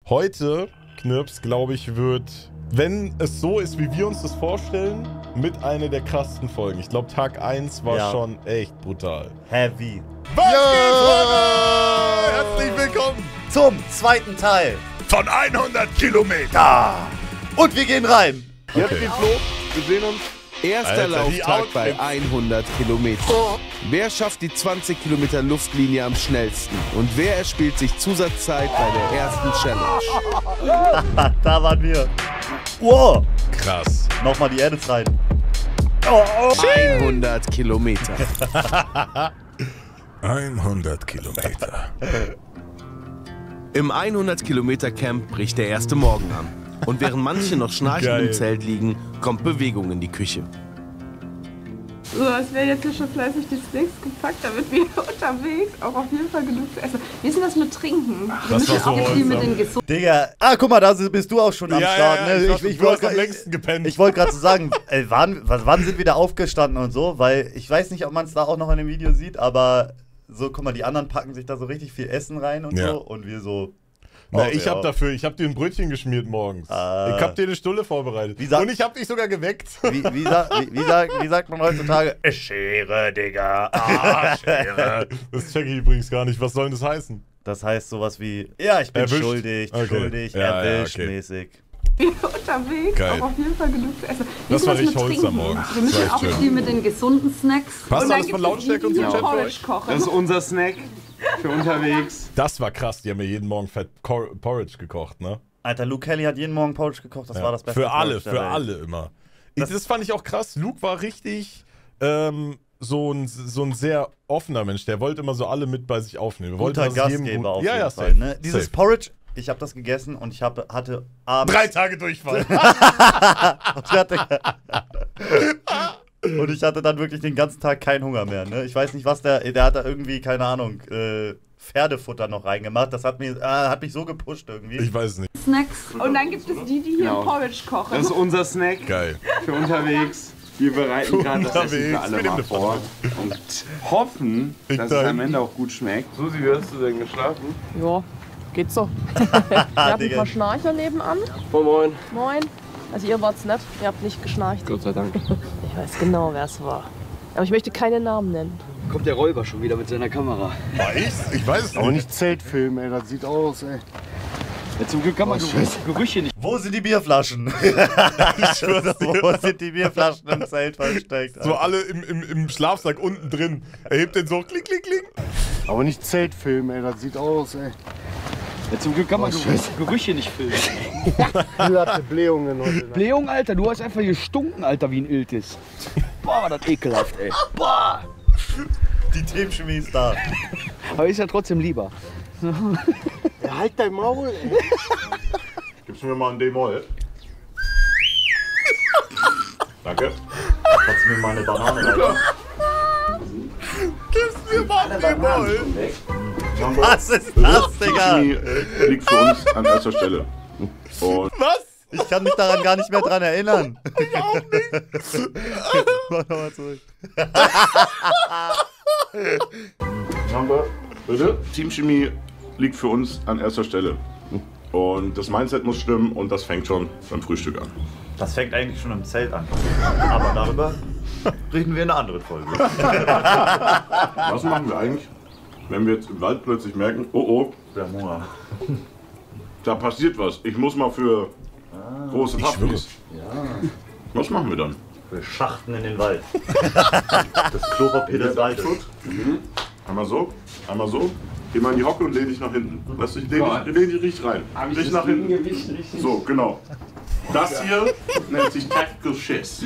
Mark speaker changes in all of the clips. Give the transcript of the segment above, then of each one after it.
Speaker 1: Heute, Knirps, glaube ich, wird, wenn es so ist, wie wir uns das vorstellen, mit einer der krassesten Folgen. Ich glaube, Tag 1 war schon echt brutal.
Speaker 2: Heavy.
Speaker 1: Was geht, Freunde? Herzlich willkommen
Speaker 2: Zum zweiten Teil
Speaker 1: von 100 Kilometer.
Speaker 2: Und wir gehen rein.
Speaker 3: Jetzt geht's los. Wir sehen uns.
Speaker 4: Erster
Speaker 1: Alter, die
Speaker 4: Lauftag bei
Speaker 1: Outfits.
Speaker 4: 100 Kilometer. Wer schafft die 20 Kilometer Luftlinie am schnellsten? Und wer erspielt sich Zusatzzeit bei der ersten Challenge?
Speaker 2: Da waren wir. Wow.
Speaker 1: Krass.
Speaker 2: Nochmal die Erde rein.
Speaker 4: 100 Kilometer.
Speaker 1: 100 Kilometer.
Speaker 4: Im 100 Kilometer Camp bricht der erste Morgen an. Und während manche noch schnarchend
Speaker 1: Geil.
Speaker 4: im Zelt liegen, kommt Bewegung in die Küche.
Speaker 5: So, es werden jetzt hier schon fleißig die Snacks gepackt, damit wir unterwegs auch auf jeden Fall genug zu essen. Wie ist denn das mit Trinken? Wir
Speaker 1: Das
Speaker 5: müssen
Speaker 1: war so
Speaker 5: auch viel mit
Speaker 1: holsam.
Speaker 5: den gesunden.
Speaker 2: Digga. Guck mal, da bist du auch schon am Start. Ne?
Speaker 1: Du hast am längsten gepennt.
Speaker 2: Ich wollte gerade so sagen, wann sind wir da aufgestanden und so? Weil ich weiß nicht, ob man es da auch noch in dem Video sieht, aber so, guck mal, die anderen packen sich da so richtig viel Essen rein und so. Und wir so.
Speaker 1: Na, ich hab dir ein Brötchen geschmiert morgens. Ich hab dir eine Stulle vorbereitet. Und ich hab dich sogar geweckt.
Speaker 2: Wie sagt man heutzutage? Schere, Digga.
Speaker 1: Schere. Das check ich übrigens gar nicht. Was soll denn das heißen?
Speaker 2: Das heißt sowas wie, ja, ich bin
Speaker 1: Erwischt.
Speaker 2: schuldig,
Speaker 1: Okay. Ja,
Speaker 2: erwischt,
Speaker 1: okay.
Speaker 2: mäßig.
Speaker 5: Unterwegs
Speaker 1: Geil.
Speaker 5: auch auf jeden Fall genug zu essen. Wie
Speaker 1: Das
Speaker 5: ist
Speaker 1: war
Speaker 5: denn
Speaker 1: richtig
Speaker 5: mit
Speaker 1: holsam
Speaker 5: Trinken?
Speaker 1: morgens.
Speaker 5: Wir müssen
Speaker 1: Das war
Speaker 5: auch
Speaker 1: echt schön.
Speaker 5: viel mit den gesunden Snacks.
Speaker 1: Passt
Speaker 5: Und dann
Speaker 1: alles von
Speaker 5: gibt's
Speaker 1: Lautstärke und
Speaker 5: die,
Speaker 1: so,
Speaker 5: die
Speaker 1: Chat, für
Speaker 5: Porridge
Speaker 1: euch?
Speaker 5: kochen.
Speaker 3: Das ist unser Snack für unterwegs.
Speaker 1: Das war krass. Die haben mir jeden Morgen fett Porridge gekocht, ne?
Speaker 2: Alter, Luke Kelly hat jeden Morgen Porridge gekocht, das war das Beste.
Speaker 1: Für alle,
Speaker 2: Porridge der
Speaker 1: für
Speaker 2: Welt.
Speaker 1: alle immer. Das fand ich auch krass. Luke war richtig so ein sehr offener Mensch. Der wollte immer so alle mit bei sich aufnehmen. Er wollte,
Speaker 2: Guter
Speaker 1: dass es jedem
Speaker 2: Gastgeber auf
Speaker 1: ja,
Speaker 2: jeden
Speaker 1: ja,
Speaker 2: Fall.
Speaker 1: safe.
Speaker 2: Ne? Dieses
Speaker 1: Safe.
Speaker 2: Porridge, ich habe das gegessen und ich hatte abends...
Speaker 1: 3 Tage Durchfall.
Speaker 2: Und ich hatte dann wirklich den ganzen Tag keinen Hunger mehr. Ne? Ich weiß nicht, was der hat da irgendwie, keine Ahnung, Pferdefutter noch reingemacht. Das hat mich so gepusht irgendwie.
Speaker 1: Ich weiß es nicht.
Speaker 5: Snacks. Und dann gibt es die hier
Speaker 3: Genau.
Speaker 5: Porridge kochen.
Speaker 3: Das ist unser Snack
Speaker 1: Geil.
Speaker 3: für unterwegs. Wir bereiten gerade das Essen für alle
Speaker 1: Wir
Speaker 3: mal
Speaker 1: nehmen
Speaker 3: vor und hoffen,
Speaker 1: Ich
Speaker 3: dass es
Speaker 1: danke.
Speaker 3: am Ende auch gut schmeckt. Susi, wie hast du denn geschlafen?
Speaker 6: Ja, geht so. Wir hatten ein
Speaker 2: Digga.
Speaker 6: paar Schnarcher nebenan.
Speaker 3: Moin.
Speaker 6: Moin. Also ihr wart's nett, ihr habt nicht geschnarcht.
Speaker 3: Gott sei Dank.
Speaker 6: Ich weiß genau, wer es war. Aber ich möchte keine Namen nennen.
Speaker 7: Kommt der Räuber schon wieder mit seiner Kamera.
Speaker 1: Ich weiß es
Speaker 8: Aber
Speaker 1: nicht.
Speaker 8: nicht Zeltfilm, ey, das sieht aus, ey.
Speaker 7: Ja, zum Glück kann man Gerüche nicht.
Speaker 2: Wo sind die Bierflaschen? Wo sind die Bierflaschen im Zelt versteckt?
Speaker 1: So alle im Schlafsack unten drin. Er hebt den so, klick, klick, klick.
Speaker 8: Aber nicht Zeltfilm, ey, das sieht aus, ey.
Speaker 7: Ja, zum Glück kann man Gerüche nicht filmen.
Speaker 8: Früher hatte Blähungen heute.
Speaker 7: Blähung, Alter, du hast einfach gestunken, Alter, wie ein Iltis. Boah, war das ekelhaft, ey. Boah!
Speaker 2: Die Teamchemie ist da.
Speaker 7: Aber ist ja trotzdem lieber.
Speaker 8: Ja, halt dein Maul, ey.
Speaker 1: Gibst du mir mal ein D-Moll? Danke.
Speaker 2: Kannst du mir mal eine Banane rein?
Speaker 1: Gibst mir mal ein D-Moll?
Speaker 2: Was ist das, Digga?
Speaker 9: liegt für uns an erster Stelle. Und
Speaker 1: Was?
Speaker 2: Ich kann mich daran gar nicht mehr dran erinnern.
Speaker 1: Ich auch nicht.
Speaker 2: Mach nochmal zurück.
Speaker 9: bitte? Teamchemie liegt für uns an erster Stelle. Und das Mindset muss stimmen und das fängt schon beim Frühstück an.
Speaker 2: Das fängt eigentlich schon im Zelt an. Aber darüber reden wir in einer anderen Folge.
Speaker 9: Was machen wir eigentlich, wenn wir jetzt im Wald plötzlich merken, oh,
Speaker 2: Der Hunger.
Speaker 9: da passiert was. Ich muss mal für große Waffen. Was machen wir dann?
Speaker 2: Wir schachten in den Wald. Das Klopapier des Waldes.
Speaker 9: Einmal so, einmal so. Geh mal in die Hocke und lehn dich nach hinten. Lehn dich richtig rein. Richtig nach hinten. So, genau. Das hier nennt sich Tactical Schiss.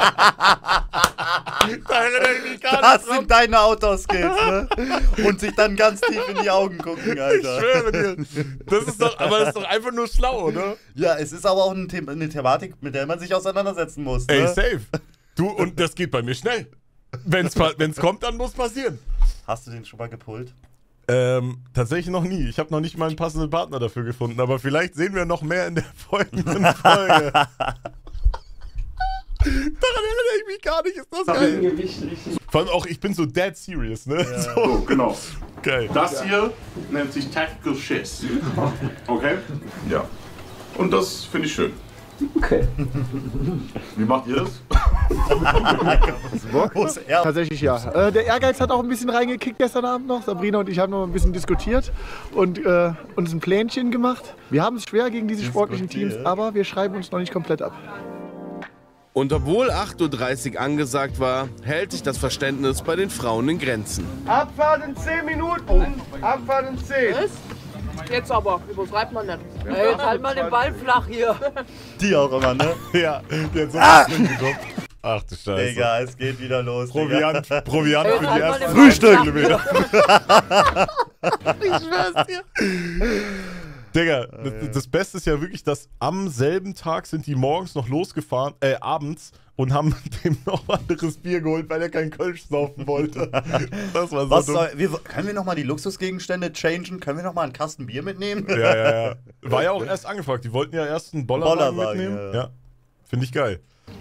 Speaker 2: Das sind deine Outdoor-Skills, ne? Und sich dann ganz tief in die Augen gucken,
Speaker 1: Ich
Speaker 2: Alter.
Speaker 1: schwöre dir. Das ist doch einfach nur schlau, oder?
Speaker 2: Ja, es ist aber auch eine Thematik, mit der man sich auseinandersetzen muss. Ne?
Speaker 1: Ey, safe. Du, und das geht bei mir schnell. Wenn's kommt, dann muss passieren.
Speaker 2: Hast du den schon mal gepult?
Speaker 1: Tatsächlich noch nie. Ich habe noch nicht mal einen passenden Partner dafür gefunden, aber vielleicht sehen wir noch mehr in der folgenden Folge. Daran erinnere ich mich gar nicht, ist das geil. Vor allem auch, ich bin so dead serious, ne?
Speaker 9: So, genau.
Speaker 1: Geil.
Speaker 9: Das hier nennt sich Tactical Schiss. Okay? Ja. Und das finde ich schön.
Speaker 7: Okay.
Speaker 9: Wie macht ihr das?
Speaker 8: Tatsächlich ja. Der Ehrgeiz hat auch ein bisschen reingekickt gestern Abend noch. Sabrina und ich haben noch ein bisschen diskutiert und uns ein Plänchen gemacht. Wir haben es schwer gegen diese sportlichen Teams, aber wir schreiben uns noch nicht komplett ab.
Speaker 4: Und obwohl 8:30 Uhr angesagt war, hält sich das Verständnis bei den Frauen in Grenzen.
Speaker 8: Abfahrt in 10 Minuten. Abfahrt in 10.
Speaker 6: Was? Jetzt aber, übertreibt man nicht. Ja, jetzt halt mal den Ball flach hier.
Speaker 2: Die auch immer, ne?
Speaker 1: Ja, jetzt so drin gekommen. Ach du Scheiße.
Speaker 2: Digga, es geht wieder los.
Speaker 1: Proviant für die ersten
Speaker 2: Frühstück.
Speaker 1: Kilometer. Ich schwör's dir. Digga, das Beste ist ja wirklich, dass am selben Tag sind die morgens noch losgefahren, abends, und haben dem noch anderes Bier geholt, weil er kein Kölsch saufen wollte. Das war so dumm.
Speaker 2: Können wir nochmal die Luxusgegenstände changen? Können wir nochmal einen Kasten Bier mitnehmen?
Speaker 1: Ja. War ja auch erst angefragt. Die wollten ja erst einen Bollerwagen mitnehmen. Ja. Finde ich geil.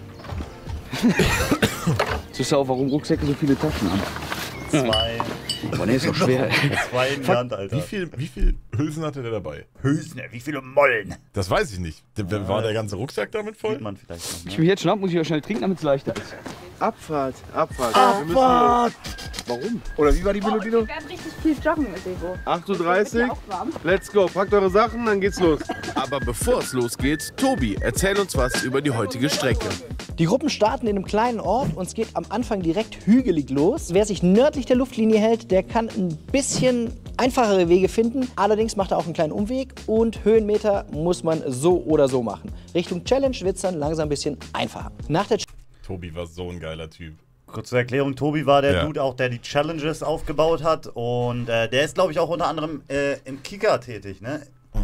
Speaker 7: Das ist ja auch, warum Rucksäcke so viele Taschen haben.
Speaker 2: 2.
Speaker 7: Boah, nee, ist doch schwer.
Speaker 2: 2 in die Hand, Alter.
Speaker 1: Wie viel Hülsen hatte der dabei?
Speaker 2: Hülsen, wie viele Mollen?
Speaker 1: Das weiß ich nicht. War der ganze Rucksack damit voll?
Speaker 2: Sieht man vielleicht noch, ne?
Speaker 7: Ich mich jetzt schnapp, muss ich ja schnell trinken, damit es leichter ist.
Speaker 8: Abfahrt.
Speaker 7: Warum? Oder wie war die Melodie noch?
Speaker 5: Wir werden richtig viel joggen, Sebo.
Speaker 8: 8:30 Uhr. Let's go. Packt eure Sachen, dann geht's los.
Speaker 4: Aber bevor es losgeht, Tobi, erzähl uns was über die heutige Strecke.
Speaker 10: Die Gruppen starten in einem kleinen Ort und es geht am Anfang direkt hügelig los. Wer sich nördlich der Luftlinie hält, der kann ein bisschen einfachere Wege finden. Allerdings macht er auch einen kleinen Umweg und Höhenmeter muss man so oder so machen. Richtung Challenge wird es dann langsam ein bisschen einfacher. Nach der
Speaker 1: Tobi war so ein geiler Typ.
Speaker 2: Kurz zur Erklärung, Tobi war der Dude auch, der die Challenges aufgebaut hat. Und der ist, glaube ich, auch unter anderem im Kicker tätig, ne?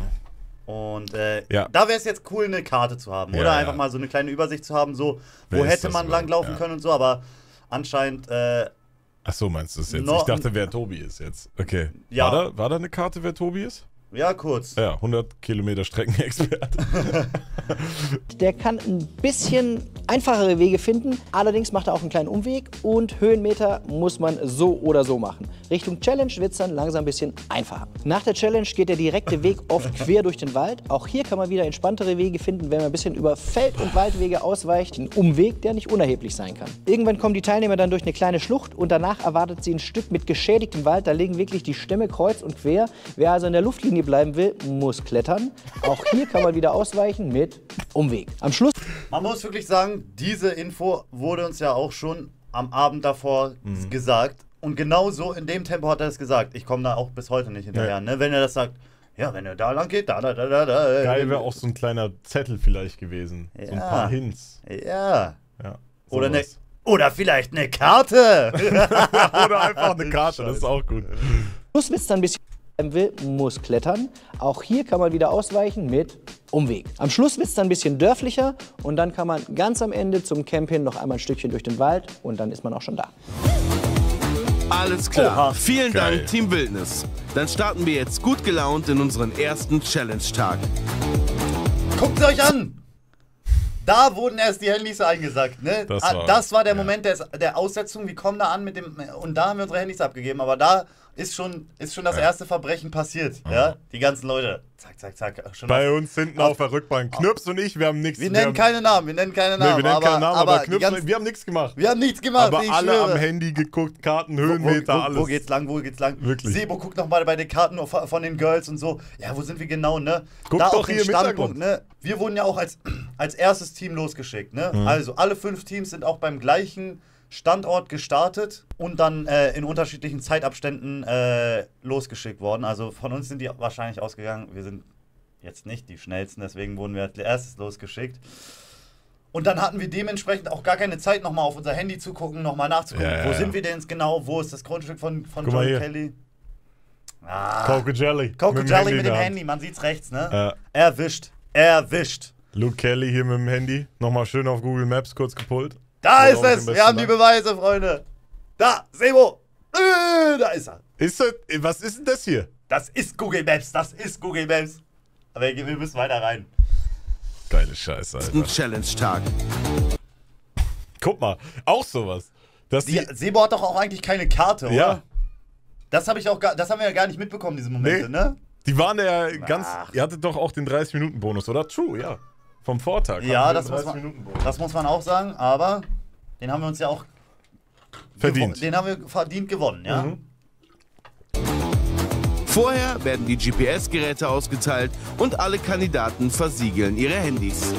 Speaker 2: Und da wäre es jetzt cool, eine Karte zu haben. Oder einfach mal so eine kleine Übersicht zu haben, so, wo hätte man langlaufen können und so. Aber anscheinend...
Speaker 1: Ach so, meinst du es jetzt? Ich dachte, wer Tobi ist jetzt. Okay.
Speaker 2: Ja.
Speaker 1: War da eine Karte, wer Tobi ist?
Speaker 2: Ja, kurz.
Speaker 1: Ja, 100 Kilometer Streckenexperte.
Speaker 10: Der kann ein bisschen einfachere Wege finden. Allerdings macht er auch einen kleinen Umweg und Höhenmeter muss man so oder so machen. Richtung Challenge wird es dann langsam ein bisschen einfacher. Nach der Challenge geht der direkte Weg oft quer durch den Wald. Auch hier kann man wieder entspanntere Wege finden, wenn man ein bisschen über Feld- und Waldwege ausweicht. Ein Umweg, der nicht unerheblich sein kann. Irgendwann kommen die Teilnehmer dann durch eine kleine Schlucht und danach erwartet sie ein Stück mit geschädigtem Wald. Da liegen wirklich die Stämme kreuz und quer. Wer also in der Luftlinie bleiben will, muss klettern. Auch hier kann man wieder ausweichen mit Umweg. Am Schluss...
Speaker 2: Man muss wirklich sagen, diese Info wurde uns ja auch schon am Abend davor gesagt. Und genau so in dem Tempo hat er es gesagt. Ich komme da auch bis heute nicht hinterher. Ne? Wenn er das sagt, ja, wenn er da lang geht, da.
Speaker 1: Geil wäre auch so ein kleiner Zettel vielleicht gewesen. Ja. So ein paar Hints.
Speaker 2: Ja. Oder vielleicht eine Karte.
Speaker 1: Oder einfach eine Karte, das ist auch gut.
Speaker 10: Schluss wird es dann ein bisschen... will, muss klettern. Auch hier kann man wieder ausweichen mit Umweg. Am Schluss wird es dann ein bisschen dörflicher und dann kann man ganz am Ende zum Camp hin noch einmal ein Stückchen durch den Wald und dann ist man auch schon da.
Speaker 4: Alles klar.
Speaker 2: Oha.
Speaker 4: Vielen Dank, Team Wildnis. Dann starten wir jetzt gut gelaunt in unseren ersten Challenge-Tag.
Speaker 2: Guckt es euch an! Da wurden erst die Handys eingesackt, ne? Das war der Moment der Aussetzung. Wir kommen da an mit dem... Und da haben wir unsere Handys abgegeben. Aber da ist schon das erste Verbrechen passiert, ja? Die ganzen Leute. Zack. Schon
Speaker 1: bei uns hinten auf der Rückbank. Knirps und ich, wir haben nichts gemacht.
Speaker 2: Wir nennen keine Namen,
Speaker 1: aber Knirps, wir haben nichts gemacht.
Speaker 2: Wir haben nichts gemacht,
Speaker 1: aber alle am Handy geguckt, Karten, Höhenmeter, alles.
Speaker 2: Wo geht's lang?
Speaker 1: Wirklich.
Speaker 2: Sebo guckt noch mal bei den Karten von den Girls und so. Ja, wo sind wir genau, ne?
Speaker 1: Guck
Speaker 2: da
Speaker 1: doch
Speaker 2: auf den
Speaker 1: hier im
Speaker 2: Standpunkt, ne? Wir wurden ja auch als erstes Team losgeschickt, ne? Also alle 5 Teams sind auch beim gleichen Standort gestartet und dann in unterschiedlichen Zeitabständen losgeschickt worden. Also von uns sind die wahrscheinlich ausgegangen. Wir sind jetzt nicht die schnellsten, deswegen wurden wir als erstes losgeschickt. Und dann hatten wir dementsprechend auch gar keine Zeit, nochmal auf unser Handy zu gucken, nochmal nachzugucken. Wo sind wir denn jetzt genau? Wo ist das Grundstück von John Kelly?
Speaker 1: Coco Jelly.
Speaker 2: Coco Jelly mit dem Handy, man sieht's rechts, ne? Erwischt.
Speaker 1: Luke Kelly hier mit dem Handy. Nochmal schön auf Google Maps kurz gepullt.
Speaker 2: Da ist es! Wir haben die Beweise, Freunde! Da, Sebo! Da ist er!
Speaker 1: Was ist denn das hier?
Speaker 2: Das ist Google Maps, Aber wir müssen weiter rein.
Speaker 1: Geile Scheiße, Alter.
Speaker 4: Ein Challenge-Tag.
Speaker 1: Guck mal, auch sowas.
Speaker 2: Sebo hat doch auch eigentlich keine Karte, oder?
Speaker 1: Ja.
Speaker 2: Das haben wir ja gar nicht mitbekommen, diese Momente, ne?
Speaker 1: Die waren ja ihr hattet doch auch den 30-Minuten-Bonus, oder? True, ja. Vom Vortag.
Speaker 2: Ja, das muss man auch sagen, aber den haben wir uns ja auch
Speaker 1: verdient.
Speaker 2: Den haben wir verdient gewonnen, ja.
Speaker 4: Vorher werden die GPS-Geräte ausgeteilt und alle Kandidaten versiegeln ihre Handys.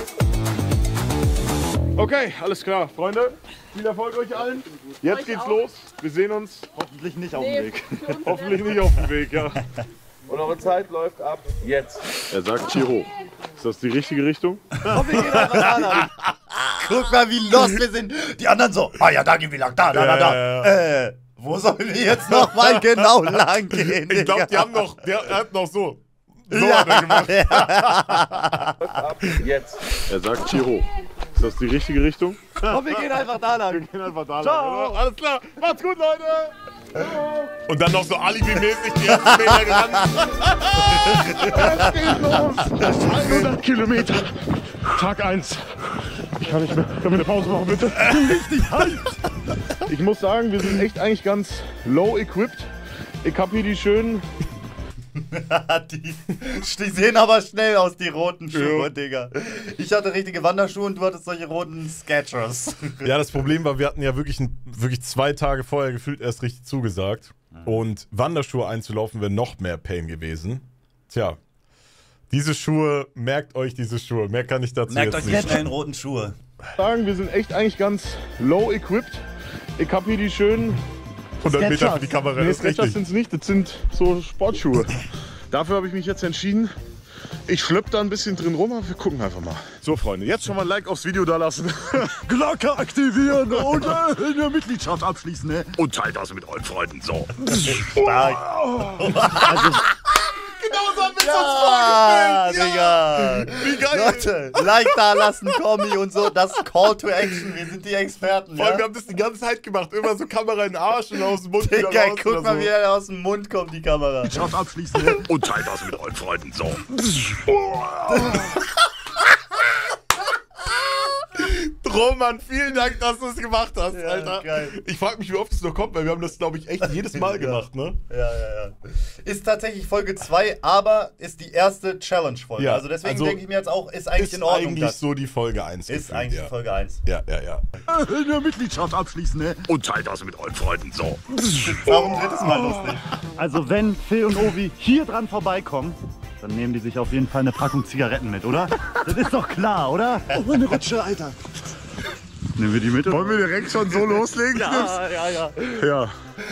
Speaker 9: Okay, alles klar, Freunde. Viel Erfolg euch allen. Jetzt geht's los. Wir sehen uns
Speaker 2: hoffentlich nicht auf dem Weg.
Speaker 9: Hoffentlich nicht auf dem Weg, ja.
Speaker 4: Und eure Zeit läuft ab jetzt.
Speaker 9: Er sagt hier hoch. Ist das die richtige Richtung?
Speaker 2: Guck mal, wie lost wir sind. Die anderen so, ja, da gehen wir lang, da. Wo sollen wir jetzt noch mal genau lang gehen?
Speaker 1: Ich glaube, der hat noch so. Hat er gemacht.
Speaker 4: Ab jetzt.
Speaker 9: Er sagt hier hoch. Ist das die richtige Richtung?
Speaker 2: Wir gehen einfach da lang.
Speaker 9: Wir gehen einfach da
Speaker 2: Ciao.
Speaker 9: lang. Alles klar. Macht's gut, Leute.
Speaker 1: Und dann noch so alibi-mäßig die ersten Meter gerannt.
Speaker 9: Es geht los. 100 Kilometer. Tag 1. Ich kann nicht mehr. Können wir eine Pause machen, bitte? Richtig heiß. Ich muss sagen, wir sind echt eigentlich ganz low equipped. Ich hab hier die schönen...
Speaker 2: die sehen aber schnell aus, die roten Schuhe, Digga. Ich hatte richtige Wanderschuhe und du hattest solche roten Skechers.
Speaker 1: Ja, das Problem war, wir hatten ja wirklich 2 Tage vorher gefühlt erst richtig zugesagt. Und Wanderschuhe einzulaufen wäre noch mehr Pain gewesen. Tja, diese Schuhe, merkt euch diese Schuhe. Mehr kann ich dazu
Speaker 2: merkt
Speaker 1: jetzt
Speaker 2: euch
Speaker 1: nicht.
Speaker 2: die schnellen roten Schuhe.
Speaker 9: Sagen, wir sind echt eigentlich ganz low equipped. Ich hab hier die schönen
Speaker 1: 100 Meter für die Kamera,
Speaker 9: nee,
Speaker 1: das ist richtig.
Speaker 9: Das sind nicht, das sind so Sportschuhe. Dafür habe ich mich jetzt entschieden. Ich schlüpfe da ein bisschen drin rum, aber wir gucken einfach mal. So, Freunde, jetzt schon mal ein Like aufs Video da lassen.
Speaker 8: Glocke aktivieren und eine Mitgliedschaft abschließen, ne?
Speaker 9: Und teilt das mit euren Freunden. So.
Speaker 2: Stark.
Speaker 1: Genau so haben wir
Speaker 2: Ja,
Speaker 1: uns vorgestellt.
Speaker 2: Digga.
Speaker 1: Wie geil.
Speaker 2: Leute, Like da lassen, Kommi und so. Das ist Call to Action. Wir sind die Experten.
Speaker 1: Vor allem, wir
Speaker 2: Ja?
Speaker 1: haben das die ganze Zeit gemacht. Immer so Kamera in den Arsch und aus dem Mund
Speaker 2: Digga,
Speaker 1: wieder raus.
Speaker 2: guck
Speaker 1: oder
Speaker 2: mal,
Speaker 1: so.
Speaker 2: wie er aus dem Mund kommt, die Kamera.
Speaker 8: Mitgliedschaft abschließen, ne?
Speaker 9: Und teilt das mit euren Freunden. So.
Speaker 1: Roman, vielen Dank, dass du es gemacht hast,
Speaker 2: Ja,
Speaker 1: Alter.
Speaker 2: geil.
Speaker 1: Ich frage mich, wie oft es noch kommt, weil wir haben das, glaube ich, echt jedes Mal gemacht, ne?
Speaker 2: Ja. Ist tatsächlich Folge 2, aber ist die erste Challenge-Folge.
Speaker 1: Ja,
Speaker 2: also deswegen
Speaker 1: also
Speaker 2: denke ich mir jetzt auch, ist eigentlich
Speaker 1: Ist
Speaker 2: in Ordnung.
Speaker 1: eigentlich
Speaker 2: das.
Speaker 1: so die Folge 1.
Speaker 2: Ist
Speaker 1: gefühlt,
Speaker 2: eigentlich
Speaker 1: ja.
Speaker 2: Folge 1.
Speaker 1: Ja.
Speaker 8: Eine Mitgliedschaft abschließen, ne?
Speaker 9: Und teilt das mit euren Freunden. So.
Speaker 2: Warum drittes Mal lustig?
Speaker 11: Also wenn Phil und Ovi hier dran vorbeikommen, dann nehmen die sich auf jeden Fall eine Packung Zigaretten mit, oder? Das ist doch klar, oder?
Speaker 8: Oh, eine Rutsche, Alter.
Speaker 11: Nehmen wir die mit?
Speaker 9: Wollen wir direkt schon so loslegen?
Speaker 11: Ja.
Speaker 9: Ja.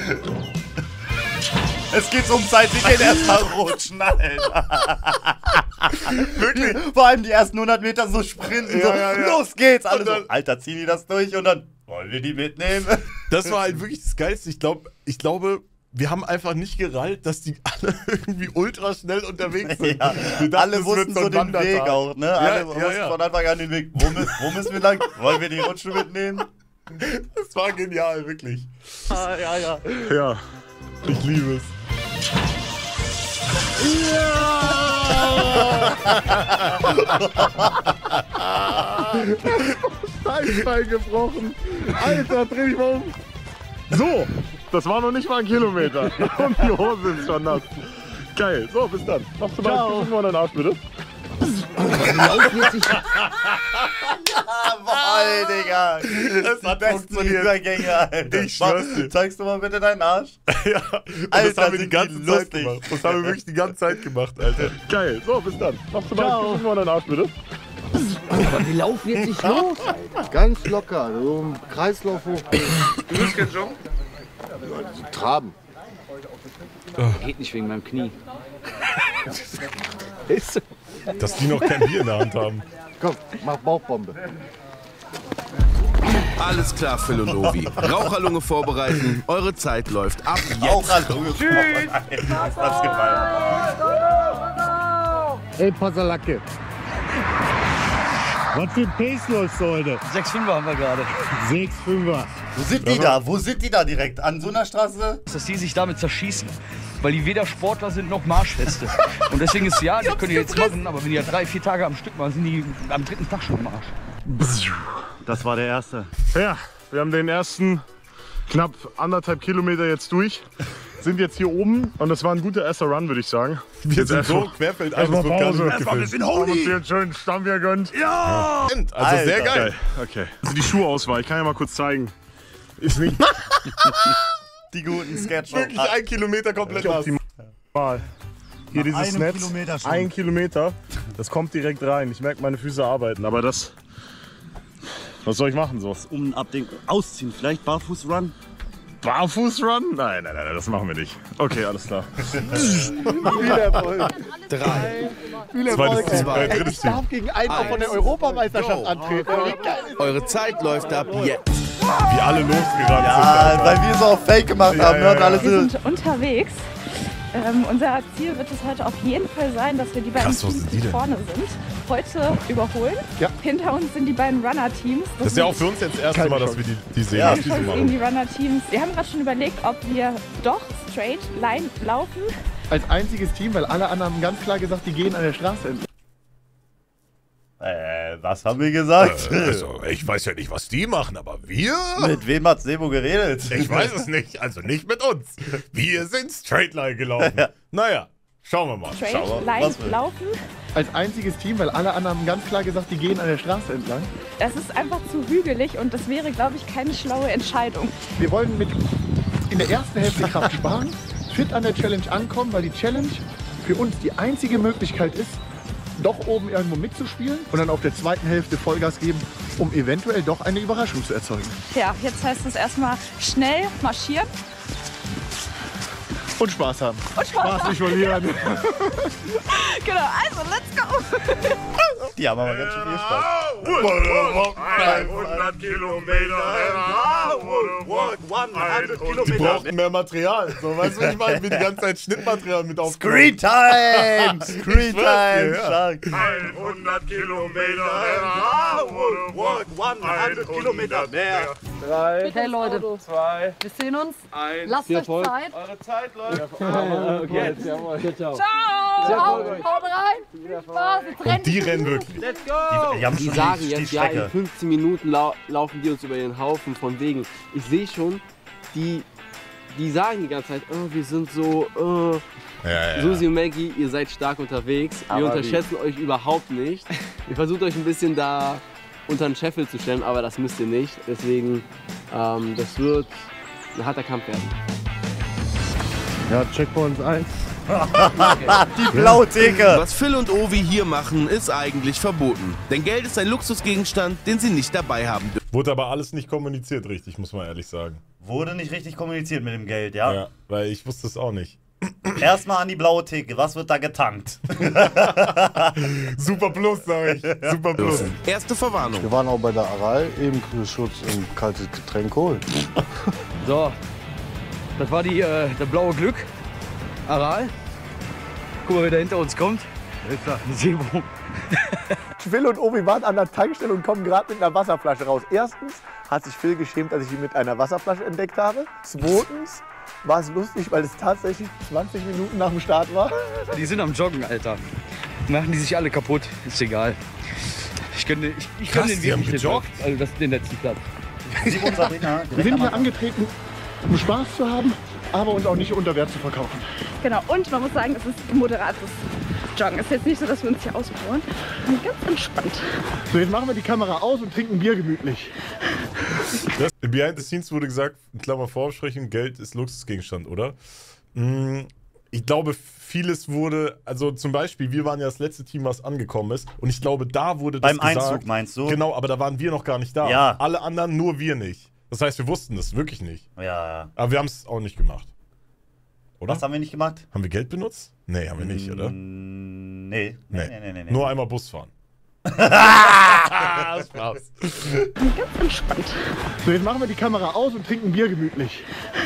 Speaker 2: Es geht um Zeit, wir gehen erstmal rutschen, Alter. Wirklich? Vor allem die ersten 100 Meter so sprinten,
Speaker 1: Ja.
Speaker 2: los geht's. Alle
Speaker 1: Und dann-
Speaker 2: so, Alter, ziehen die das durch und dann wollen wir die mitnehmen.
Speaker 1: Das war halt wirklich das Geilste. Ich glaube, wir haben einfach nicht gerallt, dass die alle irgendwie ultra schnell unterwegs sind.
Speaker 2: Ja,
Speaker 1: Wir dachten,
Speaker 2: alle
Speaker 1: es
Speaker 2: wussten
Speaker 1: wird
Speaker 2: so
Speaker 1: ein
Speaker 2: den
Speaker 1: Wandertag.
Speaker 2: Weg auch, ne? Alle wussten
Speaker 1: ja.
Speaker 2: von Anfang an den Weg. Wo müssen wir lang? Wollen wir die Rutsche mitnehmen?
Speaker 1: Das war genial, wirklich.
Speaker 2: Ja.
Speaker 9: Ja.
Speaker 1: Ich liebe es.
Speaker 9: Steinbein gebrochen. Alter, dreh dich mal um. So, das war noch nicht mal ein Kilometer. Und die Hose ist schon nass. Geil. So, bis dann. Machst du mal irgendwann deinen Arsch, bitte?
Speaker 2: Jawoll, Digga. Das
Speaker 1: hat
Speaker 2: die besten
Speaker 1: funktioniert.
Speaker 2: Übergänge, Alter.
Speaker 1: Ich schwör's dir.
Speaker 2: Zeigst du mal bitte deinen Arsch?
Speaker 1: Ja, und
Speaker 2: Alter,
Speaker 1: das haben wir die
Speaker 2: sind
Speaker 1: ganze
Speaker 2: die
Speaker 1: Zeit
Speaker 2: lustig.
Speaker 1: gemacht. Das haben wir wirklich die ganze Zeit gemacht, Alter.
Speaker 9: Geil. So, bis dann. Machst du mal irgendwann deinen Arsch, bitte?
Speaker 7: Aber wir laufen jetzt nicht los.
Speaker 8: Ganz locker, so im Kreislauf hoch.
Speaker 4: Du bist kein Joggen?
Speaker 8: Traben.
Speaker 7: Geht nicht wegen meinem Knie.
Speaker 1: Dass die noch kein Bier in der Hand haben.
Speaker 8: Komm, mach Bauchbombe.
Speaker 4: Alles klar, Phil und Ovi. Raucherlunge vorbereiten. Eure Zeit läuft ab jetzt.
Speaker 2: Raucherlunge. Tschüss. Das ist gefallen.
Speaker 11: Ey, Passalacke. Was für ein Pace läufst du heute?
Speaker 7: 6,5 haben wir gerade.
Speaker 11: 6,5er.
Speaker 2: Wo sind die da? Wo sind die da direkt? An so einer Straße?
Speaker 7: Dass die sich damit zerschießen. Weil die weder Sportler sind noch Marschfeste. Und deswegen ist ja, die können die jetzt machen, aber wenn die ja 3-4 Tage am Stück machen, sind die am 3. Tag schon im Arsch.
Speaker 11: Das war der erste.
Speaker 9: Ja, wir haben den ersten knapp 1,5 Kilometer jetzt durch. sind jetzt hier oben und das war ein guter erster Run, würde ich sagen.
Speaker 1: Wir sind so querfeldein, das wird gar nicht mitgefilmt.
Speaker 9: Haben uns hier einen schönen Stammbier gönnt.
Speaker 1: Ja! Also sehr geil.
Speaker 9: Okay. Also die Schuhauswahl, ich kann ja mal kurz zeigen. Ist nicht
Speaker 2: die guten Sketche.
Speaker 1: Wirklich 1 Kilometer komplett nass.
Speaker 9: Hier dieses Netz, 1 Kilometer, das kommt direkt rein. Ich merke, meine Füße arbeiten, aber das... Was soll ich machen so?
Speaker 11: Um ausziehen, vielleicht Barfuß-Run?
Speaker 9: Barfuß-Run? Nein, das machen wir nicht. Okay, alles klar.
Speaker 8: Viel Erfolg.
Speaker 4: 3.
Speaker 8: Viel Erfolg.
Speaker 1: Drittes
Speaker 8: Ich darf gegen einen auch von der Europameisterschaft antreten.
Speaker 4: Eure Zeit läuft ab jetzt.
Speaker 1: Wie alle losgerannt sind.
Speaker 2: Ja, weil wir so auf Fake gemacht haben.
Speaker 1: Ja.
Speaker 2: Alles
Speaker 5: Wir sind unterwegs. Unser Ziel wird es heute auf jeden Fall sein, dass wir die beiden Teams, die vorne sind, heute überholen.
Speaker 8: Ja.
Speaker 5: Hinter uns sind die beiden Runner-Teams.
Speaker 1: Das ist ja auch für uns jetzt das erste Mal, dass wir die sehen.
Speaker 2: Ja,
Speaker 5: gegen die Runner-Teams. Wir haben gerade schon überlegt, ob wir doch straight line laufen.
Speaker 8: Als einziges Team, weil alle anderen haben ganz klar gesagt, die gehen an der Straße entlang.
Speaker 2: Was haben wir gesagt?
Speaker 1: Also, ich weiß ja nicht, was die machen, aber wir?
Speaker 2: Mit wem hat Sebo geredet?
Speaker 1: Ich weiß es nicht, also nicht mit uns. Wir sind straight line gelaufen. Naja, schauen wir mal.
Speaker 5: Straight line laufen.
Speaker 8: Als einziges Team, weil alle anderen haben ganz klar gesagt, die gehen an der Straße entlang.
Speaker 5: Das ist einfach zu hügelig und das wäre, glaube ich, keine schlaue Entscheidung.
Speaker 8: Wir wollen in der ersten Hälfte Kraft sparen, fit an der Challenge ankommen, weil die Challenge für uns die einzige Möglichkeit ist, doch oben irgendwo mitzuspielen und dann auf der zweiten Hälfte Vollgas geben, um eventuell doch eine Überraschung zu erzeugen.
Speaker 5: Ja, jetzt heißt es erstmal schnell marschieren.
Speaker 8: Und Spaß haben.
Speaker 5: Und Spaß
Speaker 8: nicht verlieren.
Speaker 5: Genau, also let's go.
Speaker 2: Die haben aber ganz schön viel Spaß.
Speaker 9: 100 Kilometer.
Speaker 2: 100
Speaker 1: Die
Speaker 2: Kilometer.
Speaker 1: brauchen mehr Material. So, weißt du, ich meine, wie die ganze Zeit Schnittmaterial mit aufgenommen.
Speaker 2: Screen Time! Screen Time! Stark.
Speaker 9: 100 Kilometer.
Speaker 2: 100 Kilometer mehr.
Speaker 6: 3. Hey Leute, 2. Wir sehen uns.
Speaker 9: 1.
Speaker 6: Lasst euch Zeit.
Speaker 9: Eure Zeit läuft.
Speaker 6: Okay, jawohl. Ciao. Haut rein. Viel Spaß. Jetzt
Speaker 1: Und die rennen wirklich.
Speaker 6: Let's go.
Speaker 2: Die haben
Speaker 12: Die
Speaker 2: schon
Speaker 12: sagen
Speaker 2: die
Speaker 12: jetzt, ja, in
Speaker 2: Strecke.
Speaker 12: 15 Minuten laufen die uns über den Haufen von wegen. Ich sehe schon, die sagen die ganze Zeit, oh, wir sind so, Susi und Maggie, ihr seid stark unterwegs. Wir unterschätzen euch überhaupt nicht. Ihr versucht euch ein bisschen da unter den Scheffel zu stellen, aber das müsst ihr nicht. Deswegen, das wird ein harter Kampf werden.
Speaker 9: Ja, Checkpoint 1.
Speaker 2: Die blaue Theke.
Speaker 4: Was Phil und Ovi hier machen, ist eigentlich verboten. Denn Geld ist ein Luxusgegenstand, den sie nicht dabei haben dürfen.
Speaker 1: Wurde aber alles nicht kommuniziert richtig, muss man ehrlich sagen.
Speaker 2: Wurde nicht richtig kommuniziert mit dem Geld, ja?
Speaker 1: Ja, weil ich wusste es auch nicht.
Speaker 2: Erstmal an die blaue Theke. Was wird da getankt?
Speaker 1: Super Plus, sag ich. Super Plus.
Speaker 4: Erste Verwarnung.
Speaker 13: Wir waren auch bei der Aral, eben Schutz und kaltes Getränk holen.
Speaker 7: So, das war der blaue Glück. Aral. Guck mal, wer da hinter uns kommt. Da ist ein Sebo.
Speaker 8: Phil und Obi waren an der Tankstelle und kommen gerade mit einer Wasserflasche raus. Erstens hat sich Phil geschämt, dass ich ihn mit einer Wasserflasche entdeckt habe. Zweitens war es lustig, weil es tatsächlich 20 Minuten nach dem Start war.
Speaker 7: Die sind am Joggen, Alter. Machen die sich alle kaputt. Ist egal. Ich kann den
Speaker 1: die haben
Speaker 7: wirklich
Speaker 1: gejoggt.
Speaker 7: Also das ist den letzten Platz.
Speaker 8: Wir sind hier angetreten, um Spaß zu haben, aber uns auch nicht unter Wert zu verkaufen.
Speaker 5: Genau, und man muss sagen, es ist moderates Joggen. Es ist jetzt nicht so, dass wir uns hier auspowern. Ganz entspannt.
Speaker 8: So, jetzt machen wir die Kamera aus und trinken Bier gemütlich.
Speaker 1: Im Behind the Scenes wurde gesagt, in Klammer Vorbesprechung, Geld ist Luxusgegenstand, oder? Ich glaube, vieles wurde, also zum Beispiel, wir waren ja das letzte Team, was angekommen ist. Und ich glaube, da wurde das
Speaker 2: Beim
Speaker 1: gesagt.
Speaker 2: Einzug meinst du?
Speaker 1: Genau, aber da waren wir noch gar nicht da.
Speaker 2: Ja.
Speaker 1: Alle anderen, nur wir nicht. Das heißt, wir wussten das wirklich nicht.
Speaker 2: Ja.
Speaker 1: Aber wir haben es auch nicht gemacht. Oder?
Speaker 2: Was haben wir nicht gemacht?
Speaker 1: Haben wir Geld benutzt? Nee, haben wir nicht, oder?
Speaker 2: Nee.
Speaker 1: Nur einmal Bus fahren.
Speaker 2: Spaß.
Speaker 5: Ganz entspannt.
Speaker 8: So, jetzt machen wir die Kamera aus und trinken Bier gemütlich.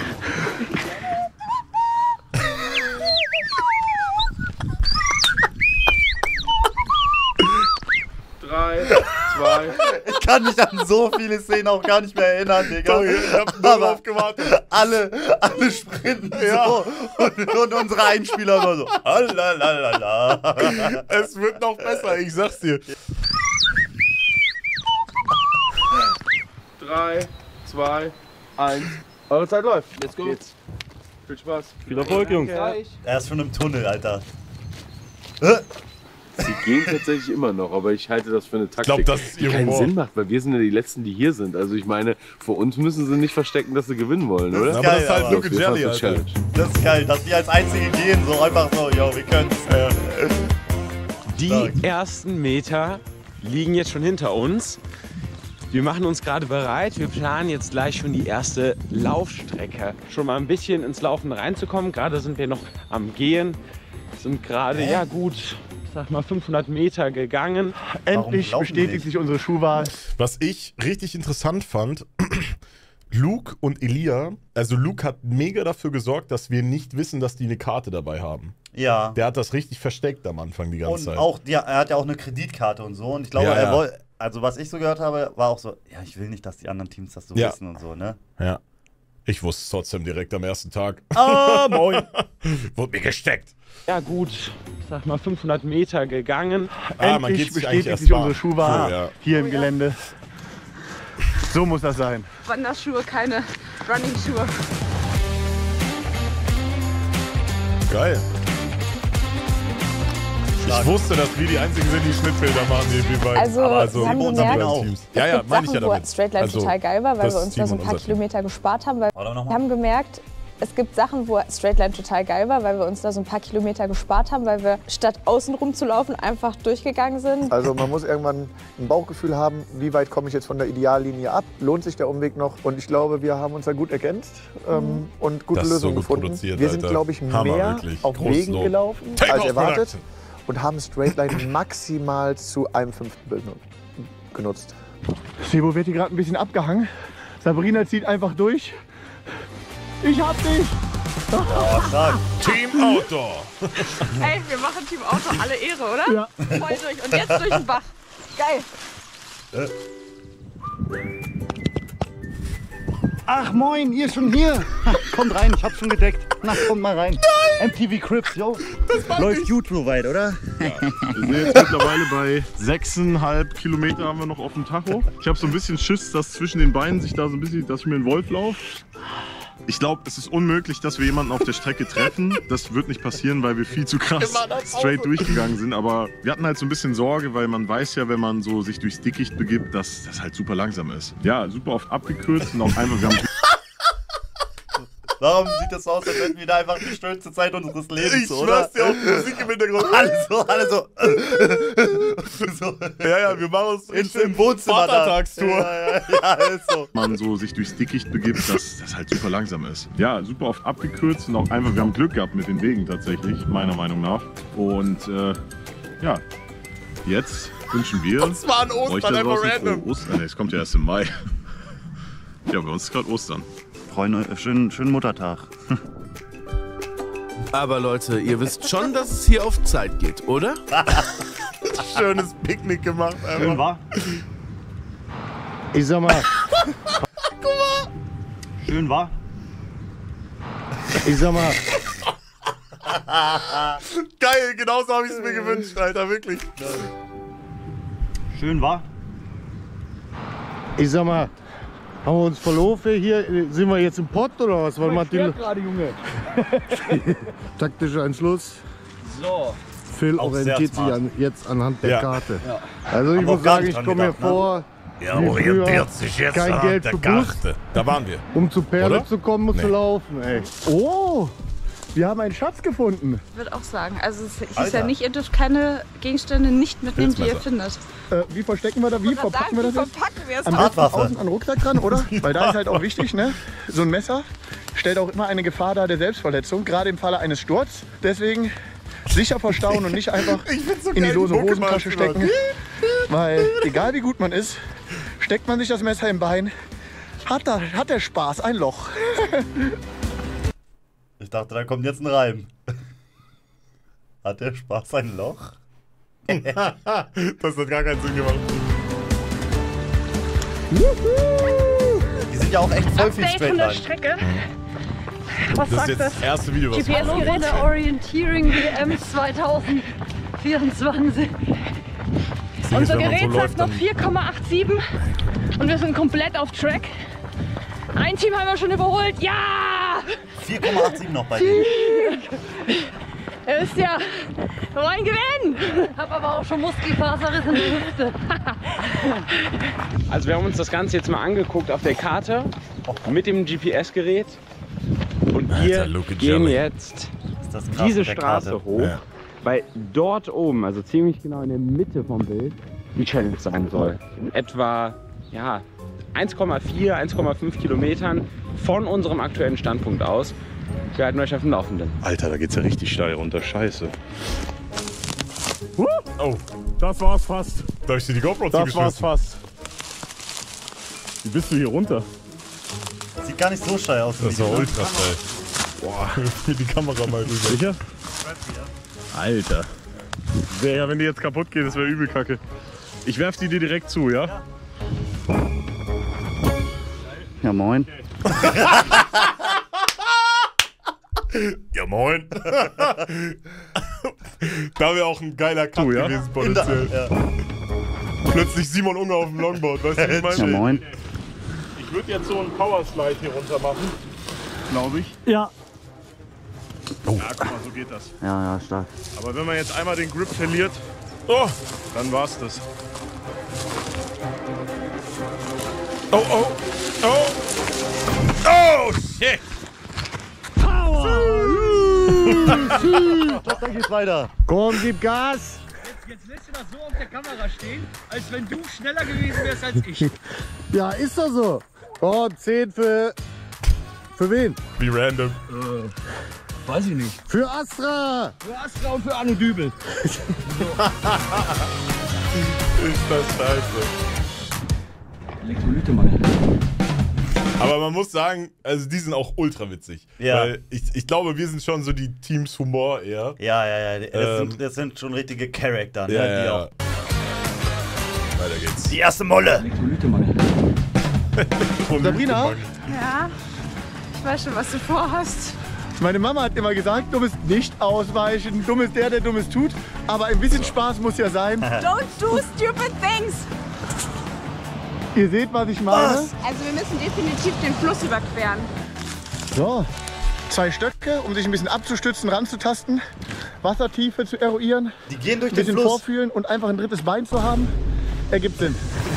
Speaker 9: 3, 2.
Speaker 2: Ich kann mich an so viele Szenen auch gar nicht mehr erinnern, Digga.
Speaker 1: Sorry, ich hab nur drauf gewartet.
Speaker 2: Alle sprinten so. Und unsere Einspieler immer so. Lalalala.
Speaker 1: Es wird noch besser, ich sag's dir.
Speaker 9: 3, 2, 1. Eure Zeit läuft.
Speaker 12: Let's go.
Speaker 9: Geht's.
Speaker 4: Viel Spaß.
Speaker 11: Viel Erfolg, Jungs.
Speaker 2: Er ist schon im Tunnel, Alter.
Speaker 4: Sie gehen tatsächlich immer noch, aber ich halte das für eine Taktik,
Speaker 1: Ich glaub, das ist
Speaker 4: die keinen Sinn macht, weil wir sind ja die Letzten, die hier sind. Also ich meine, vor uns müssen sie nicht verstecken, dass sie gewinnen wollen, oder?
Speaker 2: Das ist geil,
Speaker 1: aber das ist halt
Speaker 2: aber
Speaker 1: Luke and Jelly, Alter.
Speaker 4: Challenge.
Speaker 2: Das ist geil, dass die als Einzige gehen, so einfach so, yo, wir können's.
Speaker 14: Die ersten Meter liegen jetzt schon hinter uns. Wir machen uns gerade bereit. Wir planen jetzt gleich schon die erste Laufstrecke. Schon mal ein bisschen ins Laufen reinzukommen. Gerade sind wir noch am Gehen. Sind gerade, ja gut, sag mal 500 Meter gegangen.
Speaker 8: Endlich bestätigt sich unsere Schuhwahl.
Speaker 1: Was ich richtig interessant fand, Luke und Elia, also Luke hat mega dafür gesorgt, dass wir nicht wissen, dass die eine Karte dabei haben.
Speaker 2: Ja.
Speaker 1: Der hat das richtig versteckt am Anfang die ganze Zeit.
Speaker 2: Und auch, ja, er hat ja auch eine Kreditkarte und so. Und ich glaube,
Speaker 1: Ja,
Speaker 2: er
Speaker 1: ja.
Speaker 2: wollte, also was ich so gehört habe, war auch so, ja, ich will nicht, dass die anderen Teams das so
Speaker 1: Ja.
Speaker 2: wissen und so, ne?
Speaker 1: Ja. Ich wusste es trotzdem direkt am ersten Tag.
Speaker 2: Ah, moin.
Speaker 1: Wurde mir gesteckt.
Speaker 14: Ja gut, sag mal 500 Meter gegangen.
Speaker 1: Man
Speaker 8: Endlich
Speaker 1: geht sich eigentlich
Speaker 8: bestätigt
Speaker 1: erst
Speaker 8: sich
Speaker 1: warm.
Speaker 8: unsere Schuhwahl
Speaker 1: So, ja.
Speaker 8: hier im Gelände. So muss das sein.
Speaker 5: Wanderschuhe, keine Running-Schuhe.
Speaker 1: Geil. Ich wusste, dass wir die Einzigen sind, die Schnittbilder machen, die beiden.
Speaker 15: Also, wir haben gemerkt,
Speaker 1: Teams.
Speaker 15: es
Speaker 1: Ja, ja,
Speaker 15: gibt
Speaker 1: meine ich
Speaker 15: Sachen,
Speaker 1: ja
Speaker 15: wo
Speaker 1: damit.
Speaker 15: Straightline
Speaker 1: Also,
Speaker 15: total geil war, weil
Speaker 1: das
Speaker 15: wir uns da
Speaker 1: Team
Speaker 15: so ein
Speaker 1: und
Speaker 15: paar
Speaker 1: unser Team.
Speaker 15: Kilometer gespart haben. Weil
Speaker 2: Warte noch mal.
Speaker 15: wir haben gemerkt, es gibt Sachen, wo Straightline total geil war, weil wir uns da so ein paar Kilometer gespart haben, weil wir statt außen rum zu laufen einfach durchgegangen sind.
Speaker 8: Also man muss irgendwann ein Bauchgefühl haben, wie weit komme ich jetzt von der Ideallinie ab, lohnt sich der Umweg noch? Und ich glaube, wir haben uns da gut ergänzt und gute
Speaker 1: Das ist so
Speaker 8: Lösungen
Speaker 1: gut
Speaker 8: gefunden.
Speaker 1: produziert,
Speaker 8: Wir sind,
Speaker 1: Alter.
Speaker 8: glaube ich,
Speaker 1: Hammer,
Speaker 8: mehr
Speaker 1: wirklich.
Speaker 8: auf
Speaker 1: Großes
Speaker 8: Wegen
Speaker 1: Lob.
Speaker 8: gelaufen
Speaker 1: Take
Speaker 8: als
Speaker 1: off
Speaker 8: erwartet
Speaker 1: production.
Speaker 8: und haben Straightline maximal zu einem 1/5 Bild genutzt. Sebo wird hier gerade ein bisschen abgehangen. Sabrina zieht einfach durch. Ich hab dich!
Speaker 2: Oh, stark.
Speaker 1: Team Outdoor.
Speaker 5: Ey, wir machen Team Auto alle Ehre, oder?
Speaker 8: Ja.
Speaker 5: Voll durch. Und jetzt durch den Bach. Geil.
Speaker 11: Ach moin, ihr schon hier? Kommt rein, ich hab schon gedeckt. Na, kommt mal rein. MTV Crips, yo. Läuft gut soweit, oder?
Speaker 9: Wir sind jetzt mittlerweile bei 6,5 Kilometer haben wir noch auf dem Tacho. Ich habe so ein bisschen Schiss, dass zwischen den Beinen sich da so ein bisschen, dass ich mir einen Wolf laufe. Ich glaube, es ist unmöglich, dass wir jemanden auf der Strecke treffen. Das wird nicht passieren, weil wir viel zu krass straight durchgegangen sind. Aber wir hatten halt so ein bisschen Sorge, weil man weiß ja, wenn man so sich durchs Dickicht begibt, dass das halt super langsam ist. Ja, super oft abgekürzt und auch einfach, wir haben
Speaker 2: Warum sieht das so aus, als hätten wir da einfach die schönste Zeit unseres Lebens,
Speaker 1: Ich
Speaker 2: oder?
Speaker 1: schwör's dir, auch Musik im Hintergrund.
Speaker 2: Alle so.
Speaker 1: Ja, ja, wir machen uns
Speaker 2: im Wohnzimmer da.
Speaker 1: Vatertagstour.
Speaker 2: Ja, ist so.
Speaker 9: man so sich durchs Dickicht begibt, dass das halt super langsam ist. Ja, super oft abgekürzt und auch einfach, wir haben Glück gehabt mit den Wegen tatsächlich, meiner Meinung nach. Und ja, jetzt wünschen wir
Speaker 1: Und zwar an Ostern,
Speaker 9: euch da
Speaker 1: einfach
Speaker 9: draußen
Speaker 1: random.
Speaker 9: frohe Ostern. Nee, es kommt ja erst im Mai. Ja, bei uns ist gerade Ostern.
Speaker 11: Freunde, schönen Muttertag.
Speaker 4: Aber Leute, ihr wisst schon, dass es hier auf Zeit geht, oder?
Speaker 1: Schönes Picknick gemacht.
Speaker 11: Schön,
Speaker 1: Einfach.
Speaker 11: wa? Ich sag mal. Guck mal. Schön, wa? Ich sag mal.
Speaker 1: Geil, genauso habe ich es mir gewünscht, Alter, wirklich.
Speaker 11: Schön, wa? Ich sag mal. Haben wir uns verlaufen hier? Sind wir jetzt im Pott oder was? Weil
Speaker 8: gerade, Junge.
Speaker 11: Taktischer Entschluss.
Speaker 14: So.
Speaker 11: Phil
Speaker 2: Auch
Speaker 11: orientiert
Speaker 2: sehr
Speaker 11: sich
Speaker 2: smart.
Speaker 11: jetzt anhand der
Speaker 1: Ja.
Speaker 11: Karte.
Speaker 14: Ja.
Speaker 11: Also ich
Speaker 2: Haben wir
Speaker 11: muss
Speaker 2: auch gar
Speaker 11: sagen,
Speaker 2: nicht
Speaker 11: ich
Speaker 2: dran
Speaker 11: komme mir
Speaker 2: gedacht, ne?
Speaker 11: vor,
Speaker 1: Er
Speaker 11: wie
Speaker 1: orientiert
Speaker 11: früher,
Speaker 1: sich jetzt
Speaker 11: kein
Speaker 1: an
Speaker 11: Geld
Speaker 1: der
Speaker 11: für Bus.
Speaker 1: Karte. Da waren wir.
Speaker 11: Um zu Perle
Speaker 1: Oder?
Speaker 11: zu kommen, musst du
Speaker 1: Nee.
Speaker 11: laufen, ey. Oh, wir haben einen Schatz gefunden.
Speaker 5: Ich würde auch sagen, also es hieß
Speaker 2: Alter.
Speaker 5: ja nicht, ihr dürft keine Gegenstände nicht mitnehmen, die ihr
Speaker 1: Hilfsmesser.
Speaker 5: findet.
Speaker 11: Wie verstecken wir das? Wie verpacken wir das
Speaker 5: Wie
Speaker 11: jetzt?
Speaker 5: verpacken wir es?
Speaker 11: Am besten
Speaker 2: Tatwaffe.
Speaker 11: außen an den Rucksack dran, oder? Weil da ist halt auch wichtig, ne? So ein Messer stellt auch immer eine Gefahr dar der Selbstverletzung, gerade im Falle eines Sturzes. Deswegen sicher verstauen und nicht einfach in die lose Hosentasche stecken. Weil egal wie gut man ist, steckt man sich das Messer im Bein, hat der Spaß ein Loch.
Speaker 2: Ich dachte, da kommt jetzt ein Reim. Hat der Spaß ein Loch?
Speaker 1: Das hat gar keinen Sinn gemacht.
Speaker 2: Die sind ja auch echt voll viel
Speaker 5: Update von der
Speaker 2: Straightline.
Speaker 5: Strecke. Was
Speaker 1: Das ist
Speaker 5: sagt
Speaker 1: jetzt
Speaker 5: das?
Speaker 1: das erste Video, was wir machen.
Speaker 5: GPS-Geräte Orienteering WM 2024. Unser
Speaker 1: wenn man so
Speaker 5: Gerät
Speaker 1: läuft,
Speaker 5: sagt noch 4,87 und wir sind komplett auf Track.
Speaker 6: Ein Team haben wir schon überholt. Ja!
Speaker 2: 4,87 noch bei denen.
Speaker 6: Ihr wisst ja, wir wollen gewinnen. Hab aber auch schon Muskelfaserriss in der Hüfte.
Speaker 14: Also wir haben uns das Ganze jetzt mal angeguckt auf der Karte mit dem GPS-Gerät. Und wir gehen jetzt diese Straße hoch, weil dort oben, also ziemlich genau in der Mitte vom Bild, die Challenge sein soll. Etwa ja, 1,4, 1,5 Kilometern von unserem aktuellen Standpunkt aus. Wir halten euch auf dem Laufenden.
Speaker 9: Alter, da geht's ja richtig steil runter. Scheiße.
Speaker 1: Oh,
Speaker 9: das war's fast.
Speaker 1: Da hab ich dir die GoPro
Speaker 9: Das war's fast. Wie bist du hier runter?
Speaker 2: Sieht gar nicht so steil aus.
Speaker 1: Das ist doch ultra steil. Boah, die Kamera mal rüber.
Speaker 9: Sicher? Alter. Ja, wenn die jetzt kaputt geht, das wäre übel kacke. Ich werf die dir direkt zu, ja?
Speaker 2: Ja, moin.
Speaker 1: Ja, moin. Da wäre auch ein geiler Cut gewesen, potenziell. Plötzlich Simon Unger auf dem Longboard, weißt du, was ich meine?
Speaker 2: Ja, moin.
Speaker 9: Ich würde jetzt so einen Powerslide hier runter machen, glaube ich.
Speaker 2: Ja.
Speaker 9: Oh. Ja, guck mal, so geht das.
Speaker 2: Ja, stark.
Speaker 9: Aber wenn man jetzt einmal den Grip verliert, dann war's das.
Speaker 1: Oh, oh, oh. Oh, shit.
Speaker 2: Dann geht's weiter.
Speaker 8: Komm, gib Gas.
Speaker 7: Jetzt lässt du das so auf der Kamera stehen, als wenn du schneller gewesen wärst als ich.
Speaker 8: Ja, ist doch so. Komm, 10 für wen?
Speaker 1: Wie random.
Speaker 7: Weiß ich nicht.
Speaker 8: Für Astra.
Speaker 7: Für Astra und für Arno Dübel.
Speaker 1: Ist das scheiße.
Speaker 7: Elektrolyte, Mann.
Speaker 1: Aber man muss sagen, also die sind auch ultra witzig.
Speaker 2: Ja.
Speaker 1: Weil ich glaube, wir sind schon so die Teams Humor eher.
Speaker 2: Ja. Das sind schon richtige Charakter, ne?
Speaker 1: Ja,
Speaker 2: Die auch.
Speaker 1: Weiter geht's.
Speaker 2: Die erste Molle.
Speaker 7: Elektrolyte, Mann.
Speaker 8: Sabrina?
Speaker 5: Ja, ich weiß schon, was du vorhast.
Speaker 8: Meine Mama hat immer gesagt, dummes nicht ausweichen, dumm ist der Dummes tut. Aber ein bisschen Spaß muss ja sein.
Speaker 5: Don't do stupid things.
Speaker 8: Ihr seht, was ich meine?
Speaker 5: Also wir müssen definitiv den Fluss überqueren.
Speaker 8: So, 2 Stöcke, um sich ein bisschen abzustützen, ranzutasten, Wassertiefe zu eruieren.
Speaker 2: Die gehen durch
Speaker 8: ein
Speaker 2: den
Speaker 8: bisschen
Speaker 2: Fluss.
Speaker 8: vorfühlen und einfach ein drittes Bein zu haben, ergibt Sinn.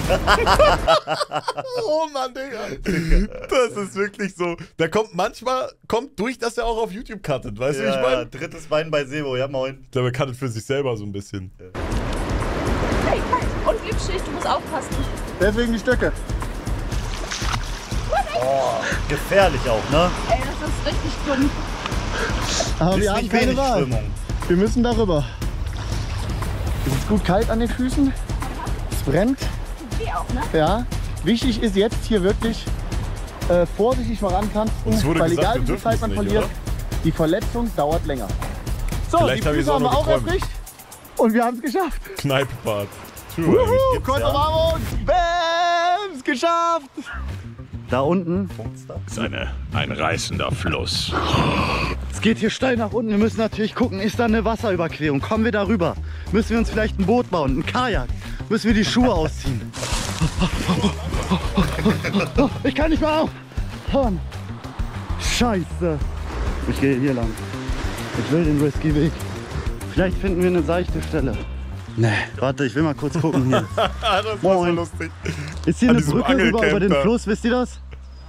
Speaker 1: Oh Mann, Digga. Das ist wirklich so. Da manchmal kommt durch, dass er auch auf YouTube cuttet, weißt du, wie ich meine?
Speaker 2: Ja, drittes Bein bei Sebo, ja moin.
Speaker 1: Ich glaube, er cuttet für sich selber so ein bisschen.
Speaker 15: Hey, und Glücksschicht, du musst aufpassen.
Speaker 8: Deswegen die Stöcke.
Speaker 2: Oh, gefährlich auch, ne?
Speaker 15: Ey, das ist richtig dumm.
Speaker 8: Aber
Speaker 2: Ist
Speaker 8: wir haben
Speaker 2: nicht
Speaker 8: keine
Speaker 2: wenig
Speaker 8: Wahl.
Speaker 2: Strömung.
Speaker 8: Wir müssen darüber. Es ist gut kalt an den Füßen. Es brennt.
Speaker 15: Wie auch, ne?
Speaker 8: Ja. Wichtig ist jetzt hier wirklich vorsichtig vorantanzen,
Speaker 1: Uns wurde
Speaker 8: weil
Speaker 1: gesagt,
Speaker 8: egal
Speaker 1: wir
Speaker 8: wie viel
Speaker 1: dürfen
Speaker 8: Zeit
Speaker 1: es
Speaker 8: man
Speaker 1: nicht,
Speaker 8: verliert,
Speaker 1: oder?
Speaker 8: die Verletzung dauert länger. So,
Speaker 1: Vielleicht
Speaker 8: die
Speaker 1: hab ich
Speaker 8: Füße
Speaker 1: es auch
Speaker 8: haben wir
Speaker 1: nur
Speaker 8: auch
Speaker 1: geträumt.
Speaker 8: erwischt und wir haben es geschafft.
Speaker 1: Kneippbad.
Speaker 8: Kurz Umarmung. Bams, geschafft.
Speaker 2: Da unten
Speaker 9: ist ein reißender Fluss.
Speaker 2: es geht hier steil nach unten. Wir müssen natürlich gucken, ist da eine Wasserüberquerung? Kommen wir da rüber? Müssen wir uns vielleicht ein Boot bauen, ein Kajak? Müssen wir die Schuhe ausziehen? Ich kann nicht mehr aufhören. Scheiße. Ich gehe hier lang. Ich will den risky Weg. Vielleicht finden wir eine seichte Stelle. Nee, warte, ich will mal kurz gucken hier.
Speaker 1: Das war so lustig.
Speaker 2: Ist hier
Speaker 1: An
Speaker 2: eine
Speaker 1: diesem
Speaker 2: Brücke über den
Speaker 1: Angelcamp da.
Speaker 2: Fluss, wisst ihr das?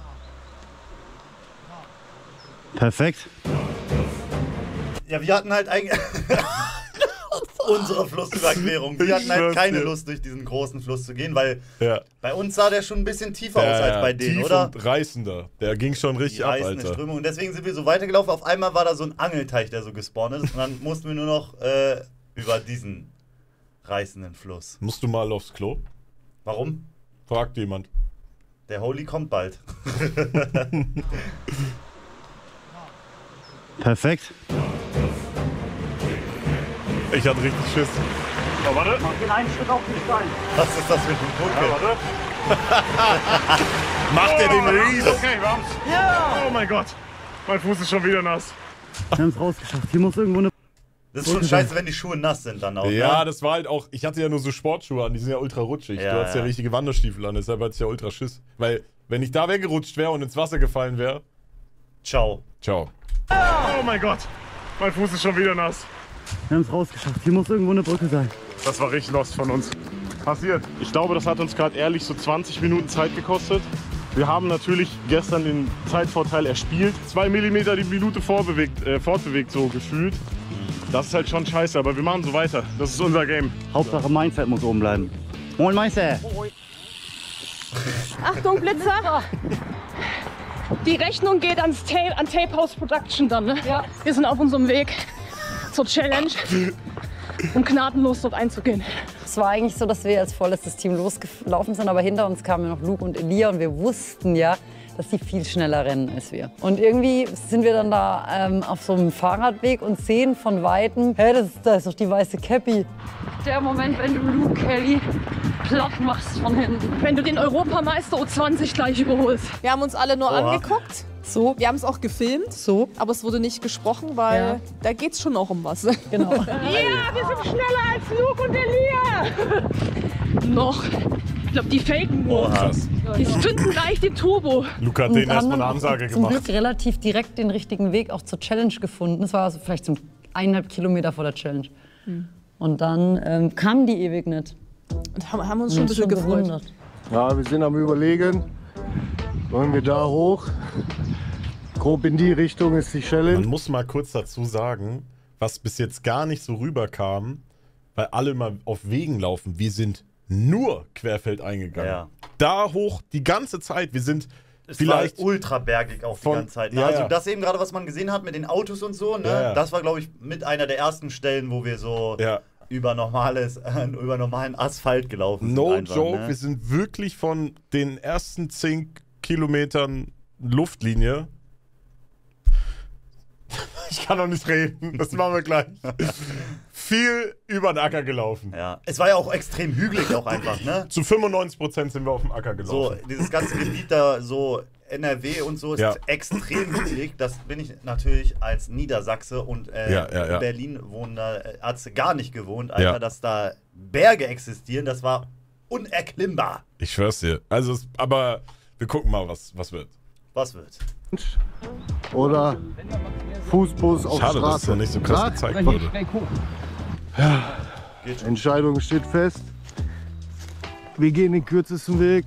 Speaker 2: Perfekt. Ja, wir hatten halt eigentlich unsere Flussüberquerung. Wir hatten halt keine Lust, durch diesen großen Fluss zu gehen, weil bei uns sah der schon ein bisschen tiefer aus als bei denen,
Speaker 1: tief
Speaker 2: oder?
Speaker 1: Und reißender. Der ging schon richtig ab,
Speaker 2: Reißende
Speaker 1: Alter.
Speaker 2: Strömung. Und deswegen sind wir so weitergelaufen. Auf einmal war da so ein Angelteich, der so gespawnt ist. Und dann mussten wir nur noch über diesen reißenden Fluss.
Speaker 1: Musst du mal aufs Klo?
Speaker 2: Warum?
Speaker 1: Fragt jemand.
Speaker 2: Der Holy kommt bald. Perfekt.
Speaker 1: Ich hatte richtig Schiss.
Speaker 9: Oh, warte.
Speaker 6: Mach den einen Schritt auf den Stein.
Speaker 2: Was ist das für ein Brücke?
Speaker 9: Ja, warte.
Speaker 1: Macht er den Riesen?
Speaker 9: Okay, wir haben's.
Speaker 6: Ja.
Speaker 9: Oh mein Gott. Mein Fuß ist schon wieder nass.
Speaker 2: Wir haben es rausgeschafft. Hier muss irgendwo eine... Das ist schon scheiße, wenn die Schuhe nass sind dann auch.
Speaker 1: Ja,
Speaker 2: ne?
Speaker 1: das war halt auch, ich hatte ja nur so Sportschuhe an, die sind ja ultra rutschig.
Speaker 2: Ja,
Speaker 1: du hast ja
Speaker 2: ja.
Speaker 1: richtige Wanderstiefel an, deshalb hatte ich ja ultra Schiss. Weil Wenn ich da weggerutscht wäre und ins Wasser gefallen wäre.
Speaker 2: Ciao.
Speaker 1: Ciao.
Speaker 9: Oh mein Gott, mein Fuß ist schon wieder nass.
Speaker 16: Wir haben es rausgeschafft. Hier muss irgendwo eine Brücke sein.
Speaker 9: Das war richtig lost von uns. Passiert. Ich glaube, das hat uns gerade ehrlich so 20 Minuten Zeit gekostet. Wir haben natürlich gestern den Zeitvorteil erspielt. 2 Millimeter die Minute fortbewegt so gefühlt. Das ist halt schon scheiße, aber wir machen so weiter. Das ist unser Game.
Speaker 16: Hauptsache Mindset muss oben bleiben. Moin Meister!
Speaker 6: Achtung, Blitzer! Die Rechnung geht an Tape House Production dann, ne? Ja. Wir sind auf unserem Weg zur Challenge, um gnadenlos dort einzugehen.
Speaker 17: Es war eigentlich so, dass wir als vorletztes Team losgelaufen sind, aber hinter uns kamen noch Luke und Elia und wir wussten ja, dass die viel schneller rennen als wir. Und irgendwie sind wir dann da auf so einem Fahrradweg und sehen von Weitem, hey, da ist doch die weiße Cappy.
Speaker 6: Der Moment, wenn du Luke Kelly platt machst von hinten. Wenn du den Europameister U20 gleich überholst.
Speaker 18: Wir haben uns alle nur angeguckt.
Speaker 17: So.
Speaker 18: Wir haben es auch gefilmt.
Speaker 17: So.
Speaker 18: Aber es wurde nicht gesprochen, weil da geht es schon auch um was.
Speaker 17: Genau.
Speaker 6: Ja, wir sind schneller als Luke und Elia. Noch. Ich glaube, die faken nur. Die zünden gleich den Turbo.
Speaker 1: Luke hat denen erstmal eine Ansage
Speaker 17: zum
Speaker 1: gemacht.
Speaker 17: Glück relativ direkt den richtigen Weg auch zur Challenge gefunden. Das war also vielleicht so 1,5 Kilometer vor der Challenge. Und dann kamen die ewig nicht.
Speaker 18: Und haben uns schon ein bisschen gefreut.
Speaker 13: Ja, wir sind am Überlegen. Wollen wir da hoch? Grob in die Richtung ist die Challenge.
Speaker 1: Man muss mal kurz dazu sagen, was bis jetzt gar nicht so rüberkam, weil alle mal auf Wegen laufen. Wir sind nur querfeld eingegangen.
Speaker 2: Ja.
Speaker 1: Da hoch die ganze Zeit. Wir sind
Speaker 2: Es
Speaker 1: vielleicht
Speaker 2: war ultrabergig auch die ganze Zeit. Ne?
Speaker 1: Ja,
Speaker 2: Also
Speaker 1: ja.
Speaker 2: das eben gerade, was man gesehen hat mit den Autos und so, ne?
Speaker 1: Ja.
Speaker 2: Das war, glaube ich, mit einer der ersten Stellen, wo wir so über normalen Asphalt gelaufen sind.
Speaker 1: No
Speaker 2: einfach,
Speaker 1: joke,
Speaker 2: ne?
Speaker 1: wir sind wirklich von den ersten 10 Kilometern Luftlinie. Ich kann noch nicht reden, das machen wir gleich. Viel über den Acker gelaufen.
Speaker 2: Ja. Es war ja auch extrem hügelig auch einfach, ne?
Speaker 1: Zu 95% sind wir auf dem Acker
Speaker 2: So,
Speaker 1: gelaufen.
Speaker 2: dieses ganze Gebiet da, so NRW und so, ist extrem hügelig. Das bin ich natürlich als Niedersachse und in Berlin wohnender Arzt gar nicht gewohnt, Alter,
Speaker 1: Ja.
Speaker 2: dass da Berge existieren. Das war unerklimmbar.
Speaker 1: Ich schwör's dir. Also, aber wir gucken mal, was wird.
Speaker 2: Was wird?
Speaker 13: Oder Fußbus auf
Speaker 1: Schade, dass es
Speaker 13: Straße.
Speaker 1: noch nicht so krass gezeigt wurde.
Speaker 13: Ja. Entscheidung steht fest. Wir gehen den kürzesten Weg.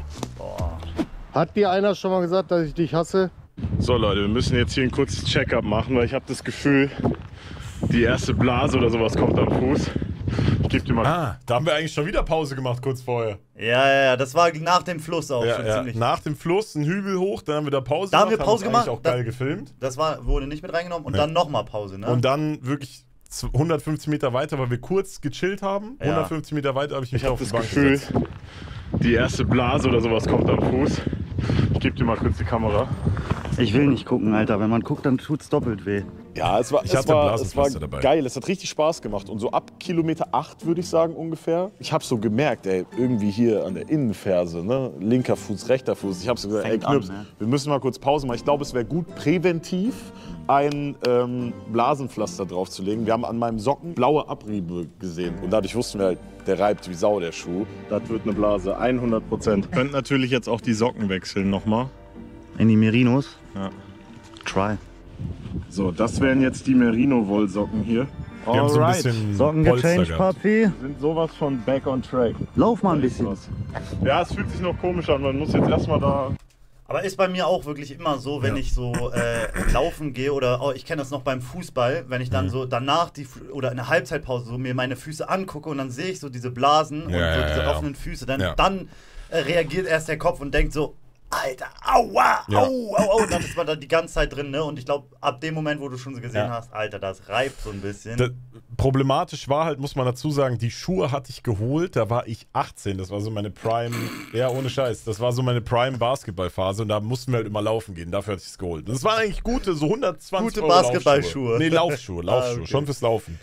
Speaker 13: Hat dir einer schon mal gesagt, dass ich dich hasse?
Speaker 9: So Leute, wir müssen jetzt hier ein kurzes Check-up machen, weil ich habe das Gefühl, die erste Blase oder sowas kommt am Fuß. Ich geb dir mal.
Speaker 1: Da haben wir eigentlich schon wieder Pause gemacht, kurz vorher.
Speaker 2: Ja, das war nach dem Fluss auch schon ziemlich.
Speaker 1: Nach dem Fluss, einen Hügel hoch, dann haben wir da Pause
Speaker 2: Da haben wir Pause gemacht.
Speaker 1: Auch geil gefilmt.
Speaker 2: Das wurde nicht mit reingenommen und dann nochmal Pause, ne?
Speaker 1: Und dann wirklich 150 Meter weiter, weil wir kurz gechillt haben. 150 Meter weiter habe ich mich auf die Bank gesetzt.
Speaker 9: Die erste Blase oder sowas kommt am Fuß. Ich gebe dir mal kurz die Kamera.
Speaker 16: Ich will nicht gucken, Alter. Wenn man guckt, dann tut's doppelt weh.
Speaker 19: Ja, es war geil. Es hat richtig Spaß gemacht. Und so ab Kilometer 8 würde ich sagen ungefähr. Ich habe so gemerkt, ey, irgendwie hier an der Innenferse, ne? Linker Fuß, rechter Fuß. Ich habe so gesagt, ey, Knüps, wir müssen mal kurz Pause machen. Ich glaube, es wäre gut, präventiv ein Blasenpflaster draufzulegen. Wir haben an meinem Socken blaue Abriebe gesehen. Und dadurch wussten wir halt, der reibt wie Sau, der Schuh.
Speaker 9: Das wird eine Blase, 100%. Könnt natürlich jetzt auch die Socken wechseln nochmal.
Speaker 16: In die Merinos?
Speaker 9: Ja.
Speaker 16: Try.
Speaker 9: So, das wären jetzt die Merino-Wollsocken hier.
Speaker 1: Die haben so ein bisschen
Speaker 16: Socken gechanged, Papi.
Speaker 9: Sind sowas von back on track.
Speaker 16: Lauf mal ein bisschen.
Speaker 9: Ja, es fühlt sich noch komisch an, man muss jetzt erstmal da...
Speaker 2: Aber ist bei mir auch wirklich immer so, wenn ich so laufen gehe oder ich kenne das noch beim Fußball, wenn ich dann so danach oder in der Halbzeitpause so mir meine Füße angucke und dann sehe ich so diese Blasen und so diese offenen Füße, dann reagiert erst der Kopf und denkt so, Alter, aua, au, und dann ist man da die ganze Zeit drin, ne? Und ich glaube, ab dem Moment, wo du schon so gesehen hast, Alter, das reibt so ein bisschen.
Speaker 1: Problematisch war halt, muss man dazu sagen, die Schuhe hatte ich geholt, da war ich 18, das war so meine Prime, ja ohne Scheiß, das war so meine Prime-Basketballphase und da mussten wir halt immer laufen gehen, dafür hatte ich es geholt. Das waren eigentlich gute, so 120
Speaker 2: gute
Speaker 1: Euro
Speaker 2: Basketballschuhe.
Speaker 1: Nee, Laufschuhe, okay. Schon fürs Laufen.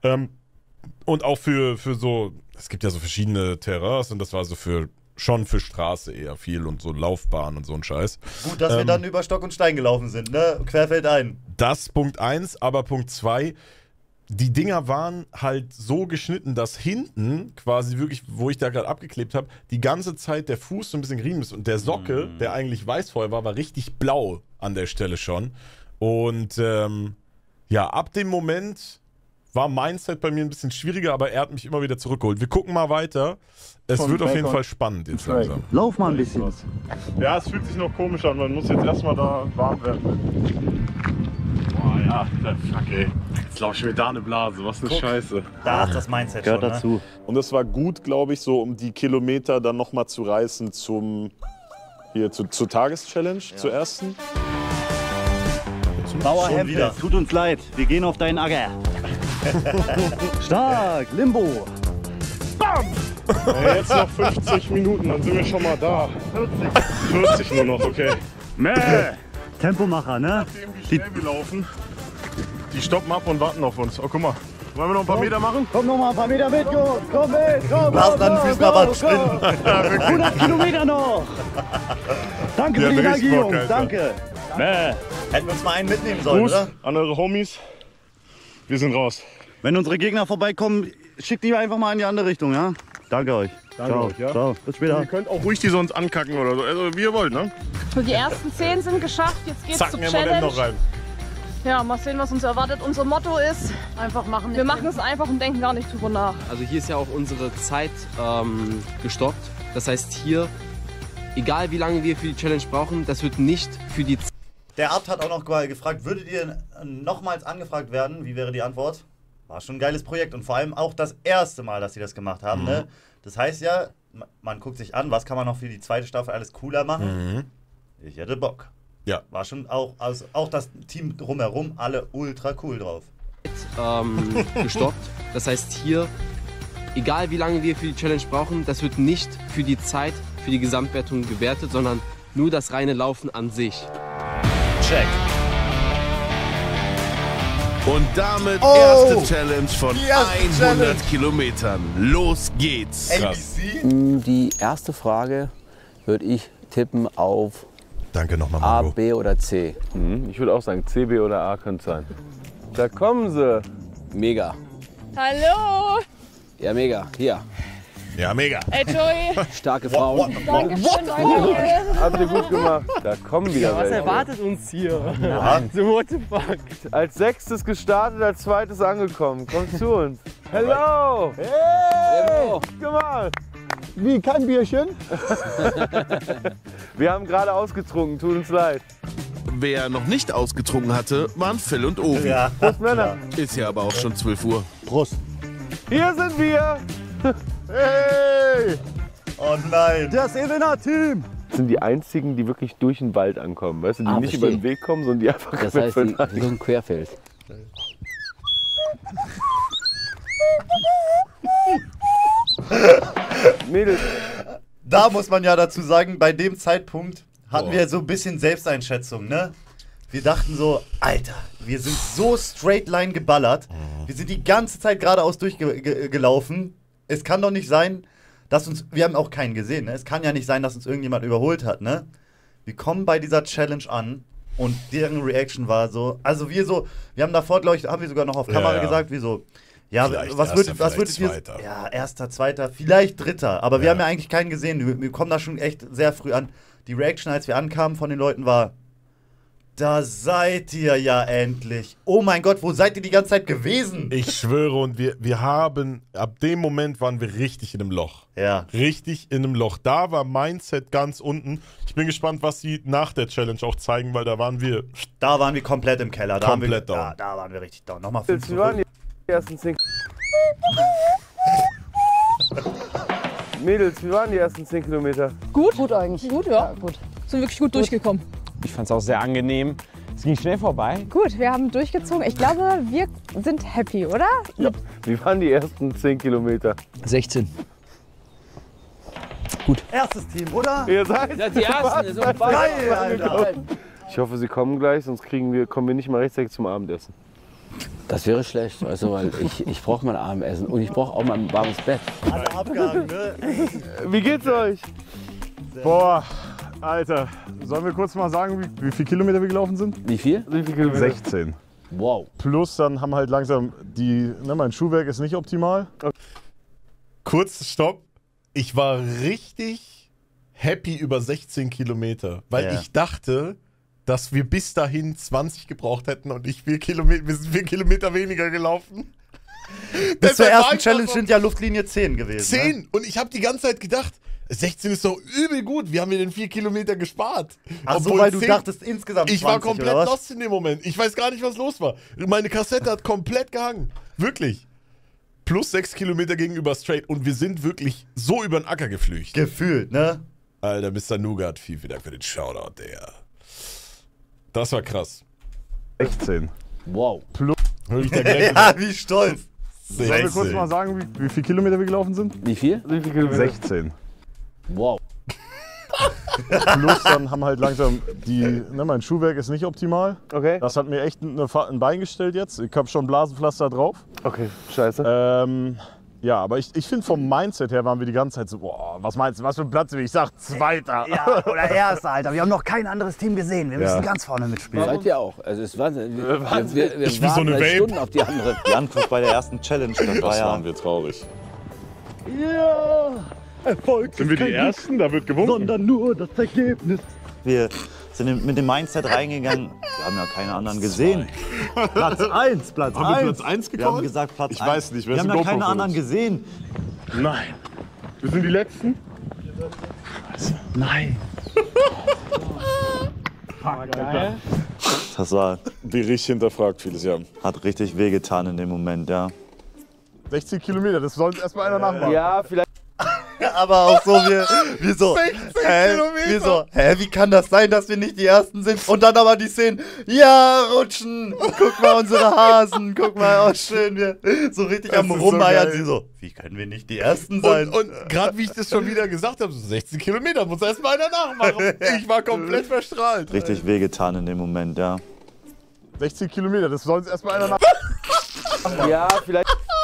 Speaker 1: Und auch für so, es gibt ja so verschiedene Terrains und das war so schon für Straße eher viel und so Laufbahn und so ein Scheiß.
Speaker 2: Gut, dass wir dann über Stock und Stein gelaufen sind, ne? Querfeldein.
Speaker 1: Das Punkt 1, aber Punkt 2, die Dinger waren halt so geschnitten, dass hinten quasi wirklich, wo ich da gerade abgeklebt habe, die ganze Zeit der Fuß so ein bisschen gerieben ist. Und der Socke, der eigentlich weiß vorher war richtig blau an der Stelle schon. Und ja, ab dem Moment war Mindset bei mir ein bisschen schwieriger, aber er hat mich immer wieder zurückgeholt. Wir gucken mal weiter. Es wird auf jeden Fall spannend jetzt langsam.
Speaker 16: Lauf mal ein bisschen.
Speaker 19: Ja, es fühlt sich noch komisch an. Man muss jetzt erstmal da warm werden. Boah, ja, fuck ey. Jetzt lauf ich mir da eine Blase. Was eine Scheiße.
Speaker 2: Da ist das Mindset
Speaker 16: gehört
Speaker 2: schon,
Speaker 16: dazu.
Speaker 2: Ne?
Speaker 19: Und es war gut, glaube ich, so um die Kilometer dann nochmal zu reißen zur Tageschallenge, zur ersten.
Speaker 16: Bauer Hempel, tut uns leid. Wir gehen auf deinen Acker. Stark, Limbo.
Speaker 19: Bam! Ja, jetzt noch 50 Minuten, dann sind wir schon mal da. 40 nur noch, okay.
Speaker 16: Mäh. Tempomacher, ne?
Speaker 19: Nachdem wie schnell wir laufen, die stoppen ab und warten auf uns. Oh, guck mal. Wollen wir noch ein paar Meter machen?
Speaker 16: Komm noch mal ein paar Meter mit, Jungs. Komm mit, komm.
Speaker 2: Lass dann Füßen aber sprinten.
Speaker 16: 100 Kilometer noch. Danke für die Energie, Jungs. Danke.
Speaker 2: Mäh. Hätten wir uns mal einen mitnehmen sollen,
Speaker 19: Gruß
Speaker 2: oder?
Speaker 19: an eure Homies. Wir sind raus.
Speaker 16: Wenn unsere Gegner vorbeikommen, schickt die einfach mal in die andere Richtung, ja? Danke euch.
Speaker 19: Danke
Speaker 16: Ciao.
Speaker 19: euch, ja.
Speaker 16: Ciao. Bis später.
Speaker 19: Ihr könnt auch ruhig die sonst ankacken oder so. Also wie ihr wollt, ne?
Speaker 6: So, die ersten 10 sind geschafft, jetzt geht's
Speaker 1: Zacken
Speaker 6: zur
Speaker 1: wir
Speaker 6: Challenge.
Speaker 1: noch rein.
Speaker 6: Ja, mal sehen, was uns erwartet. Unser Motto ist,
Speaker 17: Einfach machen.
Speaker 6: wir machen es einfach und denken gar nicht drüber nach.
Speaker 12: Also hier ist ja auch unsere Zeit gestoppt. Das heißt hier, egal wie lange wir für die Challenge brauchen, das wird nicht für die Zeit.
Speaker 2: Der Abt hat auch noch gefragt, würdet ihr nochmals angefragt werden? Wie wäre die Antwort? War schon ein geiles Projekt und vor allem auch das erste Mal, dass sie das gemacht haben. Ne? Das heißt ja, man guckt sich an, was kann man noch für die zweite Staffel alles cooler machen. Ich hätte Bock.
Speaker 1: Ja.
Speaker 2: War schon auch das Team drumherum, alle ultra cool drauf.
Speaker 12: Gestoppt. Das heißt hier, egal wie lange wir für die Challenge brauchen, das wird nicht für die Zeit, für die Gesamtwertung gewertet, sondern nur das reine Laufen an sich.
Speaker 2: Check.
Speaker 4: Und damit erste Challenge von 100 Kilometern. Los geht's.
Speaker 2: ABC?
Speaker 20: Die erste Frage würde ich tippen auf
Speaker 1: Danke nochmal,
Speaker 20: A,
Speaker 1: Marco.
Speaker 20: B oder C.
Speaker 14: Ich würde auch sagen, C, B oder A könnte sein. Da kommen sie.
Speaker 20: Mega.
Speaker 6: Hallo!
Speaker 20: Ja, mega. Hier.
Speaker 1: Ja, mega.
Speaker 6: Hey, Joey!
Speaker 20: Starke Frauen.
Speaker 6: Dankeschön, danke.
Speaker 14: Habt ihr gut gemacht. Da kommen wieder
Speaker 12: Was
Speaker 14: welche.
Speaker 12: erwartet uns hier?
Speaker 14: So, what the fuck? Als 6. gestartet, als 2. angekommen. Kommt zu uns. Hello! Hey! Guck mal!
Speaker 8: Wie, kein Bierchen?
Speaker 14: Wir haben gerade ausgetrunken, tut uns leid.
Speaker 4: Wer noch nicht ausgetrunken hatte, waren Phil und Ovi.
Speaker 2: Ja.
Speaker 14: Prost, Männer!
Speaker 4: Ist ja aber auch schon 12 Uhr.
Speaker 16: Prost.
Speaker 14: Hier sind wir!
Speaker 19: Hey!
Speaker 2: Oh nein.
Speaker 16: Das Evener-Team.
Speaker 14: Das sind die einzigen, die wirklich durch den Wald ankommen. Weißt du, die nicht
Speaker 20: verstehe.
Speaker 14: über den Weg kommen, sondern die einfach
Speaker 20: Das heißt, die so ein Querfeld.
Speaker 14: Mädels.
Speaker 2: Da muss man ja dazu sagen, bei dem Zeitpunkt hatten wir so ein bisschen Selbsteinschätzung, ne? Wir dachten so, Alter, wir sind so straight line geballert. Wir sind die ganze Zeit geradeaus durchgelaufen. Es kann doch nicht sein, dass uns, wir haben auch keinen gesehen, ne? Es kann ja nicht sein, dass uns irgendjemand überholt hat, ne? Wir kommen bei dieser Challenge an und deren Reaction war so, also wir haben davor, glaube ich, haben wir sogar noch auf Kamera gesagt, wir so, ja, was würdet ihr, ja, erster, zweiter, vielleicht dritter, aber wir haben ja eigentlich keinen gesehen, wir kommen da schon echt sehr früh an. Die Reaction, als wir ankamen von den Leuten war, da seid ihr ja endlich. Oh mein Gott, wo seid ihr die ganze Zeit gewesen?
Speaker 1: Ich schwöre, und wir haben, ab dem Moment waren wir richtig in einem Loch.
Speaker 2: Ja.
Speaker 1: Richtig in einem Loch. Da war Mindset ganz unten. Ich bin gespannt, was sie nach der Challenge auch zeigen, weil da waren wir
Speaker 2: komplett im Keller.
Speaker 1: Komplett down.
Speaker 2: Da waren wir richtig down. Nochmal 5
Speaker 14: Wir waren die ersten 10. Mädels, wie waren die ersten 10 Kilometer?
Speaker 6: Gut? Gut eigentlich. Gut, ja. Gut. Sind wirklich gut durchgekommen.
Speaker 14: Ich fand es auch sehr angenehm. Es ging schnell vorbei.
Speaker 15: Gut, wir haben durchgezogen. Ich glaube, wir sind happy, oder?
Speaker 14: Ja. Wie waren die ersten 10 Kilometer?
Speaker 20: 16.
Speaker 16: Gut. Erstes Team, oder?
Speaker 14: Ihr seid
Speaker 20: Ja, die ersten. So
Speaker 16: Geil, Alter.
Speaker 14: Ich hoffe, sie kommen gleich, sonst kommen wir nicht mal rechtzeitig zum Abendessen.
Speaker 20: Das wäre schlecht, also, weil ich brauche mein Abendessen und ich brauche auch mein warmes Bett.
Speaker 2: Alle abgehangen, ne?
Speaker 14: Wie geht's euch?
Speaker 19: Boah, Alter. Sollen wir kurz mal sagen, wie viele Kilometer wir gelaufen sind?
Speaker 20: Wie viel?
Speaker 14: Wie viele Kilometer?
Speaker 19: 16.
Speaker 20: Wow.
Speaker 19: Plus dann haben halt langsam mein Schuhwerk ist nicht optimal.
Speaker 1: Kurz, stopp. Ich war richtig happy über 16 Kilometer, weil ich dachte, dass wir bis dahin 20 gebraucht hätten und wir sind 4 Kilometer weniger gelaufen.
Speaker 2: Bis zur ersten Challenge sind ja Luftlinie 10 gewesen.
Speaker 1: 10!
Speaker 2: Ne?
Speaker 1: Und ich habe die ganze Zeit gedacht, 16 ist doch übel gut, wir haben hier den 4 Kilometer gespart.
Speaker 2: Ach so, weil du dachtest insgesamt 20,
Speaker 1: ich war komplett lost in dem Moment. Ich weiß gar nicht, was los war. Meine Kassette hat komplett gehangen. Wirklich. Plus 6 Kilometer gegenüber straight. Und wir sind wirklich so über den Acker geflüchtet.
Speaker 2: Gefühlt, ne?
Speaker 1: Alter, Mr. Nougat, vielen Dank für den Shoutout, der. Das war krass.
Speaker 19: 16.
Speaker 20: Wow.
Speaker 19: Plus.
Speaker 2: Ja, wie stolz.
Speaker 19: Sollen wir kurz mal sagen, wie viele Kilometer wir gelaufen sind?
Speaker 20: Wie viel?
Speaker 19: 16.
Speaker 20: Wow.
Speaker 19: Plus dann haben halt langsam mein Schuhwerk ist nicht optimal.
Speaker 13: Okay.
Speaker 19: Das hat mir echt ein Bein gestellt jetzt. Ich habe schon Blasenpflaster drauf.
Speaker 13: Okay, scheiße.
Speaker 19: Ja, aber ich finde vom Mindset her waren wir die ganze Zeit so, boah, was meinst du, was für ein Platz? Ich sag Zweiter.
Speaker 16: Ja, oder Erster, Alter. Wir haben noch kein anderes Team gesehen. Wir müssen ganz vorne mitspielen.
Speaker 20: Seid ihr auch. Also es ist Wahnsinn. Wir
Speaker 1: ich wie so eine Vape.
Speaker 20: Stunden auf die andere.
Speaker 2: Jan guckt bei der ersten Challenge. Das
Speaker 19: waren wir traurig.
Speaker 16: Ja, Erfolg
Speaker 19: sind wir die Ersten? Da wird gewunken.
Speaker 16: Sondern nur das Ergebnis.
Speaker 2: Wir sind mit dem Mindset reingegangen. Wir haben ja keine anderen gesehen. Platz 1, Platz 1.
Speaker 19: Haben wir Platz 1
Speaker 2: Wir haben
Speaker 19: gekauft?
Speaker 2: gesagt Platz 1.
Speaker 19: Ich weiß nicht.
Speaker 2: Wir haben ja keine anderen gesehen.
Speaker 19: Nein. Wir sind die Letzten?
Speaker 16: Nein.
Speaker 2: Geil. Das war...
Speaker 19: Wie richtig hinterfragt vieles, ja.
Speaker 2: Hat richtig wehgetan in dem Moment, ja.
Speaker 19: 16 Kilometer, das soll uns erstmal einer nachmachen.
Speaker 20: Ja, vielleicht.
Speaker 2: Aber auch so, wie so,
Speaker 1: 16 Kilometer.
Speaker 2: Wie kann das sein, dass wir nicht die Ersten sind? Und dann aber die Szenen, ja, rutschen, guck mal unsere Hasen, guck mal, oh schön, wir so richtig
Speaker 1: Das
Speaker 2: am
Speaker 1: ist
Speaker 2: Rumeiern.
Speaker 1: so geil.
Speaker 2: Sie so, wie können wir nicht die Ersten sein?
Speaker 1: Und gerade wie ich das schon wieder gesagt habe, so 16 Kilometer, muss erstmal einer nachmachen. Ich war komplett verstrahlt.
Speaker 2: Richtig wehgetan in dem Moment, ja.
Speaker 19: 16 Kilometer, das soll uns erstmal einer nachmachen.
Speaker 20: Ja, vielleicht.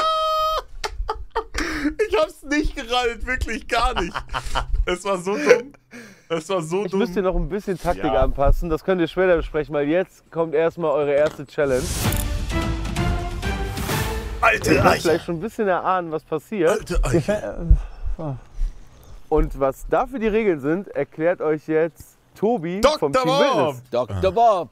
Speaker 1: Ich hab's nicht gerallt, wirklich gar nicht. Es war so dumm. Es war so dumm.
Speaker 13: Müsst ihr noch ein bisschen Taktik anpassen, das könnt ihr später besprechen, weil jetzt kommt erstmal eure erste Challenge.
Speaker 1: Alte
Speaker 13: Ihr könnt
Speaker 1: Eiche.
Speaker 13: vielleicht schon ein bisschen erahnen, was passiert.
Speaker 1: Alte Eiche.
Speaker 13: Und was dafür die Regeln sind, erklärt euch jetzt Tobi vom Team Wildnis.
Speaker 20: Dr. Bob.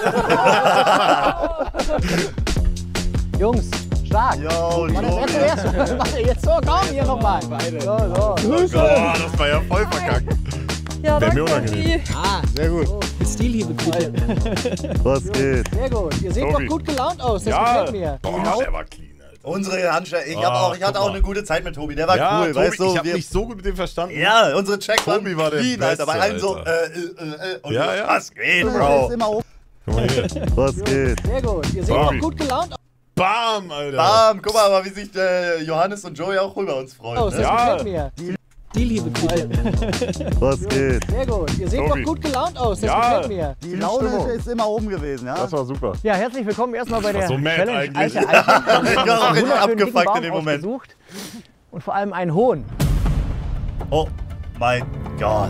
Speaker 10: Jungs, stark.
Speaker 2: Yo,
Speaker 10: Was macht ihr jetzt so? Komm, hier nochmal.
Speaker 1: Oh das war ja voll verkackt.
Speaker 6: Ja,
Speaker 1: Wäre mir
Speaker 6: danke.
Speaker 1: unangenehm.
Speaker 10: Sehr gut. Stilliebe, bitte.
Speaker 2: Was geht?
Speaker 10: Sehr gut. Ihr seht
Speaker 1: Tobi.
Speaker 10: doch gut gelaunt aus. Das
Speaker 1: Ja.
Speaker 10: gefällt mir.
Speaker 1: Boah, der war clean, Alter.
Speaker 2: Unsere Handschellen, ich
Speaker 1: Ah,
Speaker 2: hatte
Speaker 1: guck
Speaker 2: auch
Speaker 1: mal.
Speaker 2: eine gute Zeit mit Tobi, der war
Speaker 1: Ja,
Speaker 2: cool,
Speaker 1: Tobi,
Speaker 2: weißt du?
Speaker 1: ich hab mich so gut mit dem verstanden.
Speaker 2: Ja, unsere Checks
Speaker 1: Tobi war der
Speaker 2: clean, Alter. Bei
Speaker 1: Beste,
Speaker 2: allen so,
Speaker 1: Alter.
Speaker 2: und
Speaker 1: Ja,
Speaker 2: so,
Speaker 1: ja.
Speaker 2: was geht, Bro?
Speaker 10: Immer oben.
Speaker 1: Guck mal hier.
Speaker 2: Was geht?
Speaker 10: Sehr gut. Ihr seht
Speaker 1: Tobi.
Speaker 10: doch gut gelaunt
Speaker 1: Bam, Alter.
Speaker 2: Bam, guck mal, aber wie sich Johannes und Joey auch über uns freuen.
Speaker 10: aus. Das
Speaker 2: Ne?
Speaker 10: gefällt mir. Stilliebe, bitte.
Speaker 2: Was geht?
Speaker 10: Sehr gut. Ihr seht
Speaker 1: Tobi.
Speaker 10: doch gut gelaunt aus. Das
Speaker 1: Ja.
Speaker 10: gefällt mir.
Speaker 2: Die Laune ist immer oben gewesen, ja?
Speaker 19: Das war super.
Speaker 10: Ja, herzlich willkommen erstmal bei der
Speaker 1: so mad
Speaker 10: Challenge
Speaker 1: eigentlich.
Speaker 10: Eiche Eiche.
Speaker 2: Ich war auch richtig abgefuckt in dem Moment.
Speaker 10: Ausgesucht. Und vor allem einen hohen.
Speaker 2: Oh mein Gott.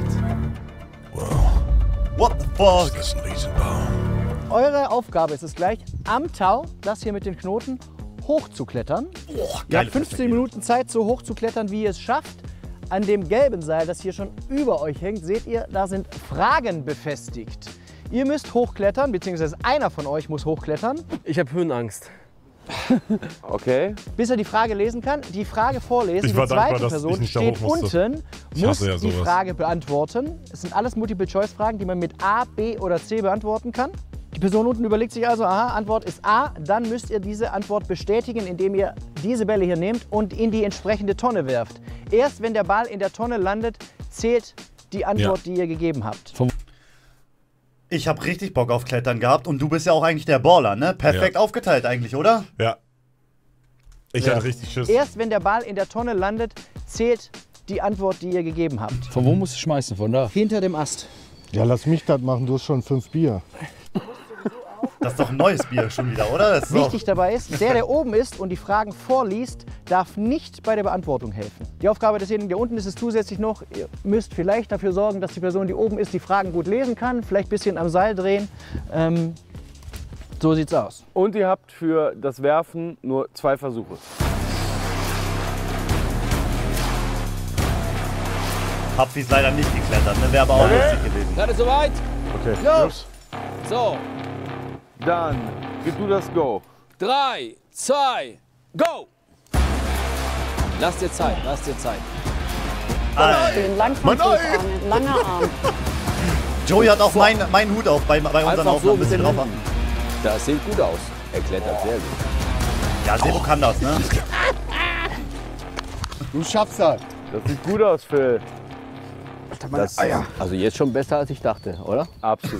Speaker 2: What the fuck?
Speaker 1: Das ist ein Riesenbaum.
Speaker 10: Eure Aufgabe ist es gleich, am Tau, das hier mit den Knoten, hochzuklettern. Ihr habt 15 Minuten Zeit, so hoch zu klettern, wie ihr es schafft. An dem gelben Seil, das hier schon über euch hängt, seht ihr, da sind Fragen befestigt. Ihr müsst hochklettern, beziehungsweise einer von euch muss hochklettern,
Speaker 12: Ich habe Höhenangst.
Speaker 13: Okay.
Speaker 10: bis er die Frage lesen kann. Die Frage vorlesen,
Speaker 1: Ich war
Speaker 10: die zweite
Speaker 1: dankbar, dass
Speaker 10: Person
Speaker 1: ich nicht da
Speaker 10: steht
Speaker 1: hoch musste.
Speaker 10: unten,
Speaker 1: Ich
Speaker 10: muss
Speaker 1: hasse ja
Speaker 10: die
Speaker 1: sowas.
Speaker 10: Frage beantworten. Es sind alles Multiple-Choice-Fragen, die man mit A, B oder C beantworten kann. Die Person unten überlegt sich also, aha, Antwort ist A. Dann müsst ihr diese Antwort bestätigen, indem ihr diese Bälle hier nehmt und in die entsprechende Tonne werft. Erst wenn der Ball in der Tonne landet, zählt die Antwort, die ihr gegeben habt.
Speaker 2: Ich hab richtig Bock auf Klettern gehabt und du bist ja auch eigentlich der Baller, ne? Perfekt aufgeteilt eigentlich, oder?
Speaker 1: Ja. Ich hatte richtig Schiss.
Speaker 10: Erst wenn der Ball in der Tonne landet, zählt die Antwort, die ihr gegeben habt.
Speaker 7: Von wo musst du schmeißen? Von da?
Speaker 10: Hinter dem Ast.
Speaker 13: Ja, lass mich das machen, du hast schon 5 Bier.
Speaker 2: Das ist doch ein neues Bier schon wieder, oder? Das ist doch-
Speaker 10: Wichtig dabei ist, der oben ist und die Fragen vorliest, darf nicht bei der Beantwortung helfen. Die Aufgabe desjenigen, der unten ist, ist zusätzlich noch, ihr müsst vielleicht dafür sorgen, dass die Person, die oben ist, die Fragen gut lesen kann, vielleicht ein bisschen am Seil drehen. So sieht's aus.
Speaker 21: Und ihr habt für das Werfen nur 2 Versuche.
Speaker 2: Hapfi ist leider nicht geklettert, ne? Wäre aber auch lustig gewesen.
Speaker 12: Seid ihr soweit?
Speaker 19: Okay.
Speaker 12: Los! So.
Speaker 21: Dann gib du das Go.
Speaker 12: 3, 2, go! Lass dir Zeit, lass dir Zeit.
Speaker 17: Schön langsam Arm, langer Arm.
Speaker 2: Joey hat auch meinen Hut auf bei unseren Aufnahmen ein bisschen drauf.
Speaker 12: Das sieht gut aus. Er klettert sehr gut.
Speaker 2: Ja, Sebo kann das, ne?
Speaker 13: Du schaffst das.
Speaker 21: Das sieht gut aus, Phil.
Speaker 20: Das, also jetzt schon besser, als ich dachte, oder?
Speaker 21: Absolut.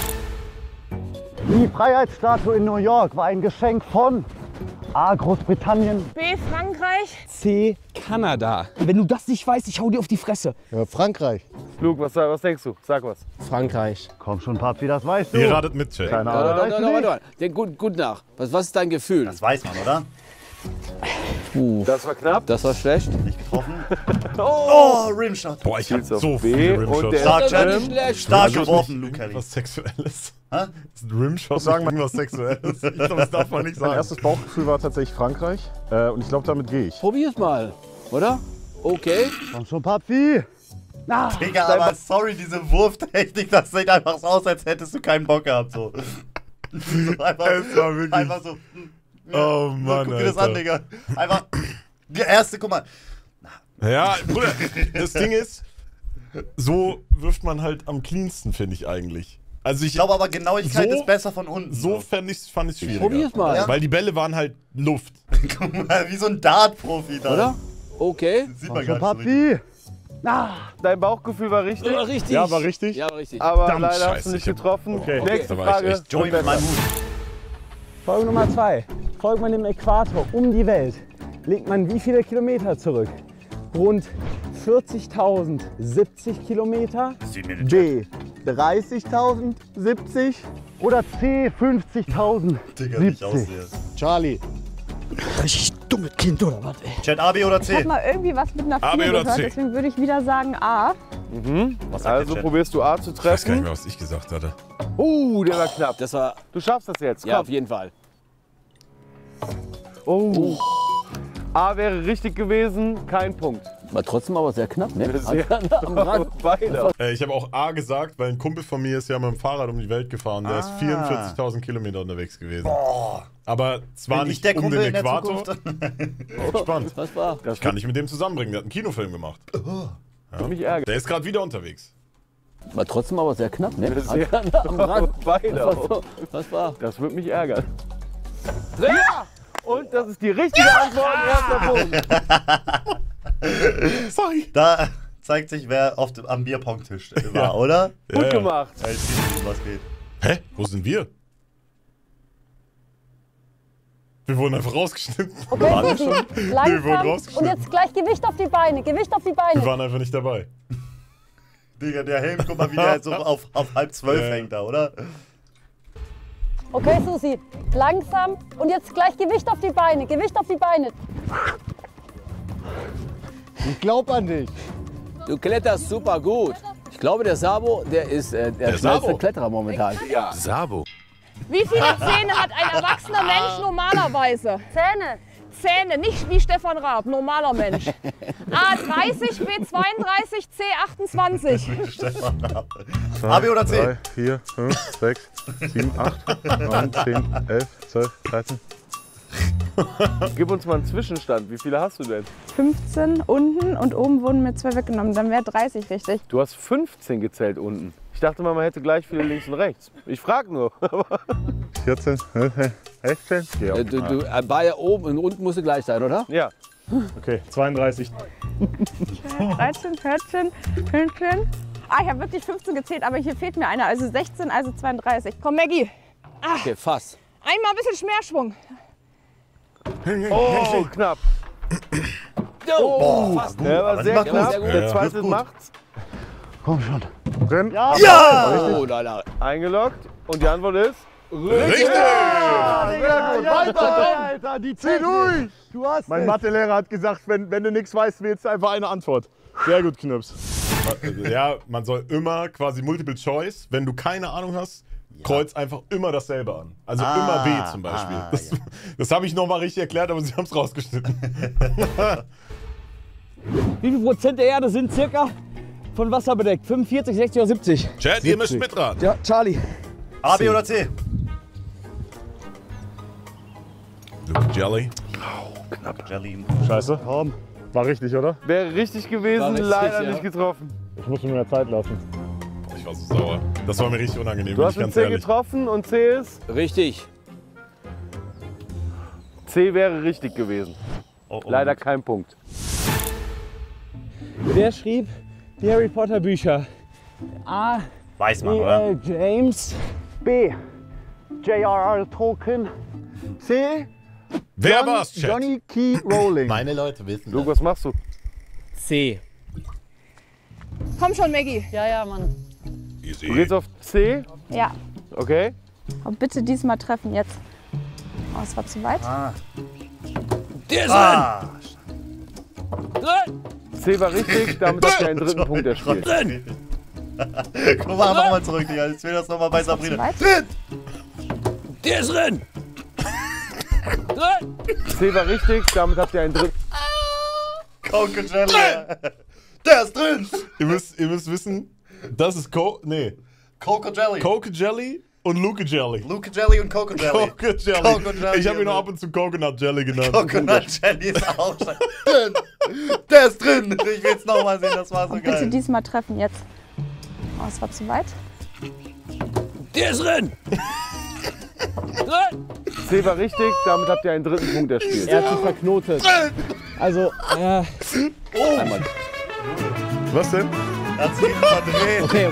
Speaker 16: Die Freiheitsstatue in New York war ein Geschenk von A. Großbritannien,
Speaker 6: B. Frankreich.
Speaker 16: C. Kanada. Wenn du das nicht weißt, ich hau dir auf die Fresse.
Speaker 13: Ja, Frankreich.
Speaker 21: Luke, was denkst du? Sag was.
Speaker 10: Frankreich.
Speaker 16: Komm schon, Papi, das weißt du.
Speaker 1: Ihr ratet mit, Jay.
Speaker 21: Keine Ahnung.
Speaker 12: Warte. Denk gut nach. Was ist dein Gefühl?
Speaker 2: Das weiß man, oder?
Speaker 21: Das war knapp.
Speaker 12: Das war schlecht.
Speaker 2: Nicht getroffen. Oh, Rimshot.
Speaker 1: Boah, ich hab
Speaker 21: auf
Speaker 1: so
Speaker 21: B
Speaker 1: viele
Speaker 21: und
Speaker 1: Rimshots.
Speaker 21: der
Speaker 2: Stark geworfen, Luke Kelly.
Speaker 1: Was Sexuelles.
Speaker 2: Hä?
Speaker 1: Ist ein Rimshot sagen wir was Sexuelles? Ich glaube, das darf man nicht
Speaker 19: Mein
Speaker 1: sagen.
Speaker 19: erstes Bauchgefühl war tatsächlich Frankreich. Und ich glaube, damit gehe ich.
Speaker 12: Probier's mal, oder? Okay.
Speaker 16: Komm schon, Papi.
Speaker 2: Digga, aber sorry, diese Wurftechnik, das sieht einfach so aus, als hättest du keinen Bock gehabt. So. So einfach,
Speaker 1: Es war wirklich-
Speaker 2: einfach so.
Speaker 1: Oh Mann,
Speaker 2: Guck dir das an,
Speaker 1: Alter.
Speaker 2: Digga. Einfach. Der erste, guck mal.
Speaker 1: Ja, Bruder, das Ding ist, so wirft man halt am cleansten, finde ich eigentlich. Also ich
Speaker 2: glaube aber, Genauigkeit ist besser von unten.
Speaker 1: So fand ich es schwieriger.
Speaker 12: Probier's mal.
Speaker 2: Ja.
Speaker 1: Weil die Bälle waren halt Luft.
Speaker 2: Guck mal, wie so ein Dart-Profi da.
Speaker 12: Oder? Okay.
Speaker 2: Sieht man
Speaker 16: Komm
Speaker 2: gar
Speaker 16: schon,
Speaker 2: nicht so richtig.
Speaker 16: Papi.
Speaker 21: Dein Bauchgefühl war richtig.
Speaker 12: War richtig.
Speaker 19: Ja, war richtig.
Speaker 12: Ja, war richtig.
Speaker 21: Aber
Speaker 1: Verdammt,
Speaker 21: leider hast
Speaker 1: scheiße,
Speaker 21: du nicht
Speaker 1: ich hab-
Speaker 21: getroffen.
Speaker 1: Okay,
Speaker 21: Nächste
Speaker 1: da war ich
Speaker 21: Frage.
Speaker 1: echt-
Speaker 2: Joey mit meinem Hut.
Speaker 16: Folge Nummer 2. Folgt man dem Äquator um die Welt, legt man wie viele Kilometer zurück? Rund 40.070 Kilometer, B 30.070 oder C 50.070?
Speaker 2: Digga, nicht aussehen.
Speaker 13: Charlie.
Speaker 16: Richtig dummes Kind oder was, ey?
Speaker 2: Chat A, B oder
Speaker 15: Ich habe
Speaker 2: C?
Speaker 15: mal irgendwie was mit einer
Speaker 1: A, B
Speaker 15: 4
Speaker 1: oder
Speaker 15: gehört,
Speaker 1: C?
Speaker 15: deswegen würde ich wieder sagen A.
Speaker 2: Was sagt
Speaker 21: Also
Speaker 2: der Chat?
Speaker 21: probierst du A zu
Speaker 1: Ich weiß gar nicht
Speaker 21: treffen.
Speaker 1: mehr, was ich gesagt hatte.
Speaker 21: Der war knapp.
Speaker 12: Das war,
Speaker 21: Du schaffst das jetzt.
Speaker 12: ja,
Speaker 21: Komm.
Speaker 12: auf jeden Fall.
Speaker 21: Oh. A wäre richtig gewesen, kein Punkt.
Speaker 20: War trotzdem aber sehr knapp, ne?
Speaker 21: Sehr
Speaker 20: Am Rand.
Speaker 21: Beide.
Speaker 1: Ich habe auch A gesagt, weil ein Kumpel von mir ist ja mit dem Fahrrad um die Welt gefahren. Der ist 44.000 Kilometer unterwegs gewesen. Aber zwar
Speaker 2: Bin ich
Speaker 1: nicht
Speaker 2: der
Speaker 1: um
Speaker 2: Kumpel
Speaker 1: den
Speaker 2: in der
Speaker 1: Äquator.
Speaker 2: Zukunft?
Speaker 1: Spannend.
Speaker 12: Was war?
Speaker 1: Ich kann nicht mit dem zusammenbringen. Der hat einen Kinofilm gemacht.
Speaker 21: Würde mich ärgern.
Speaker 1: Der ist gerade wieder unterwegs.
Speaker 20: War trotzdem aber sehr knapp, ne?
Speaker 21: Sehr
Speaker 20: Am Rand.
Speaker 21: Beide.
Speaker 12: Was war?
Speaker 21: Das würde mich ärgern. Ja! Und das ist die richtige Antwort. Erster Punkt.
Speaker 1: Sorry.
Speaker 2: Da zeigt sich, wer am Bierpong-Tisch war, oder?
Speaker 21: Gut gemacht.
Speaker 2: Ja, ich weiß nicht, was geht.
Speaker 1: Hä? Wo sind wir? Wir wurden einfach rausgeschnitten.
Speaker 17: Okay, Susi,
Speaker 1: Wir wurden
Speaker 17: langsam. Und
Speaker 1: rausgeschnitten.
Speaker 17: jetzt gleich Gewicht auf die Beine, Gewicht auf die
Speaker 1: Wir
Speaker 17: Beine.
Speaker 1: waren einfach nicht dabei.
Speaker 2: Digga, der Helm, guck mal, wie der so auf 11:30 hängt da, oder?
Speaker 17: Okay, Susi, langsam. Und jetzt gleich Gewicht auf die Beine, Gewicht auf die Beine.
Speaker 13: Ich glaub an dich.
Speaker 12: Du kletterst super gut. Ich glaube, der Sabo, der ist der schnellste
Speaker 1: Sabo?
Speaker 12: Kletterer momentan.
Speaker 14: Ja. Sabo.
Speaker 6: Wie viele Zähne hat ein erwachsener Mensch normalerweise?
Speaker 17: Zähne.
Speaker 6: Zähne, nicht wie Stefan Raab, normaler Mensch. A 30, B 32, C 28.
Speaker 2: Stefan Raab. A, B oder C?
Speaker 19: 3, 4, 5, 6, 7, 8, 9, 10, 11, 12, 13.
Speaker 21: Gib uns mal einen Zwischenstand. Wie viele hast du denn?
Speaker 15: 15 unten und oben wurden mir 2 weggenommen. Dann wäre 30 richtig.
Speaker 21: Du hast 15 gezählt unten. Ich dachte mal, man hätte gleich viele links und rechts. Ich frag nur.
Speaker 19: 14, 15, 16.
Speaker 12: Beide oben und unten musst du gleich sein, oder?
Speaker 21: Ja.
Speaker 19: Okay, 32.
Speaker 15: 13, 14, 15. Ah, ich habe wirklich 15 gezählt, aber hier fehlt mir einer. Also 16, also 32.
Speaker 6: Komm, Maggie.
Speaker 12: Okay, fass.
Speaker 6: Einmal ein bisschen Schmerschwung.
Speaker 21: Oh, knapp.
Speaker 12: Oh, fast.
Speaker 21: Der war sehr knapp.
Speaker 12: sehr gut.
Speaker 21: Der zweite macht's.
Speaker 16: Komm schon.
Speaker 19: Drin?
Speaker 21: Ja!
Speaker 12: Oh, da.
Speaker 21: Eingeloggt. Und die Antwort ist?
Speaker 1: Richtig!
Speaker 16: Sehr gut. Weiter, Alter, die zieh durch. Du hast
Speaker 19: Mein
Speaker 16: es.
Speaker 19: Mathelehrer hat gesagt, wenn du nichts weißt, wählst du einfach eine Antwort. Sehr gut, Knips.
Speaker 1: Ja, man soll immer quasi Multiple Choice. Wenn du keine Ahnung hast, Kreuz einfach immer dasselbe an. Also immer B zum Beispiel. Das habe ich nochmal richtig erklärt, aber sie haben es rausgeschnitten.
Speaker 16: Wie viel Prozent der Erde sind circa von Wasser bedeckt? 45, 60 oder 70?
Speaker 1: Chat, ihr müsst mitraten.
Speaker 16: Ja, Charlie.
Speaker 2: A, B oder C?
Speaker 1: Jelly.
Speaker 2: Oh, knapp. Jelly.
Speaker 19: Scheiße. War richtig, oder?
Speaker 21: Wäre richtig gewesen,
Speaker 16: richtig,
Speaker 21: leider
Speaker 16: ja.
Speaker 21: nicht getroffen.
Speaker 19: Ich muss mir mehr Zeit lassen.
Speaker 1: Ich war so sauer. Das war mir richtig unangenehm,
Speaker 21: Du
Speaker 1: bin
Speaker 21: hast
Speaker 1: ich
Speaker 21: mit
Speaker 1: ganz
Speaker 21: C
Speaker 1: ehrlich.
Speaker 21: getroffen und C ist?
Speaker 12: Richtig.
Speaker 21: C wäre richtig gewesen. Leider kein Punkt.
Speaker 16: Wer schrieb die Harry Potter Bücher? A.
Speaker 2: Weiß man, oder?
Speaker 16: James.
Speaker 8: B. J.R.R. Tolkien. C.
Speaker 1: Wer war's, Chat?
Speaker 8: Johnny Key Rowling.
Speaker 1: Meine Leute wissen
Speaker 21: Luke, was machst du?
Speaker 16: C.
Speaker 18: Komm schon, Maggie.
Speaker 17: Ja, Mann.
Speaker 1: Easy.
Speaker 21: Du gehst auf C?
Speaker 15: Ja.
Speaker 21: Okay.
Speaker 15: Und bitte diesmal treffen jetzt. Oh, es war zu weit.
Speaker 12: Der ist drin!
Speaker 21: C war richtig, damit habt ihr einen dritten Punkt erspielt.
Speaker 12: Drin!
Speaker 2: Guck mal nochmal zurück, Digga. Jetzt will das nochmal bei Sabrina.
Speaker 15: Drin!
Speaker 12: Der ist drin! Drin!
Speaker 21: C war richtig, damit habt ihr einen dritten.
Speaker 2: Coke Jelly. Der ist drin!
Speaker 1: Ihr müsst wissen, das ist
Speaker 2: Coke Jelly.
Speaker 1: Coke Jelly und Luke Jelly.
Speaker 2: Luke Jelly und Coke Jelly.
Speaker 1: Coke Jelly.
Speaker 2: Coke Jelly.
Speaker 1: Ich habe ihn noch ab und zu Coconut Jelly genannt.
Speaker 2: Coconut Jelly ist auch drin. Der ist drin! Ich will es nochmal sehen, das war so
Speaker 15: Und bitte
Speaker 2: geil.
Speaker 15: diesmal treffen jetzt. Oh, es war zu weit.
Speaker 12: Der ist drin! Drin!
Speaker 21: C war richtig, damit habt ihr einen dritten Punkt erspielt.
Speaker 16: Er hat sich verknotet. Also,
Speaker 2: Oh!
Speaker 1: Was denn?
Speaker 2: Er hat sich verdreht.
Speaker 16: Okay.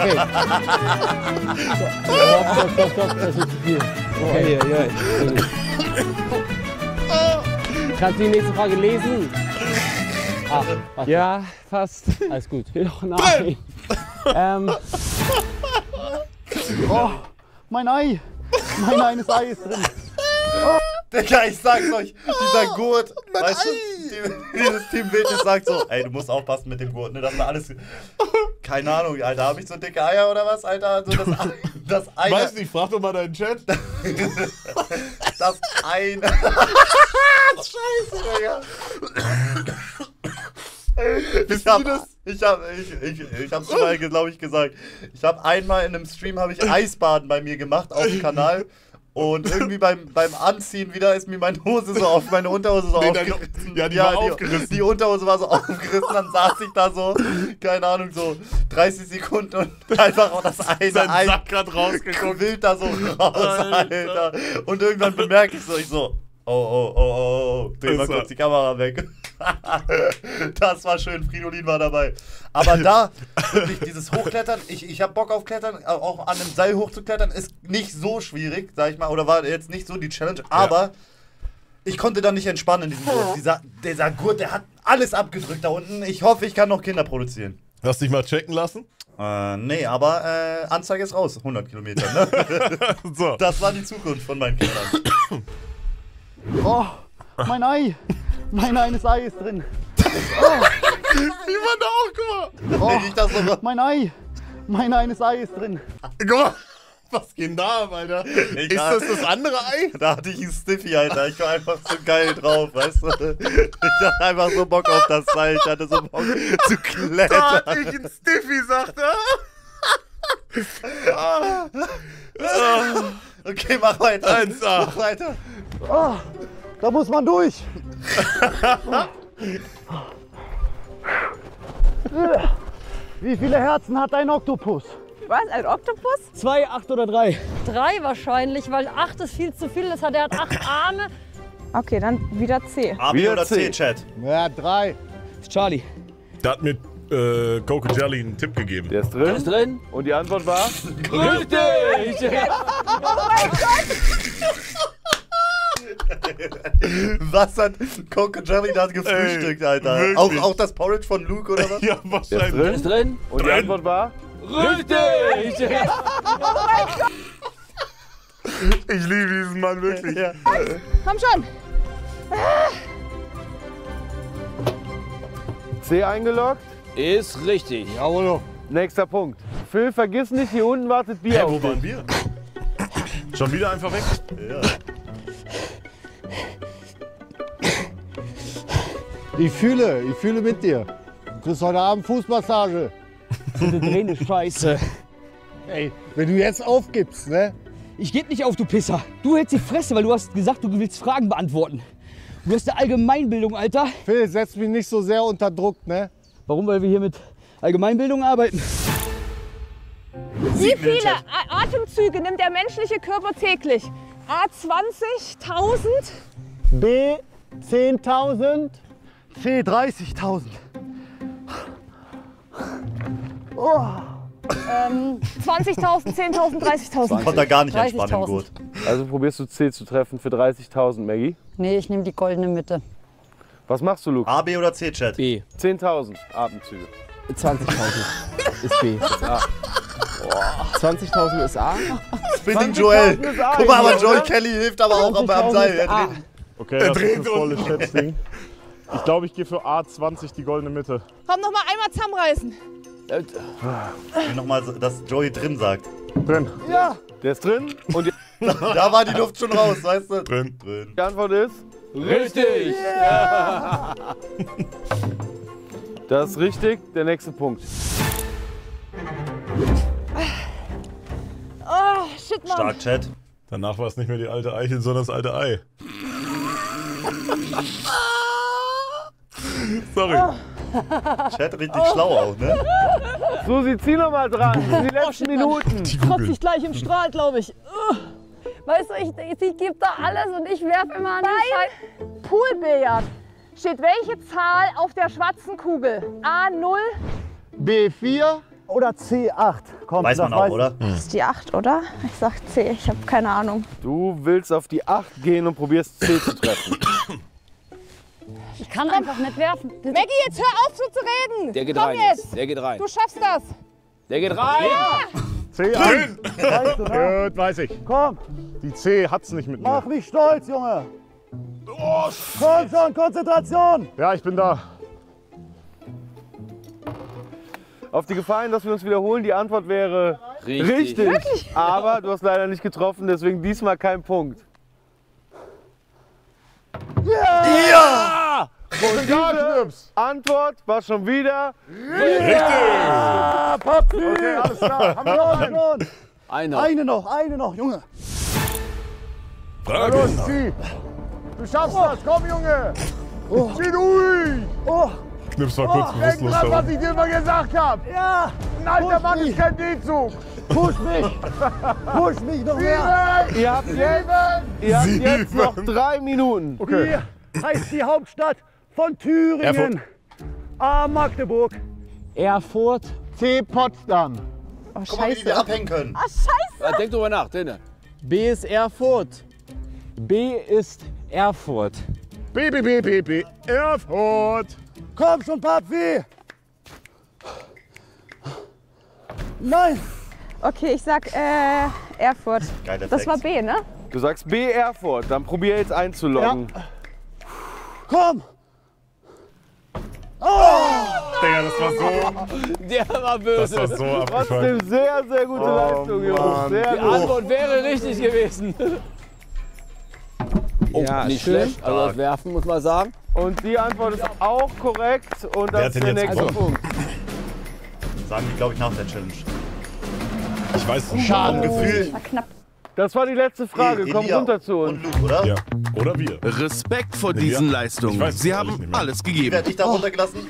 Speaker 16: Stopp, das ist zu viel. Okay. Kannst du die nächste Frage lesen? Warte. Ja, fast. Alles gut. Noch nein.
Speaker 8: Oh, mein Ei. Mein eines Ei ist drin.
Speaker 2: Digga, ich sag's euch, dieser Gurt, weißt du, dieses Team Wildnis sagt so, ey, du musst aufpassen mit dem Gurt, ne, das war alles, keine Ahnung, Alter, hab ich so dicke Eier oder was, Alter, so das Ei.
Speaker 1: Weiß nicht, frag doch mal deinen Chat.
Speaker 2: Das Ei. Scheiße, Digga. Ich hab's schon mal, glaube ich, gesagt. Ich hab einmal in einem Stream Eisbaden bei mir gemacht auf dem Kanal. Und irgendwie beim Anziehen wieder ist mir meine Unterhose so aufgerissen.
Speaker 1: Ja, die war aufgerissen.
Speaker 2: Die Unterhose war so aufgerissen, dann saß ich da so, keine Ahnung, so 30 Sekunden und einfach auch das eine
Speaker 1: Sein Sack grad rausgeguckt.
Speaker 2: Wild da so raus, Alter. Und irgendwann bemerke ich so, oh, dreh mal kurz die Kamera weg. Das war schön, Fridolin war dabei. Aber da, wirklich, dieses Hochklettern, ich hab Bock auf Klettern, auch an einem Seil hochzuklettern, ist nicht so schwierig, sag ich mal, oder war jetzt nicht so die Challenge, aber ich konnte da nicht entspannen in diesem Gurt. Dieser Gurt, der hat alles abgedrückt da unten. Ich hoffe, ich kann noch Kinder produzieren.
Speaker 1: Hast dich mal checken lassen?
Speaker 2: Nee, aber Anzeige ist raus, 100 Kilometer. Ne?
Speaker 1: So.
Speaker 2: Das war die Zukunft von meinen Kindern.
Speaker 8: Oh, mein Ei. Mein eines Ei ist drin.
Speaker 1: Wie man da auch, guck mal.
Speaker 8: Oh, mein Ei. Mein eines Ei ist drin.
Speaker 1: Guck mal. Was geht da ab, Alter? Ist das andere Ei?
Speaker 2: Da hatte ich einen Stiffy, Alter. Ich war einfach so geil drauf, weißt du? Ich hatte einfach so Bock auf das Seil. Ich hatte so Bock zu klettern.
Speaker 1: Da hatte ich einen Stiffy, sagt er.
Speaker 2: Okay, mach weiter.
Speaker 1: 1A.
Speaker 2: Mach weiter.
Speaker 8: Oh, da muss man durch. Wie viele Herzen hat ein Oktopus?
Speaker 15: Was? Ein Oktopus?
Speaker 16: 2, 8 oder 3?
Speaker 17: 3 wahrscheinlich, weil 8 ist viel zu viel. Er hat 8 Arme.
Speaker 15: Okay, dann wieder C.
Speaker 2: A, B oder C, Chat?
Speaker 8: Ja, 3.
Speaker 16: Charlie.
Speaker 1: Da hat mir Coco Jelly einen Tipp gegeben.
Speaker 21: Der ist drin.
Speaker 12: Der ist drin.
Speaker 21: Und die Antwort war?
Speaker 12: Richtig!
Speaker 15: Oh mein Gott!
Speaker 2: Was hat Coco Jelly da gefrühstückt, Alter? Auch das Porridge von Luke oder was?
Speaker 1: Ja, wahrscheinlich.
Speaker 21: Der
Speaker 12: ist drin.
Speaker 21: Und die Antwort war?
Speaker 12: Richtig!
Speaker 15: Oh mein Gott!
Speaker 1: Ich liebe diesen Mann wirklich.
Speaker 2: Ja.
Speaker 15: Komm schon!
Speaker 21: C eingeloggt.
Speaker 12: Ist richtig.
Speaker 21: Jawohl. Nächster Punkt. Phil, vergiss nicht, hier unten wartet Bier auf
Speaker 1: Wo
Speaker 21: dich.
Speaker 1: waren wir? Schon wieder einfach weg?
Speaker 2: Ja.
Speaker 13: Ich fühle mit dir. Du kriegst heute Abend Fußmassage.
Speaker 16: Diese drehende Scheiße.
Speaker 13: Ey, wenn du jetzt aufgibst, ne?
Speaker 16: Ich geb nicht auf, du Pisser. Du hältst die Fresse, weil du hast gesagt, du willst Fragen beantworten. Du hast eine Allgemeinbildung, Alter.
Speaker 13: Phil, setz mich nicht so sehr unter Druck, ne?
Speaker 16: Warum? Weil wir hier mit Allgemeinbildung arbeiten.
Speaker 6: Wie viele Atemzüge nimmt der menschliche Körper täglich? A 20.000?
Speaker 13: B 10.000?
Speaker 8: C 30.000.
Speaker 6: Oh. 20.000, 10.000, 30.000.
Speaker 2: Konnte er gar nicht entspannen, gut.
Speaker 21: Also probierst du C zu treffen für 30.000, Maggie?
Speaker 17: Nee, ich nehme die goldene Mitte.
Speaker 21: Was machst du, Luke?
Speaker 2: A, B oder C, Chat?
Speaker 21: B. 10.000 Atemzüge.
Speaker 12: 20.000 ist B.
Speaker 21: Ist A.
Speaker 12: 20.000 ist A.
Speaker 2: Spinning Joel. Guck mal, aber Joel Kelly hilft aber auch am Seil.
Speaker 19: Okay, das ist ein volles Schätzding. Ich glaube, ich gehe für A20 die goldene Mitte.
Speaker 18: Komm, noch mal einmal zusammenreißen.
Speaker 2: Ich will nochmal, dass Joey drin sagt.
Speaker 19: Drin.
Speaker 18: Ja.
Speaker 21: Der ist drin und
Speaker 2: da war die Luft schon raus, weißt du?
Speaker 19: Drin.
Speaker 21: Die Antwort ist
Speaker 12: richtig.
Speaker 21: Yeah. Das ist richtig. Der nächste Punkt.
Speaker 18: Oh, shit, Mann.
Speaker 2: Stark, Chat.
Speaker 1: Danach war es nicht mehr die alte Eichel, sondern das alte Ei. Sorry.
Speaker 2: Chat richtig schlau auch, ne?
Speaker 21: Susi, zieh noch mal dran. Das sind die letzten Minuten.
Speaker 6: Kotze ich gleich im Strahl, glaube ich.
Speaker 17: Weißt du, ich gebe da alles und ich werfe immer an den Scheiß.
Speaker 6: Poolbillard. Steht welche Zahl auf der schwarzen Kugel? A0?
Speaker 8: B4 oder C8? Komm,
Speaker 2: weiß man auch, oder?
Speaker 15: Das ist die 8, oder? Ich sag C, ich habe keine Ahnung.
Speaker 21: Du willst auf die 8 gehen und probierst C zu treffen.
Speaker 17: Ich kann einfach nicht werfen.
Speaker 6: Maggie, jetzt hör auf so zu reden.
Speaker 12: Der geht
Speaker 6: Komm
Speaker 12: rein
Speaker 6: jetzt.
Speaker 12: Der geht rein.
Speaker 6: Du schaffst das.
Speaker 12: Der geht rein.
Speaker 6: Ja.
Speaker 19: C1.
Speaker 8: Weißt du, ne?
Speaker 19: Gut, weiß ich.
Speaker 8: Komm,
Speaker 19: Die C hat's nicht mit mir.
Speaker 8: mach mich stolz, Junge. Komm schon, Konzentration.
Speaker 19: Ja, ich bin da.
Speaker 21: Auf die Gefahr hin, dass wir uns wiederholen, die Antwort wäre
Speaker 12: Richtig.
Speaker 21: richtig. Aber du hast leider nicht getroffen, deswegen diesmal kein Punkt.
Speaker 19: Ja!
Speaker 21: Und diese Antwort war schon wieder
Speaker 19: richtig.
Speaker 8: Ah, Papi.
Speaker 19: Okay, alles klar. Haben wir
Speaker 8: Schon, schon.
Speaker 12: Eine
Speaker 8: Eine noch, Junge.
Speaker 19: Frage.
Speaker 8: Los, zieh.
Speaker 19: Du schaffst das. Komm, Junge. Zieh durch.
Speaker 8: Oh,
Speaker 1: Knips war kurz
Speaker 19: Denk
Speaker 1: bewusstlos
Speaker 19: dran,
Speaker 1: da
Speaker 19: was ich dir mal gesagt habe.
Speaker 8: ja.
Speaker 19: Ein alter
Speaker 8: Push
Speaker 19: Mann
Speaker 8: mich.
Speaker 19: ist kein D-Zug.
Speaker 8: Push mich. Push mich noch mehr.
Speaker 21: Ihr habt jetzt noch 3 Minuten.
Speaker 19: Okay.
Speaker 8: Wie heißt die Hauptstadt von Thüringen?
Speaker 1: Erfurt.
Speaker 8: A. Magdeburg.
Speaker 16: Erfurt.
Speaker 8: C. Potsdam.
Speaker 15: Oh,
Speaker 2: Guck mal, wie wir abhängen können.
Speaker 15: Ah, scheiße.
Speaker 12: Denk drüber nach, Denne.
Speaker 16: B ist Erfurt. B ist Erfurt.
Speaker 19: B. Erfurt.
Speaker 8: Komm schon, Papi. Nein.
Speaker 15: Okay, ich sag Erfurt.
Speaker 2: Geiler
Speaker 15: Das war B, ne?
Speaker 21: Du sagst B Erfurt, dann probier jetzt einzuloggen.
Speaker 8: Komm.
Speaker 1: Digga, das war so.
Speaker 12: Der war böse.
Speaker 1: Das war so abgefuckt.
Speaker 21: Trotzdem sehr, sehr gute Leistung, Jungs. Sehr
Speaker 12: Die
Speaker 21: gut.
Speaker 12: Antwort wäre richtig gewesen. Oh,
Speaker 21: Ja,
Speaker 12: nicht
Speaker 21: schön.
Speaker 12: schlecht. Also das Werfen, muss man sagen.
Speaker 21: Und die Antwort ist auch korrekt. Und
Speaker 1: Wer
Speaker 21: das
Speaker 1: hat
Speaker 21: ist
Speaker 1: denn
Speaker 21: der
Speaker 1: jetzt
Speaker 21: nächste
Speaker 1: gewonnen?
Speaker 21: Punkt.
Speaker 2: Sagen die, glaube ich, nach der Challenge.
Speaker 1: Ich weiß es nicht.
Speaker 2: Schade. Gefühl.
Speaker 15: War knapp.
Speaker 21: Das war die letzte Frage. Komm
Speaker 2: Elia
Speaker 21: runter zu uns.
Speaker 2: Und Luke, oder?
Speaker 1: Ja. Oder wir.
Speaker 4: Respekt vor
Speaker 1: Nee,
Speaker 4: diesen
Speaker 1: ja.
Speaker 4: Leistungen.
Speaker 1: Ich weiß es
Speaker 4: Sie
Speaker 1: ehrlich
Speaker 4: haben
Speaker 1: nicht mehr.
Speaker 4: alles
Speaker 2: Wie
Speaker 4: gegeben.
Speaker 2: werd ich da runtergelassen?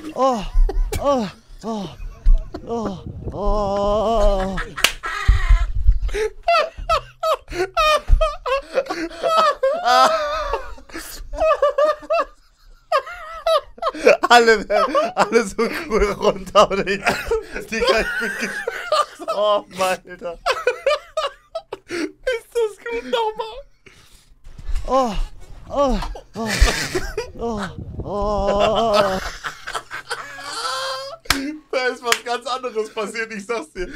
Speaker 2: Alle so cool runter und ich. Die kann ich Oh, Mann, Alter.
Speaker 1: Ist das gut nochmal? Da ist was ganz anderes passiert, ich sag's dir.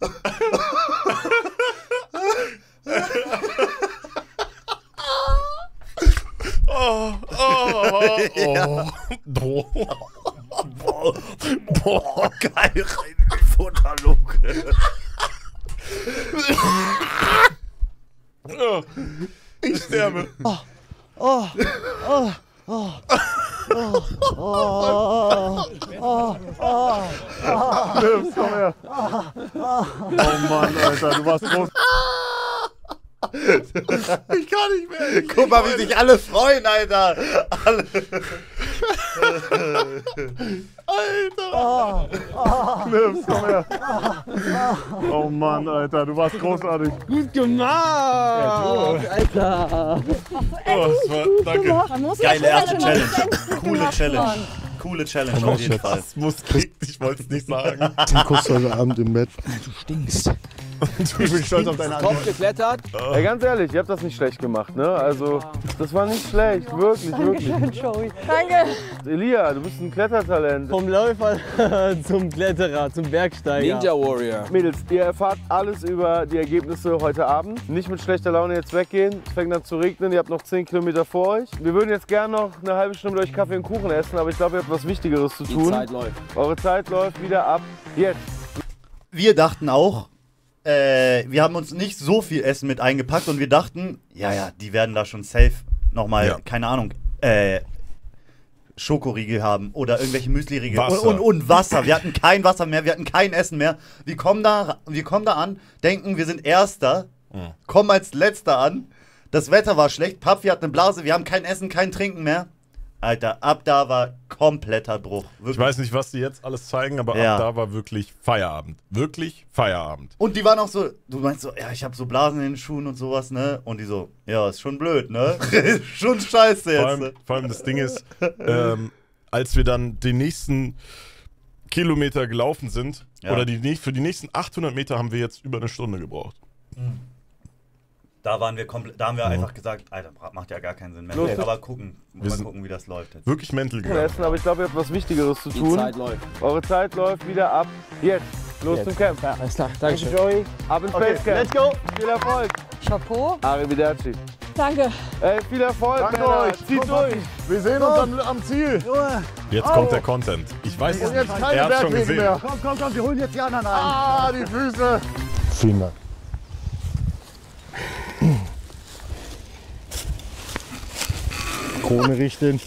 Speaker 2: Boah, geil, rein in die Futterluke.
Speaker 1: Oh, ich sterbe.
Speaker 2: Oh, oh, oh, oh. Oh, oh, oh, oh,
Speaker 13: Komm her. Oh Mann, Alter, du warst groß.
Speaker 1: Ich kann nicht mehr.
Speaker 2: Guck mal, wie sich alle freuen, Alter. Alle.
Speaker 13: Alter. Nims, komm her. Oh Mann, Alter, du warst großartig.
Speaker 16: Gut gemacht. Alter.
Speaker 1: Oh, danke.
Speaker 2: Geile erste Challenge. Coole Challenge. Coole Challenge auf jeden Fall.
Speaker 1: Ich wollte es nicht sagen.
Speaker 13: Ein Kuss heute Abend im Bett.
Speaker 16: Du stinkst.
Speaker 13: Ich bin stolz auf deine Antwort.
Speaker 16: Kopf geklettert.
Speaker 21: Ey, ganz ehrlich, ihr habt das nicht schlecht gemacht, ne? Also, das war nicht schlecht, wirklich, wirklich.
Speaker 17: Dankeschön, Joey.
Speaker 15: Danke.
Speaker 21: Elia, du bist ein Klettertalent.
Speaker 16: Vom Läufer zum Kletterer, zum Bergsteiger.
Speaker 12: Ninja Warrior.
Speaker 21: Mädels, ihr erfahrt alles über die Ergebnisse heute Abend. Nicht mit schlechter Laune jetzt weggehen. Es fängt an zu regnen, ihr habt noch 10 Kilometer vor euch. Wir würden jetzt gerne noch eine halbe Stunde mit euch Kaffee und Kuchen essen, aber ich glaube, ihr habt was Wichtigeres zu tun.
Speaker 12: Die Zeit läuft.
Speaker 21: Eure Zeit läuft wieder ab. Jetzt.
Speaker 2: Wir dachten auch, wir haben uns nicht so viel Essen mit eingepackt und wir dachten, ja, die werden da schon safe nochmal, keine Ahnung, Schokoriegel haben oder irgendwelche Müsli-Riegel und Wasser. Wir hatten kein Wasser mehr, wir hatten kein Essen mehr. Wir kommen da an, denken, wir sind Erster, kommen als Letzter an. Das Wetter war schlecht, Papi hat eine Blase, wir haben kein Essen, kein Trinken mehr. Alter, ab da war kompletter Bruch. Wirklich.
Speaker 1: Ich weiß nicht, was die jetzt alles zeigen, aber ab da war wirklich Feierabend. Wirklich Feierabend.
Speaker 2: Und die waren auch so, du meinst so, ja, ich habe so Blasen in den Schuhen und sowas, ne? Und die so, ja, ist schon blöd, ne? Schon scheiße jetzt.
Speaker 1: Vor allem das Ding ist, als wir dann den nächsten Kilometer gelaufen sind, oder für die nächsten 800 Meter haben wir jetzt über eine Stunde gebraucht.
Speaker 2: Da waren wir komplett, da haben wir einfach gesagt, Alter, macht ja gar keinen Sinn mehr.
Speaker 21: Los,
Speaker 2: aber gucken, wie das läuft jetzt.
Speaker 1: Wirklich mental gegangen.
Speaker 21: Aber ich glaube, ihr habt was Wichtigeres zu tun.
Speaker 12: Die Zeit läuft.
Speaker 21: Eure Zeit läuft wieder ab. Jetzt. Los zum Camp.
Speaker 16: Ja, alles klar. Dankeschön.
Speaker 21: Joey. Ab ins Basecamp.
Speaker 16: Let's go.
Speaker 21: Viel Erfolg.
Speaker 17: Chapeau.
Speaker 21: Arrivederci.
Speaker 15: Danke.
Speaker 21: Ey, viel Erfolg.
Speaker 13: Danke euch.
Speaker 21: Zieht durch.
Speaker 13: Wir sehen uns am Ziel.
Speaker 1: Jetzt kommt der Content. Ich weiß es nicht. Er hat schon gesehen.
Speaker 13: Mehr. Komm, wir holen jetzt die anderen ein. Die Füße. Vielen Dank. Krone richten.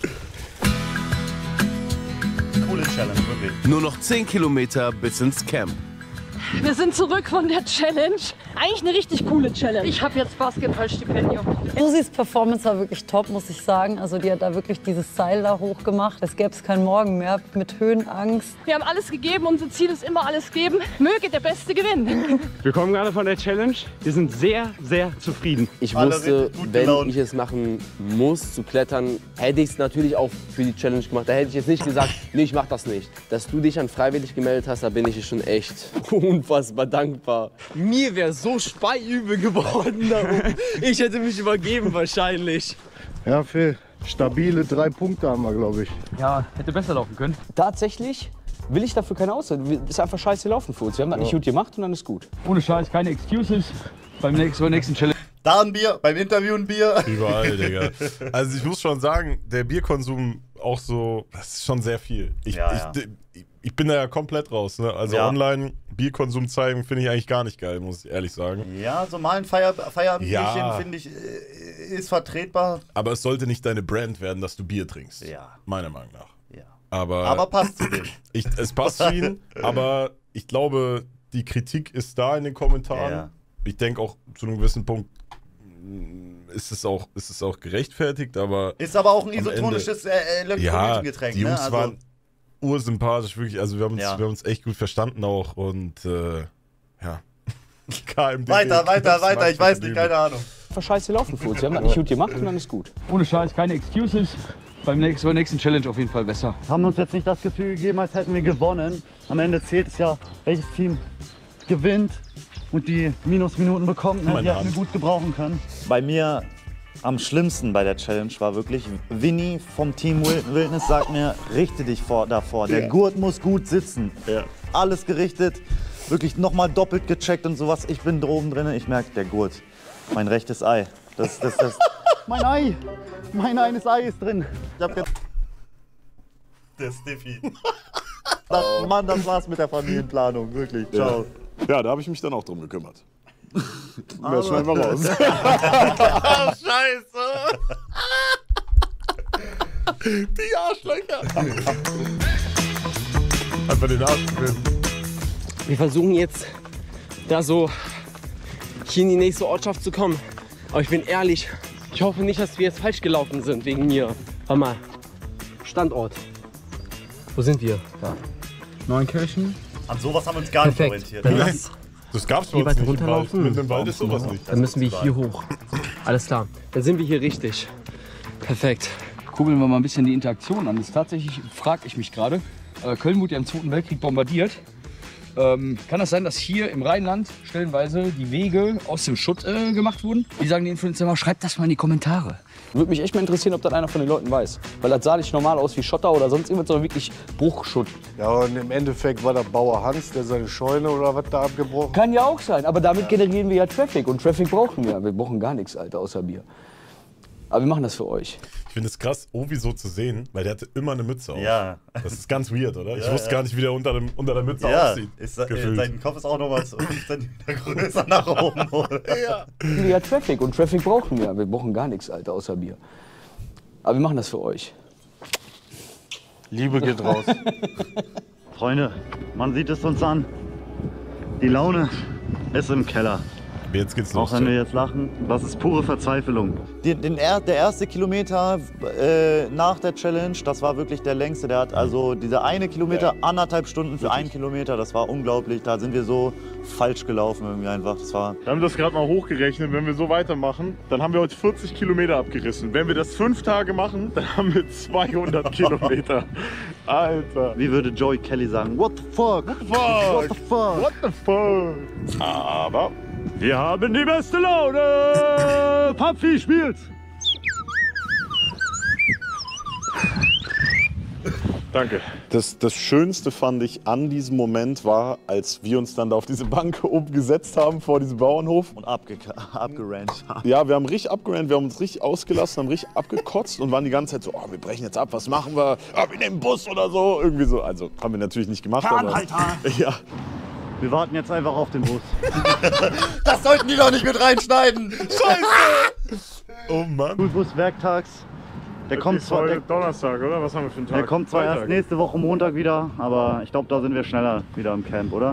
Speaker 2: Coole Challenge, wirklich.
Speaker 4: Nur noch 10 Kilometer bis ins Camp.
Speaker 6: Wir sind zurück von der Challenge. Eigentlich eine richtig coole Challenge. Ich habe jetzt Basketballstipendium.
Speaker 17: Susis Performance war wirklich top, muss ich sagen. Also die hat da wirklich dieses Seil da hochgemacht. Es gäbe es keinen Morgen mehr mit Höhenangst.
Speaker 6: Wir haben alles gegeben. Unser Ziel ist immer alles geben. Möge der Beste gewinnen.
Speaker 14: Wir kommen gerade von der Challenge. Wir sind sehr, sehr zufrieden.
Speaker 12: Ich wusste, wenn ich es machen muss, zu klettern, hätte ich es natürlich auch für die Challenge gemacht. Da hätte ich jetzt nicht gesagt, nee, ich mach das nicht. Dass du dich dann freiwillig gemeldet hast, da bin ich schon echt unfassbar dankbar.
Speaker 16: Mir wäre so speiübel geworden da oben. Ich hätte mich übergeben wahrscheinlich.
Speaker 13: Ja, Phil, stabile 3 Punkte haben wir, glaube ich.
Speaker 7: Ja, hätte besser laufen können. Tatsächlich will ich dafür keine Ausrede. Ist einfach scheiße gelaufen für uns. Wir haben das nicht gut gemacht und dann ist gut. Ohne Scheiß, keine Excuses. Beim nächsten Challenge.
Speaker 2: Da ein Bier, beim Interview ein Bier.
Speaker 1: Überall, Digga. Also ich muss schon sagen, der Bierkonsum auch so, das ist schon sehr viel. Ich bin da ja komplett raus, ne? Also online Bierkonsum zeigen finde ich eigentlich gar nicht geil, muss ich ehrlich sagen.
Speaker 2: Ja, so mal ein Feierabendbierchen finde ich ist vertretbar.
Speaker 1: Aber es sollte nicht deine Brand werden, dass du Bier trinkst. Ja. Meiner Meinung nach.
Speaker 2: Ja.
Speaker 1: Aber
Speaker 2: passt zu ihm.
Speaker 1: Es passt zu ihm, aber ich glaube, die Kritik ist da in den Kommentaren. Ja. Ich denke auch zu einem gewissen Punkt ist es auch gerechtfertigt, aber
Speaker 2: ist aber auch ein isotonisches Elektrolytengetränk.
Speaker 1: Die Jungs waren ursympathisch, wirklich. Also wir haben uns echt gut verstanden auch und ja. KMD.
Speaker 2: Weiter, ich weiß nicht, keine Ahnung.
Speaker 7: Einfach scheiße laufen für uns. Wir haben das nicht gut gemacht und dann ist gut. Ohne Scheiß, keine Excuses. Beim nächsten Challenge auf jeden Fall besser.
Speaker 21: Haben uns jetzt nicht das Gefühl gegeben, als hätten wir gewonnen. Am Ende zählt es ja, welches Team gewinnt und die Minusminuten bekommt. Die hätten wir gut gebrauchen können.
Speaker 2: Bei mir am schlimmsten bei der Challenge war wirklich, Vinny vom Team Wildnis sagt mir, richte dich davor. Der Gurt muss gut sitzen. Ja. Alles gerichtet, wirklich nochmal doppelt gecheckt und sowas. Ich bin oben drin, ich merke, der Gurt, mein rechtes Ei. Das.
Speaker 21: Mein Ei! Mein eines Ei ist drin.
Speaker 2: Der Stiffy. Mann, das war's mit der Familienplanung, wirklich. Ciao.
Speaker 19: Ja, da habe ich mich dann auch drum gekümmert. Das schneiden wir raus.
Speaker 1: Scheiße. Die Arschlöcher. Einfach den Arsch gewinnen.
Speaker 16: Wir versuchen jetzt, da so hier in die nächste Ortschaft zu kommen. Aber ich bin ehrlich, ich hoffe nicht, dass wir jetzt falsch gelaufen sind wegen mir. Warte mal. Standort. Wo sind wir? Da. Neunkirchen.
Speaker 2: An sowas haben wir uns gar nicht orientiert.
Speaker 16: Dann lass
Speaker 1: das gab's
Speaker 16: hier
Speaker 1: bei uns
Speaker 16: weiter
Speaker 1: nicht im Wald.
Speaker 16: runterlaufen.
Speaker 1: Mit dem Wald ist sowas nicht.
Speaker 16: Dann müssen wir hier hoch. Alles klar. Dann sind wir hier richtig. Perfekt. Kurbeln wir mal ein bisschen die Interaktion an. Das ist tatsächlich, frage ich mich gerade, Köln wurde ja im Zweiten Weltkrieg bombardiert. Kann das sein, dass hier im Rheinland stellenweise die Wege aus dem Schutt gemacht wurden? Wie sagen die Influencer immer? Schreibt das mal in die Kommentare. Würde mich echt mal interessieren, ob das einer von den Leuten weiß. Weil das sah nicht normal aus wie Schotter oder sonst irgendwas, sondern wirklich Bruchschutt.
Speaker 13: Ja, und im Endeffekt war der Bauer Hans, der seine Scheune oder was da abgebrochen hat.
Speaker 16: Kann ja auch sein, aber damit generieren wir ja Traffic. Und Traffic brauchen wir. Wir brauchen gar nichts, Alter, außer Bier. Aber wir machen das für euch.
Speaker 1: Ich finde es krass, Ovi so zu sehen, weil der hatte immer eine Mütze auf.
Speaker 2: Ja.
Speaker 1: Das ist ganz weird, oder? Ich
Speaker 2: Ja,
Speaker 1: wusste gar nicht, wie der unter der Mütze
Speaker 2: Ja,
Speaker 1: aussieht.
Speaker 2: sein Kopf ist auch noch mal 5 cm größer nach oben. Oder?
Speaker 1: Ja.
Speaker 16: Wir ja Traffic und Traffic brauchen wir. Wir brauchen gar nichts, Alter, außer Bier. Aber wir machen das für euch.
Speaker 13: Liebe geht raus.
Speaker 2: Freunde, man sieht es uns an. Die Laune ist im Keller.
Speaker 1: Jetzt geht's los.
Speaker 2: Auch wenn wir jetzt lachen, das ist pure Verzweiflung. Der erste Kilometer nach der Challenge, das war wirklich der längste. Der hat also dieser eine Kilometer, 1,5 Stunden für 1 Kilometer, das war unglaublich. Da sind wir so falsch gelaufen irgendwie einfach. Das war
Speaker 19: Wir haben das gerade mal hochgerechnet. Wenn wir so weitermachen, dann haben wir heute 40 Kilometer abgerissen. Wenn wir das 5 Tage machen, dann haben wir 200 Kilometer. Alter.
Speaker 2: Wie würde Joey Kelly sagen? What the fuck?
Speaker 19: What the fuck?
Speaker 2: What the fuck?
Speaker 19: What the fuck? Aber
Speaker 2: wir haben die beste Laune! Papi spielt!
Speaker 19: Danke. Das Schönste fand ich an diesem Moment war, als wir uns dann da auf diese Bank oben gesetzt haben vor diesem Bauernhof.
Speaker 2: Und abgerannt.
Speaker 19: Ja, wir haben richtig abgerannt, wir haben uns richtig ausgelassen, haben richtig abgekotzt und waren die ganze Zeit so, oh, wir brechen jetzt ab, was machen wir? Oh, wir nehmen einen Bus oder so. Irgendwie so. Also haben wir natürlich nicht gemacht. Aber, ja.
Speaker 2: Wir warten jetzt einfach auf den Bus. Das sollten die doch nicht mit reinschneiden!
Speaker 1: Scheiße! Oh Mann.
Speaker 2: Schulbus werktags. Der kommt zwar
Speaker 19: heute Donnerstag, oder? Was haben wir für einen Tag?
Speaker 2: Der kommt zwar erst nächste Woche Montag wieder, aber ich glaube, da sind wir schneller wieder im Camp, oder?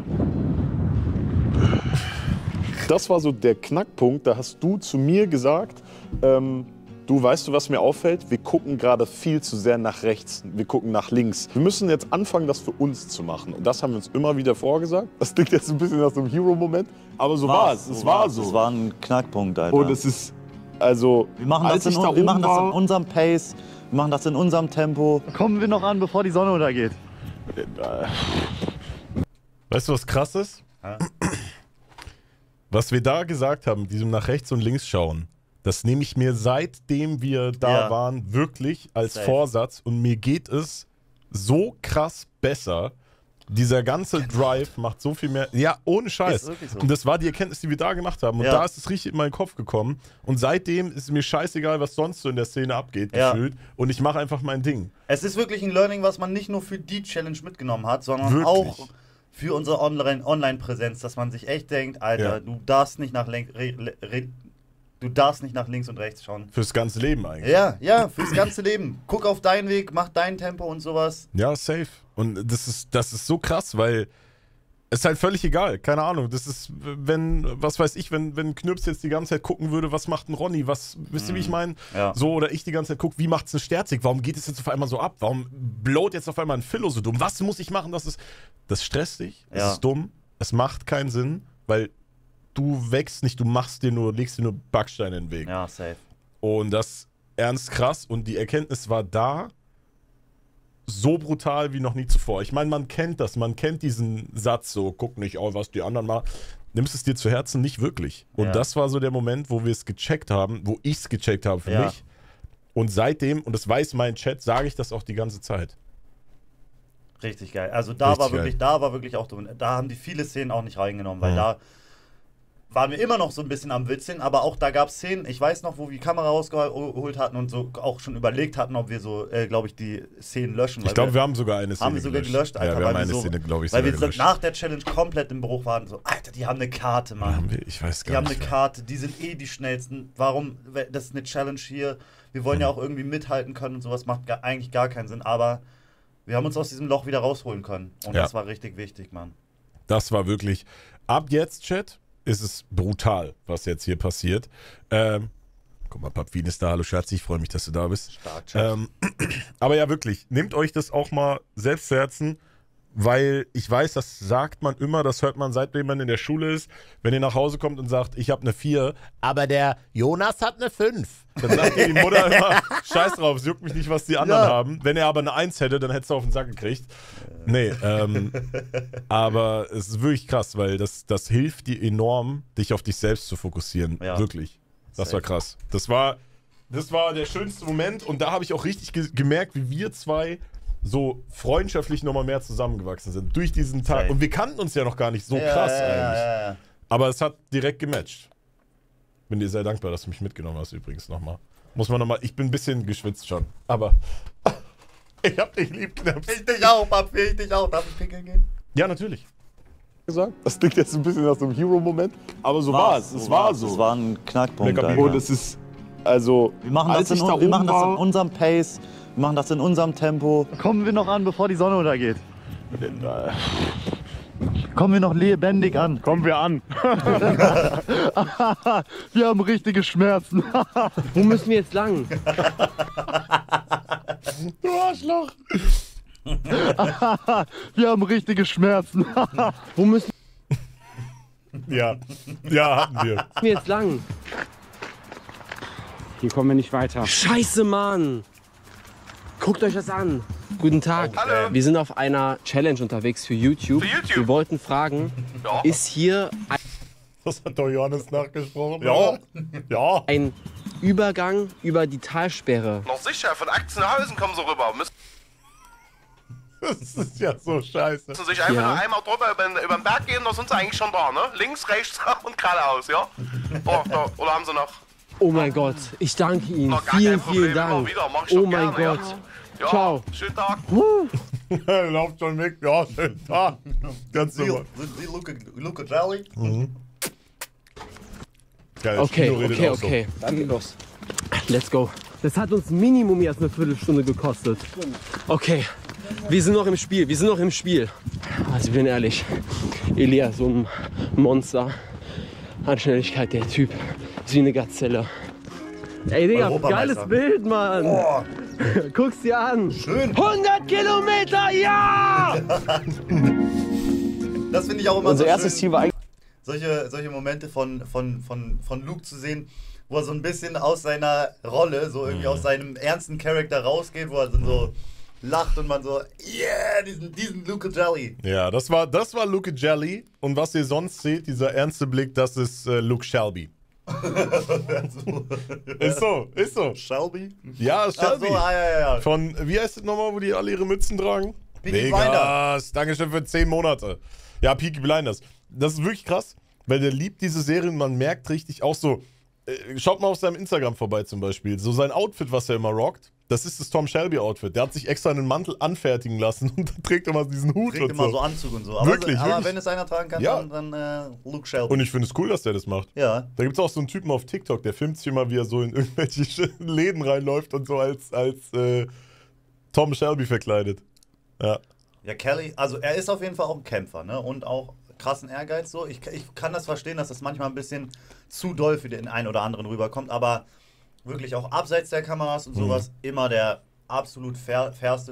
Speaker 19: Das war so der Knackpunkt. Da hast du zu mir gesagt, du, weißt du, was mir auffällt? Wir gucken gerade viel zu sehr nach rechts. Wir gucken nach links. Wir müssen jetzt anfangen, das für uns zu machen. Und das haben wir uns immer wieder vorgesagt. Das klingt jetzt ein bisschen nach so einem Hero-Moment. Aber so war es. Es war so.
Speaker 2: Es war ein Knackpunkt, Alter.
Speaker 19: Und es ist, also,
Speaker 2: wir machen das in unserem Pace. Wir machen das in unserem Tempo. Kommen wir noch an, bevor die Sonne untergeht.
Speaker 1: Weißt du, was krass ist? Was wir da gesagt haben, diesem nach rechts und links schauen, das nehme ich mir, seitdem wir da waren, wirklich als Vorsatz. Und mir geht es so krass besser. Dieser ganze Drive macht so viel mehr. Ja, ohne Scheiß. So. Und das war die Erkenntnis, die wir da gemacht haben. Und da ist es richtig in meinen Kopf gekommen. Und seitdem ist es mir scheißegal, was sonst so in der Szene abgeht, gefühlt. Und ich mache einfach mein Ding.
Speaker 2: Es ist wirklich ein Learning, was man nicht nur für die Challenge mitgenommen hat, sondern auch für unsere Online-Präsenz, dass man sich echt denkt, Alter, du darfst nicht nach links und rechts schauen.
Speaker 1: Fürs ganze Leben eigentlich.
Speaker 2: Ja, fürs ganze Leben. Guck auf deinen Weg, mach dein Tempo und sowas.
Speaker 1: Ja, safe. Und das ist so krass, weil es ist halt völlig egal. Keine Ahnung. Das ist, was weiß ich, wenn Knirps jetzt die ganze Zeit gucken würde, was macht ein Ronny? Wisst ihr, wie ich meine? Ja. So, oder ich die ganze Zeit gucke, wie macht's ein Sterzig? Warum geht es jetzt auf einmal so ab? Warum blowt jetzt auf einmal ein Philo so dumm? Was muss ich machen? Das stresst dich. Das ist dumm. Es macht keinen Sinn, weil du wächst nicht, legst dir nur Backsteine in den Weg.
Speaker 2: Ja, safe.
Speaker 1: Und das ernst krass. Und die Erkenntnis war da so brutal wie noch nie zuvor. Ich meine, man kennt das. Man kennt diesen Satz so, guck nicht, was die anderen machen. Nimmst es dir zu Herzen? Nicht wirklich. Und das war so der Moment, wo wir es gecheckt haben, wo ich es gecheckt habe für mich. Und seitdem, und das weiß mein Chat, sage ich das auch die ganze Zeit.
Speaker 2: Richtig geil. Also da war wirklich auch, da haben die viele Szenen auch nicht reingenommen, weil da waren wir immer noch so ein bisschen am Witzeln, aber auch da gab es Szenen, ich weiß noch, wo wir die Kamera rausgeholt hatten und so auch schon überlegt hatten, ob wir so, glaube ich, die Szenen löschen.
Speaker 1: Ich glaube, wir haben sogar eine Szene
Speaker 2: Haben wir sogar gelöscht, Alter.
Speaker 1: Ja, wir haben eine Szene, glaube ich,
Speaker 2: weil wir
Speaker 1: gelöscht.
Speaker 2: nach der Challenge komplett im Bruch waren. So, Alter, die haben eine Karte, Mann.
Speaker 1: Ich weiß gar nicht.
Speaker 2: Die haben eine Karte, die sind eh die schnellsten. Warum? Das ist eine Challenge hier. Wir wollen ja auch irgendwie mithalten können und sowas macht eigentlich gar keinen Sinn. Aber wir haben uns aus diesem Loch wieder rausholen können. Und das war richtig wichtig, Mann. Das war wirklich... Ab jetzt, Chat, ist es brutal, was jetzt hier passiert. Guck mal, Papwin ist da. Hallo Schatzi, ich freue mich, dass du da bist. Stark, Chat.
Speaker 1: Aber ja, wirklich, nehmt euch das auch mal selbst zu Herzen, weil ich weiß, das sagt man immer, das hört man seitdem man in der Schule ist, wenn ihr nach Hause kommt und sagt, ich habe eine 4, aber der Jonas hat eine 5. Dann sagt die Mutter immer, scheiß drauf, es juckt mich nicht, was die anderen haben. Wenn er aber eine 1 hätte, dann hättest du auf den Sack gekriegt. Nee, aber es ist wirklich krass, weil das hilft dir enorm, dich auf dich selbst zu fokussieren. Ja. Wirklich. Das war krass. Das war der schönste Moment und da habe ich auch richtig gemerkt, wie wir zwei so freundschaftlich nochmal mehr zusammengewachsen sind. Durch diesen Tag. Und wir kannten uns ja noch gar nicht so krass eigentlich. Ja. Aber es hat direkt gematcht. Bin dir sehr dankbar, dass du mich mitgenommen hast übrigens nochmal. Muss man nochmal, ich bin ein bisschen geschwitzt schon. Aber ich hab dich lieb, Knaps. Ich dich auch, Papi, ich dich auch. Darf ich pinkeln gehen? Ja, natürlich.
Speaker 19: Gesagt. Das klingt jetzt ein bisschen nach so einem Hero-Moment. Aber so war es. Es war so.
Speaker 2: Es war ein Knackpunkt.
Speaker 19: Und es ist, also,
Speaker 2: wir machen das in unserem Pace. Wir machen das in unserem Tempo.
Speaker 8: Kommen wir noch an, bevor die Sonne untergeht? Kommen wir noch lebendig an?
Speaker 19: Kommen wir an.
Speaker 8: Wir haben richtige Schmerzen.
Speaker 12: Wo müssen wir jetzt lang?
Speaker 8: Du Arschloch. Wir haben richtige Schmerzen.
Speaker 12: Wo müssen
Speaker 1: Ja, hatten wir.
Speaker 12: wir jetzt lang?
Speaker 14: Hier kommen wir nicht weiter.
Speaker 12: Scheiße, Mann! Guckt euch das an. Guten Tag.
Speaker 14: Hallo.
Speaker 12: Wir sind auf einer Challenge unterwegs für YouTube. Wir wollten fragen, ist hier
Speaker 1: das hat doch Johannes nachgesprochen.
Speaker 12: Ja. Ein Übergang über die Talsperre?
Speaker 3: Noch sicher, von Achsenhausen kommen sie rüber.
Speaker 1: Das ist ja so scheiße.
Speaker 3: Müssen sich einfach nur einmal drüber über den Berg gehen, da sind sie eigentlich schon da, ne? Links, rechts und geradeaus, ja? Oder haben sie noch?
Speaker 12: Oh mein Gott, ich danke Ihnen. Vielen Dank. Oh mein Gott.
Speaker 3: Ja,
Speaker 12: ciao.
Speaker 3: Schönen Tag.
Speaker 1: Lauft schon weg. Ja, schönen Tag. Ganz normal.
Speaker 2: Sie Luca Jelly?
Speaker 1: Geil,
Speaker 12: okay.
Speaker 14: Dann geht los.
Speaker 12: Let's go. Das hat uns Minimum jetzt eine Viertelstunde gekostet. Okay, wir sind noch im Spiel. Also ich bin ehrlich, Elia, so ein Monster an Schnelligkeit, der Typ. Ist wie eine Gazelle. Ey, Digga, geiles Bild, Mann. Boah. Guck's dir an.
Speaker 2: Schön.
Speaker 12: 100 Kilometer, ja!
Speaker 2: Das finde ich auch immer
Speaker 12: unser
Speaker 2: so
Speaker 12: erstes
Speaker 2: schön.
Speaker 12: Ziel war eigentlich
Speaker 2: Solche Momente von Luke zu sehen, wo er so ein bisschen aus seiner Rolle, so irgendwie aus seinem ernsten Charakter rausgeht, wo er dann so lacht und man so, yeah, diesen Luca Jelly.
Speaker 1: Ja, das war Luca Jelly. Und was ihr sonst seht, dieser ernste Blick, das ist Luke Shelby. Ist so.
Speaker 2: Shelby?
Speaker 1: Ja, Shelby.
Speaker 2: Ach so, ja.
Speaker 1: Von, wie heißt es nochmal, wo die alle ihre Mützen tragen?
Speaker 2: Peaky Blinders.
Speaker 1: Dankeschön für 10 Monate. Ja, Peaky Blinders. Das ist wirklich krass, weil der liebt diese Serie und man merkt richtig auch so, schaut mal auf seinem Instagram vorbei zum Beispiel, so sein Outfit, was er immer rockt, das ist das Tom Shelby Outfit. Der hat sich extra einen Mantel anfertigen lassen und dann trägt immer diesen Hut
Speaker 2: trägt
Speaker 1: und
Speaker 2: immer so Anzug und so. Aber,
Speaker 1: wirklich.
Speaker 2: Wenn es einer tragen kann, dann Luke Shelby.
Speaker 1: Und ich finde es cool, dass der das macht.
Speaker 2: Ja.
Speaker 1: Da gibt es auch so einen Typen auf TikTok, der filmt sich immer, wie er so in irgendwelche Läden reinläuft und so als Tom Shelby verkleidet. Ja.
Speaker 2: Ja, Kelly, also er ist auf jeden Fall auch ein Kämpfer, ne? Und auch krassen Ehrgeiz so. Ich kann das verstehen, dass das manchmal ein bisschen zu doll für den einen oder anderen rüberkommt, aber wirklich auch abseits der Kameras und sowas immer der absolut fairste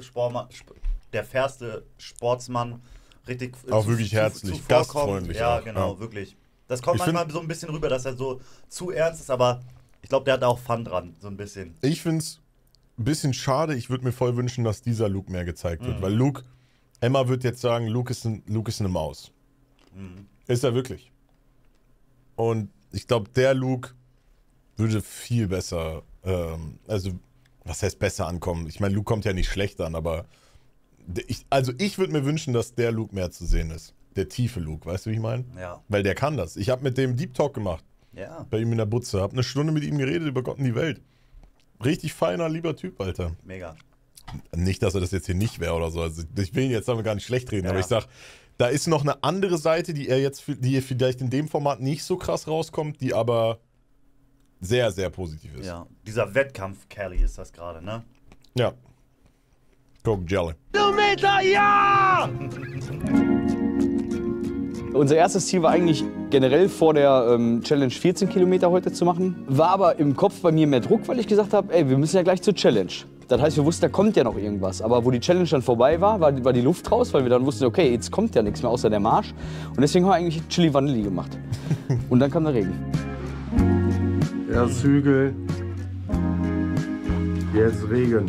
Speaker 2: Sportsmann, richtig
Speaker 1: auch wirklich herzlich, gastfreundlich.
Speaker 2: Ja, genau, wirklich. Das kommt manchmal so ein bisschen rüber, dass er so zu ernst ist, aber ich glaube, der hat auch Fun dran, so ein bisschen.
Speaker 1: Ich finde es ein bisschen schade. Ich würde mir voll wünschen, dass dieser Luke mehr gezeigt wird, weil Emma wird jetzt sagen, Luke ist eine Maus. Ist er wirklich. Und ich glaube, der Luke würde viel besser, also was heißt besser ankommen? Ich meine, Luke kommt ja nicht schlecht an, aber ich würde mir wünschen, dass der Luke mehr zu sehen ist. der tiefe Luke, weißt du, wie ich meine?
Speaker 2: Ja.
Speaker 1: Weil der kann das. Ich habe mit dem Deep Talk gemacht.
Speaker 2: Ja.
Speaker 1: Bei ihm in der Butze. Hab eine Stunde mit ihm geredet über Gott und die Welt. Richtig feiner, lieber Typ, Alter.
Speaker 2: Mega.
Speaker 1: Nicht, dass er das jetzt hier nicht wäre oder so. Also ich will ihn jetzt damit gar nicht schlecht reden,
Speaker 2: Ja.
Speaker 1: aber ich sag, da ist noch eine andere Seite, die vielleicht in dem Format nicht so krass rauskommt, die aber sehr, sehr positiv ist.
Speaker 2: Ja. Dieser Wettkampf-Kelly ist das gerade, ne?
Speaker 1: Ja. Coke Jelly.
Speaker 7: Kilometer, ja! Unser erstes Ziel war eigentlich generell vor der Challenge 14 Kilometer heute zu machen. War aber im Kopf bei mir mehr Druck, weil ich gesagt habe, ey, wir müssen ja gleich zur Challenge. Das heißt, wir wussten, da kommt ja noch irgendwas. Aber wo die Challenge dann vorbei war die Luft raus, weil wir dann wussten, okay, jetzt kommt ja nichts mehr außer der Marsch. Und deswegen haben wir eigentlich Chili Vanilli gemacht. Und dann kam der Regen.
Speaker 13: Erst Hügel, jetzt Regen.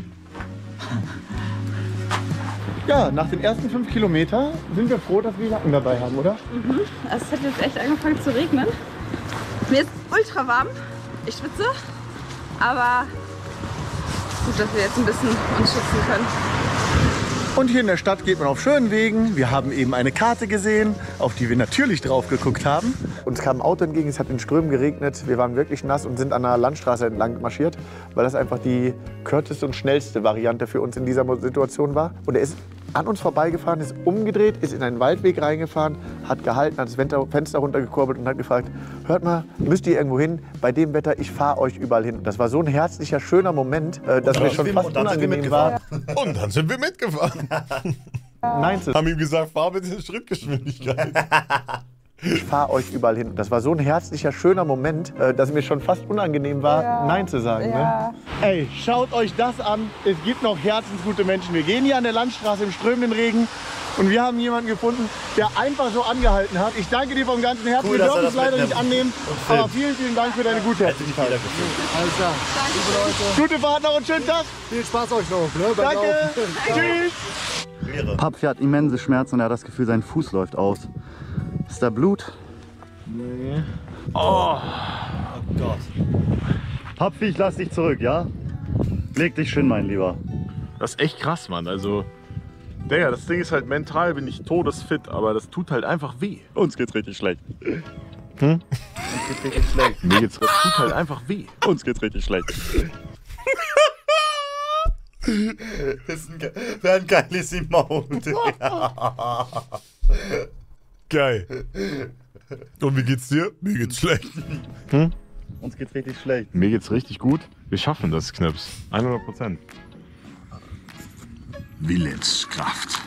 Speaker 8: Ja, nach den ersten 5 Kilometern sind wir froh, dass wir Jacken dabei haben, oder?
Speaker 5: Mhm. Es hat jetzt echt angefangen zu regnen. Mir ist ultra warm. Ich schwitze. Aber gut, dass wir jetzt ein bisschen uns schützen können.
Speaker 8: Und hier in der Stadt geht man auf schönen Wegen. Wir haben eben eine Karte gesehen, auf die wir natürlich drauf geguckt haben. Uns kam ein Auto entgegen, es hat in Strömen geregnet. Wir waren wirklich nass und sind an der Landstraße entlang marschiert, weil das einfach die kürzeste und schnellste Variante für uns in dieser Situation war. Und er ist an uns vorbeigefahren, ist umgedreht, ist in einen Waldweg reingefahren, hat gehalten, hat das Fenster runtergekurbelt und hat gefragt, hört mal, müsst ihr irgendwo hin? Bei dem Wetter, ich fahre euch überall hin. Und das war so ein herzlicher, schöner Moment, dass mir schon fast unangenehm war.
Speaker 1: Und dann sind wir mitgefahren.
Speaker 8: Nein,
Speaker 1: haben ihm gesagt, fahr mit in Schrittgeschwindigkeit.
Speaker 8: Ich fahre euch überall hin. Das war so ein herzlicher, schöner Moment, dass mir schon fast unangenehm war, Nein zu sagen.
Speaker 5: Ja.
Speaker 8: Ne? Ey, schaut euch das an. Es gibt noch herzensgute Menschen. Wir gehen hier an der Landstraße im strömenden Regen und wir haben jemanden gefunden, der einfach so angehalten hat. Ich danke dir vom ganzen Herzen.
Speaker 2: Cool,
Speaker 8: wir
Speaker 2: dass er
Speaker 8: dürfen es
Speaker 2: das
Speaker 8: leider
Speaker 2: mitnimmt.
Speaker 8: nicht annehmen,
Speaker 2: Und
Speaker 8: aber vielen, vielen Dank für deine Gutherzigkeit. Alles klar. Gute Fahrt noch und schönen Tag.
Speaker 13: Viel Spaß euch noch. Ne?
Speaker 8: Danke. Tschüss.
Speaker 2: Papfi hat immense Schmerzen und er hat das Gefühl, sein Fuß läuft aus. Ist da Blut?
Speaker 13: Nee.
Speaker 2: Oh Gott.
Speaker 13: Papfi, ich lass dich zurück, ja? Leg dich schön, mein Lieber.
Speaker 19: Das ist echt krass, Mann. Also, Digga, das Ding ist halt, mental bin ich todesfit, aber das tut halt einfach weh.
Speaker 13: Uns geht's richtig schlecht.
Speaker 19: Uns geht's richtig schlecht. Mir geht's, das tut halt einfach weh.
Speaker 13: Uns geht's richtig schlecht.
Speaker 2: Das wäre ein geiles Emote.
Speaker 1: Geil. Und wie geht's dir? Mir geht's schlecht.
Speaker 13: Uns geht's richtig schlecht.
Speaker 19: Mir geht's richtig gut. Wir schaffen das, Knips. 100%.
Speaker 9: Willenskraft.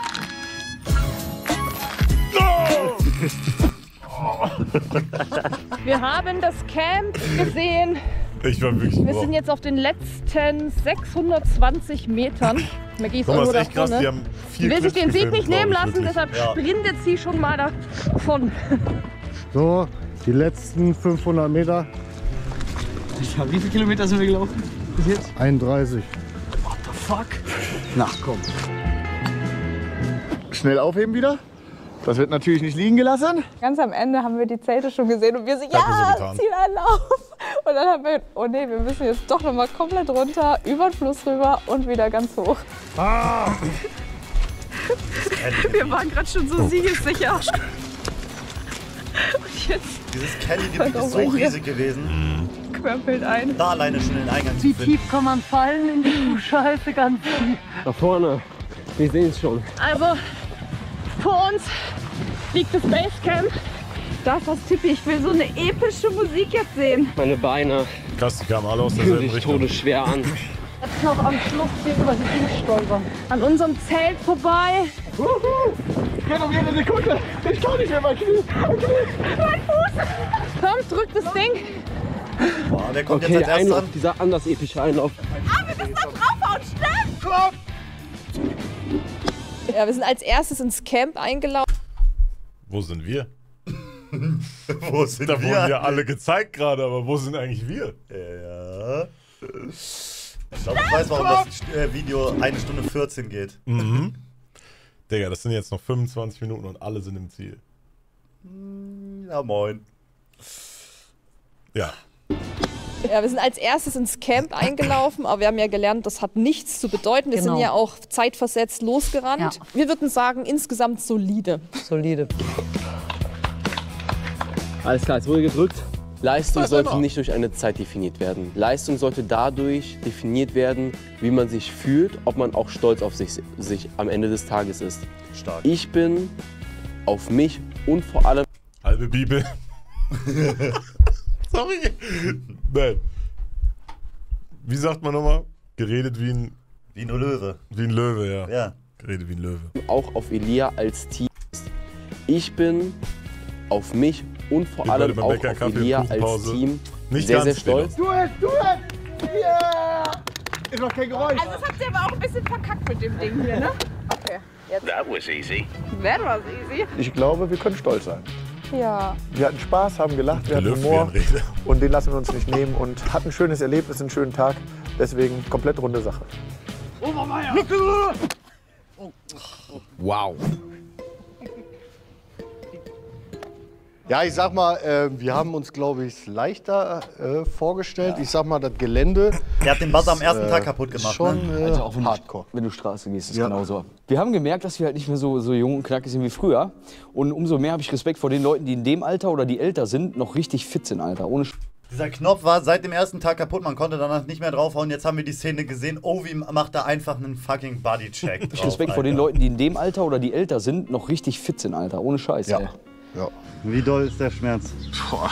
Speaker 6: Wir haben das Camp gesehen.
Speaker 1: Ich war wirklich
Speaker 6: Wir sind jetzt auf den letzten 620 Metern. Maggie ist
Speaker 1: Guck mal,
Speaker 6: irgendwo
Speaker 1: ist echt
Speaker 6: da
Speaker 1: krass,
Speaker 6: vorne.
Speaker 1: die haben
Speaker 6: Die
Speaker 1: 4
Speaker 6: will sich den
Speaker 1: Clips
Speaker 6: Sieg nicht
Speaker 1: gefilmt,
Speaker 6: nehmen
Speaker 1: glaub ich,
Speaker 6: lassen,
Speaker 1: wirklich.
Speaker 6: deshalb
Speaker 1: Ja.
Speaker 6: sprintet sie schon mal davon.
Speaker 13: So, die letzten 500 Meter.
Speaker 16: Wie viele Kilometer sind wir gelaufen bis jetzt?
Speaker 13: 31.
Speaker 16: What the fuck? Na komm.
Speaker 8: Schnell aufheben wieder. Das wird natürlich nicht liegen gelassen.
Speaker 15: Ganz am Ende haben wir die Zelte schon gesehen und wir so,
Speaker 8: Hat mir so
Speaker 15: ja,
Speaker 8: getan.
Speaker 15: Zielanlauf. Und dann haben wir, oh nee, wir müssen jetzt doch noch mal komplett runter, über den Fluss rüber und wieder ganz hoch.
Speaker 8: Ah.
Speaker 5: Wir waren gerade schon so siegessicher. Und jetzt
Speaker 2: Dieses Kelly-Gebiet ist so riesig gewesen.
Speaker 5: querfällt ein.
Speaker 2: Da alleine schon den Eingang zu
Speaker 17: Wie
Speaker 2: finden.
Speaker 17: tief kann man fallen in die Scheiße ganz tief?
Speaker 12: Da vorne, wir sehen es schon.
Speaker 6: Also vor uns liegt das Basecamp.
Speaker 5: Das was Tippi, ich will so eine epische Musik jetzt sehen.
Speaker 12: Meine Beine
Speaker 1: Krass, die kamen alle aus
Speaker 12: fühlen
Speaker 1: derselben
Speaker 12: sich
Speaker 1: Richtung.
Speaker 12: todesschwer an.
Speaker 17: Jetzt noch am Schluss hier über die Ding stolpern.
Speaker 6: An unserem Zelt vorbei.
Speaker 8: Geht um jede Sekunde. Ich kann nicht mehr, mein Knie.
Speaker 6: Mein Fuß. Komm, drück das Ding.
Speaker 2: Boah, wer kommt
Speaker 12: Okay,
Speaker 2: jetzt als erstes
Speaker 12: Einlauf,
Speaker 2: an?
Speaker 12: dieser anders epische Einlauf.
Speaker 5: Ah, wir müssen da draufhauen, schnell!
Speaker 15: Ja, wir sind als erstes ins Camp eingelaufen.
Speaker 1: Wo sind wir?
Speaker 2: Wo sind
Speaker 1: Da
Speaker 2: wir?
Speaker 1: wurden ja alle gezeigt gerade, aber wo sind eigentlich wir?
Speaker 2: Ja. Ich glaube, ich weiß, warum das Video 1 Stunde 14 geht.
Speaker 1: Mhm. Digga, das sind jetzt noch 25 Minuten und alle sind im Ziel.
Speaker 2: Ja, moin.
Speaker 1: Ja.
Speaker 18: Ja, wir sind als erstes ins Camp eingelaufen, aber wir haben ja gelernt, das hat nichts zu bedeuten. Wir
Speaker 17: Genau.
Speaker 18: sind ja auch zeitversetzt losgerannt.
Speaker 17: Ja.
Speaker 18: Wir würden sagen, insgesamt solide.
Speaker 17: Solide.
Speaker 12: Alles klar, es wurde gedrückt. Leistung
Speaker 1: Was
Speaker 12: sollte
Speaker 1: immer.
Speaker 12: nicht durch eine Zeit definiert werden. Leistung sollte dadurch definiert werden, wie man sich fühlt, ob man auch stolz auf sich am Ende des Tages ist.
Speaker 2: Stark.
Speaker 12: Ich bin auf mich und vor allem...
Speaker 1: Halbe Bibel. Sorry. Nein. Wie sagt man nochmal? Geredet wie ein
Speaker 2: Löwe.
Speaker 1: Wie ein Löwe, ja.
Speaker 2: Ja.
Speaker 1: Geredet wie ein Löwe.
Speaker 12: Auch auf Elia als Team ist. Ich bin auf mich und vor
Speaker 1: Wir
Speaker 12: allem
Speaker 1: beim
Speaker 12: auch
Speaker 1: Bäcker
Speaker 12: auf
Speaker 1: Kaffee und
Speaker 12: Elia als
Speaker 1: Kuchenpause.
Speaker 12: Team
Speaker 1: Nicht
Speaker 12: sehr,
Speaker 1: ganz,
Speaker 12: sehr stolz.
Speaker 8: Du es! Yeah! Ist noch kein Geräusch.
Speaker 18: Also das habt ihr aber auch ein bisschen verkackt mit dem Ding hier, ne? Okay, jetzt.
Speaker 3: That was easy.
Speaker 18: That was easy.
Speaker 8: Ich glaube, wir können stolz sein.
Speaker 18: Ja.
Speaker 8: Wir hatten Spaß, haben gelacht, wir hatten
Speaker 1: Gelüftet
Speaker 8: Humor
Speaker 1: wie ein Rede.
Speaker 8: und den lassen wir uns nicht nehmen und hatten ein schönes Erlebnis, einen schönen Tag. Deswegen komplett runde Sache.
Speaker 1: Wow.
Speaker 13: Ja, ich sag mal, wir haben uns, glaube ich, leichter vorgestellt. Ich sag mal, das Gelände.
Speaker 2: Der hat den Buzzer am ersten
Speaker 13: ist,
Speaker 2: Tag kaputt gemacht.
Speaker 13: Schon
Speaker 2: ne?
Speaker 7: Also auch
Speaker 13: hardcore.
Speaker 7: Wenn du Straße gehst, ist
Speaker 13: Ja.
Speaker 7: genauso. Wir haben gemerkt, dass wir halt nicht mehr so jung und knackig sind wie früher. Und umso mehr habe ich Respekt vor den Leuten, die in dem Alter oder die älter sind, noch richtig fit sind, Alter. Ohne
Speaker 2: Dieser Knopf war seit dem ersten Tag kaputt, man konnte danach nicht mehr draufhauen. Jetzt haben wir die Szene gesehen, Ovi macht da einfach einen fucking Bodycheck drauf.
Speaker 7: Respekt vor den Leuten, die in dem Alter oder die älter sind, noch richtig fit sind, Alter. Ohne Scheiß,
Speaker 2: Ja.
Speaker 7: ey.
Speaker 13: Ja.
Speaker 2: Wie doll ist der Schmerz?
Speaker 1: Boah.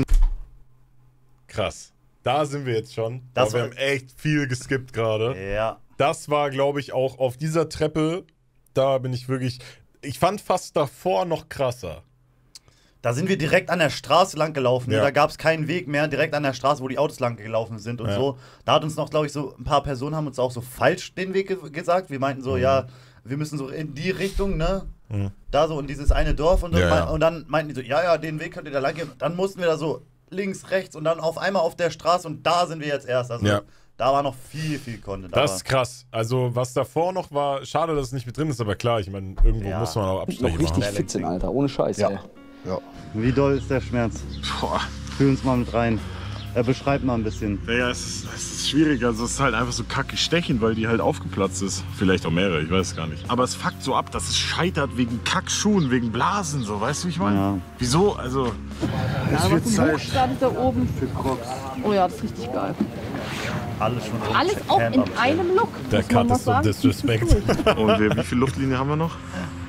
Speaker 1: Krass. Da sind wir jetzt schon.
Speaker 2: Das
Speaker 1: Wir
Speaker 2: war-
Speaker 1: haben echt viel geskippt gerade.
Speaker 2: Ja.
Speaker 1: Das war, glaube ich, auch auf dieser Treppe, da bin ich wirklich... Ich fand fast davor noch krasser.
Speaker 2: Da sind wir direkt an der Straße lang gelaufen.
Speaker 1: Ja.
Speaker 2: Da gab es keinen Weg mehr, direkt an der Straße, wo die Autos lang gelaufen sind und
Speaker 1: Ja.
Speaker 2: so. Da hat uns noch, glaube ich, so ein paar Personen haben uns auch so falsch den Weg gesagt. Wir meinten so, ja, wir müssen so in die Richtung, ne?
Speaker 1: Mhm.
Speaker 2: Da so in dieses eine Dorf und, so.
Speaker 1: Ja, ja.
Speaker 2: Und dann meinten die so, ja, den Weg könnt ihr da lang gehen. Dann mussten wir da so links, rechts und dann auf einmal auf der Straße und da sind wir jetzt erst. Also
Speaker 1: Ja.
Speaker 2: da war noch viel Content.
Speaker 1: Das ist krass. Also, was davor noch war, schade, dass es nicht mit drin ist, aber klar, ich meine, irgendwo
Speaker 2: Ja.
Speaker 1: muss man auch Abstriche
Speaker 7: Noch richtig
Speaker 1: machen.
Speaker 7: fit sind, Alter. Ohne Scheiß,
Speaker 2: Ja.
Speaker 7: ey.
Speaker 13: Ja.
Speaker 2: Wie doll ist der Schmerz?
Speaker 9: Boah.
Speaker 2: Fühl uns mal mit rein. Beschreib mal ein bisschen.
Speaker 9: Digga, es ist schwierig. Also es ist halt einfach so kacke stechen, weil die halt aufgeplatzt ist. Vielleicht auch mehrere, ich weiß gar nicht. Aber es fuckt so ab, dass es scheitert wegen Kackschuhen, wegen Blasen, so, weißt du, wie ich meine?
Speaker 2: Ja.
Speaker 9: Wieso? Also,
Speaker 18: Ja,
Speaker 9: wird
Speaker 18: was
Speaker 9: Zeit
Speaker 18: ein Hochstand da oben. Oh ja, das ist richtig geil.
Speaker 2: Alles schon
Speaker 18: Alles auch in einem Look.
Speaker 1: Der
Speaker 18: muss man
Speaker 1: Cut
Speaker 18: mal
Speaker 1: ist so
Speaker 18: sagen.
Speaker 1: disrespect.
Speaker 9: Und wie viel Luftlinie haben wir noch?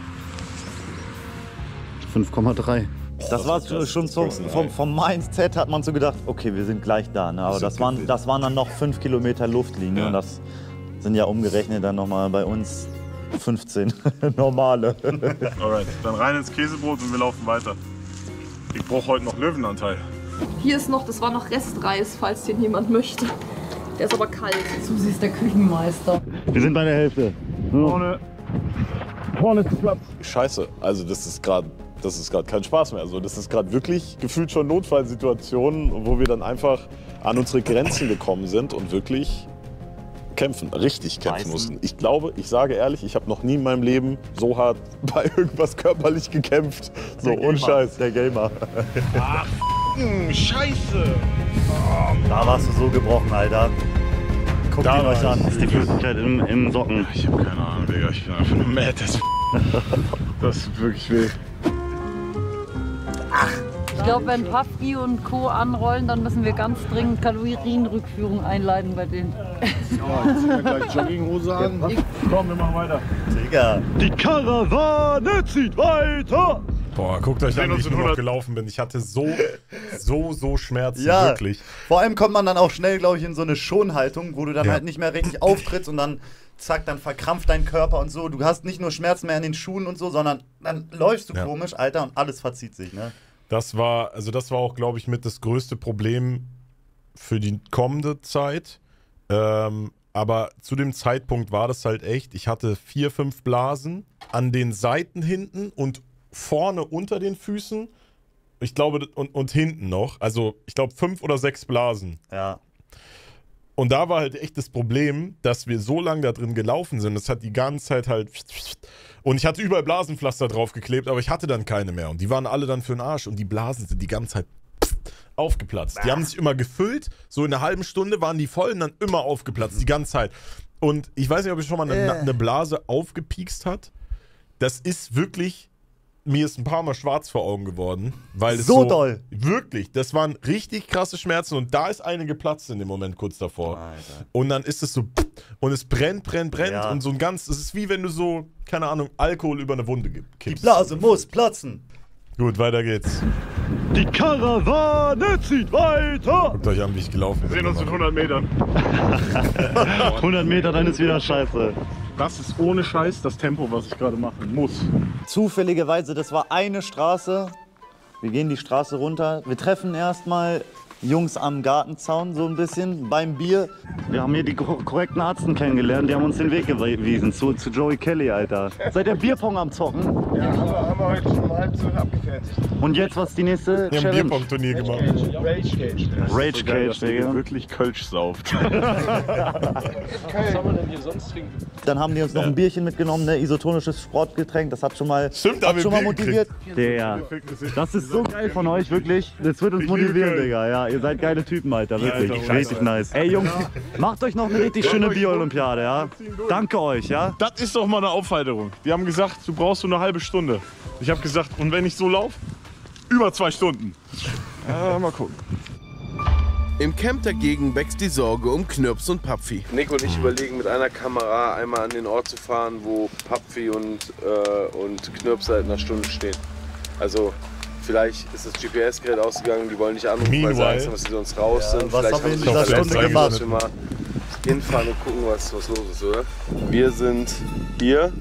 Speaker 2: 5,3. Das war schon so, vom Mindset hat man so gedacht, okay, wir sind gleich da. Ne? Aber das waren dann noch 5 Kilometer Luftlinie.
Speaker 9: Ja.
Speaker 2: Und das sind ja umgerechnet dann nochmal bei uns 15 normale.
Speaker 9: Alright, dann rein ins Käsebrot und wir laufen weiter. Ich brauche heute noch Löwenanteil.
Speaker 18: Hier ist noch, das war noch Restreis, falls den jemand möchte. Der ist aber kalt.
Speaker 17: Susi ist der Küchenmeister.
Speaker 2: Wir sind bei der Hälfte.
Speaker 9: Vorne ist Platz.
Speaker 19: Scheiße, also das ist gerade kein Spaß mehr. Also das ist gerade wirklich gefühlt schon Notfallsituationen, wo wir dann einfach an unsere Grenzen gekommen sind und wirklich richtig kämpfen mussten. Ich glaube, ich sage ehrlich, ich habe noch nie in meinem Leben so hart bei irgendwas körperlich gekämpft. So, ohne Scheiß.
Speaker 2: Der Gamer.
Speaker 9: Ach, Scheiße.
Speaker 2: Da warst du so gebrochen, Alter. Guckt ihn euch an. Das ist die Flüssigkeit im Socken.
Speaker 9: Ich habe keine Ahnung, Digga. Ich bin einfach nur mad. Das tut wirklich weh.
Speaker 17: Ich glaube, wenn Pafki und Co. anrollen, dann müssen wir ganz dringend Kalorienrückführung einleiten bei denen.
Speaker 13: Ja, ich zieh mir gleich Jogginghose an.
Speaker 9: Komm, wir machen weiter.
Speaker 2: Digga.
Speaker 9: Die Karawane zieht weiter.
Speaker 1: Boah, guckt euch an, wie ich nur noch
Speaker 9: 1900.
Speaker 1: gelaufen bin. Ich hatte so Schmerzen,
Speaker 2: Ja,
Speaker 1: wirklich.
Speaker 2: vor allem kommt man dann auch schnell, glaube ich, in so eine Schonhaltung, wo du dann
Speaker 1: Ja.
Speaker 2: halt nicht mehr richtig auftrittst und dann, zack, dann verkrampft dein Körper und so. Du hast nicht nur Schmerzen mehr in den Schuhen und so, sondern dann läufst du
Speaker 1: Ja.
Speaker 2: komisch, Alter, und alles verzieht sich, ne?
Speaker 1: Das war auch, glaube ich, mit das größte Problem für die kommende Zeit. Aber zu dem Zeitpunkt war das halt echt, ich hatte 4, 5 Blasen an den Seiten hinten und vorne unter den Füßen. Ich glaube, und hinten noch. Also, ich glaube, 5 oder 6 Blasen.
Speaker 2: Ja.
Speaker 1: Und da war halt echt das Problem, dass wir so lange da drin gelaufen sind. Das hat die ganze Zeit halt... Und ich hatte überall Blasenpflaster draufgeklebt, aber ich hatte dann keine mehr. Und die waren alle dann für den Arsch. Und die Blasen sind die ganze Zeit aufgeplatzt. Die haben sich immer gefüllt, so in einer halben Stunde waren die voll und dann immer aufgeplatzt, die ganze Zeit. Und ich weiß nicht, ob ich schon mal eine Blase aufgepiekst hat. Das ist wirklich, mir ist ein paar Mal schwarz vor Augen geworden. Weil es
Speaker 2: so doll.
Speaker 1: Wirklich, das waren richtig krasse Schmerzen und da ist eine geplatzt in dem Moment kurz davor. Alter. Und dann ist es so, und es brennt
Speaker 2: Ja.
Speaker 1: und so ein ganz, es ist wie wenn du so, keine Ahnung, Alkohol über eine Wunde kippst.
Speaker 2: Die Blase muss platzen.
Speaker 1: Gut, weiter geht's.
Speaker 11: Die Karawane zieht weiter.
Speaker 1: Guckt euch an, wie ich gelaufen bin.
Speaker 9: Wir sehen uns in 100 Metern.
Speaker 11: 100 Meter, dann ist wieder scheiße.
Speaker 9: Das ist ohne Scheiß das Tempo, was ich gerade machen muss.
Speaker 2: Zufälligerweise, das war eine Straße. Wir gehen die Straße runter. Wir treffen erstmal Jungs am Gartenzaun so ein bisschen beim Bier.
Speaker 11: Wir haben hier die korrekten Arzten kennengelernt, die haben uns den Weg gewiesen zu Joey Kelly, Alter. Seid ihr Bierpong am Zocken?
Speaker 13: Ja, haben wir heute schon um 11:30 abgefertigt.
Speaker 11: Und jetzt, was ist die nächste
Speaker 1: Wir haben ein
Speaker 11: Challenge?
Speaker 1: Bierpong-Turnier gemacht.
Speaker 13: Rage Cage.
Speaker 11: Rage Cage, Digga.
Speaker 9: Wirklich Kölsch sauft.
Speaker 16: Was haben wir denn hier sonst trinken?
Speaker 2: Dann haben die uns noch ein Bierchen mitgenommen, ne? Isotonisches Sportgetränk. Das hat schon mal,
Speaker 1: Stimmt, da haben wir
Speaker 2: mal
Speaker 1: Bier
Speaker 2: motiviert.
Speaker 11: Der, das ist so geil von euch, wirklich. Das wird uns motivieren, Digga. Ja, ihr seid geile Typen, Alter. Wirklich.
Speaker 9: Alter,
Speaker 11: Richtig nice. Ey, Jungs, macht euch noch eine richtig schöne Bier-Olympiade, ja? Danke euch, ja?
Speaker 9: Das ist doch mal eine Aufheiterung. Die haben gesagt, du brauchst so eine halbe Stunde. Ich habe gesagt, und wenn ich so laufe, über 2 Stunden. Ja, mal gucken.
Speaker 4: Im Camp dagegen wächst die Sorge um Knirps und Papfi.
Speaker 14: Nick und ich überlegen, mit einer Kamera einmal an den Ort zu fahren, wo Papfi und Knirps seit einer Stunde stehen. Also vielleicht ist das GPS-Gerät ausgegangen, die wollen nicht anrufen, weil sie Angst haben, dass sie sonst raus sind.
Speaker 2: Was
Speaker 14: Vielleicht
Speaker 2: haben wir in
Speaker 14: sie
Speaker 2: dieser
Speaker 14: doch
Speaker 2: Stunde
Speaker 14: Zeit,
Speaker 2: gemacht?
Speaker 14: dass wir mal hinfahren und gucken, was los ist, oder? Wir sind hier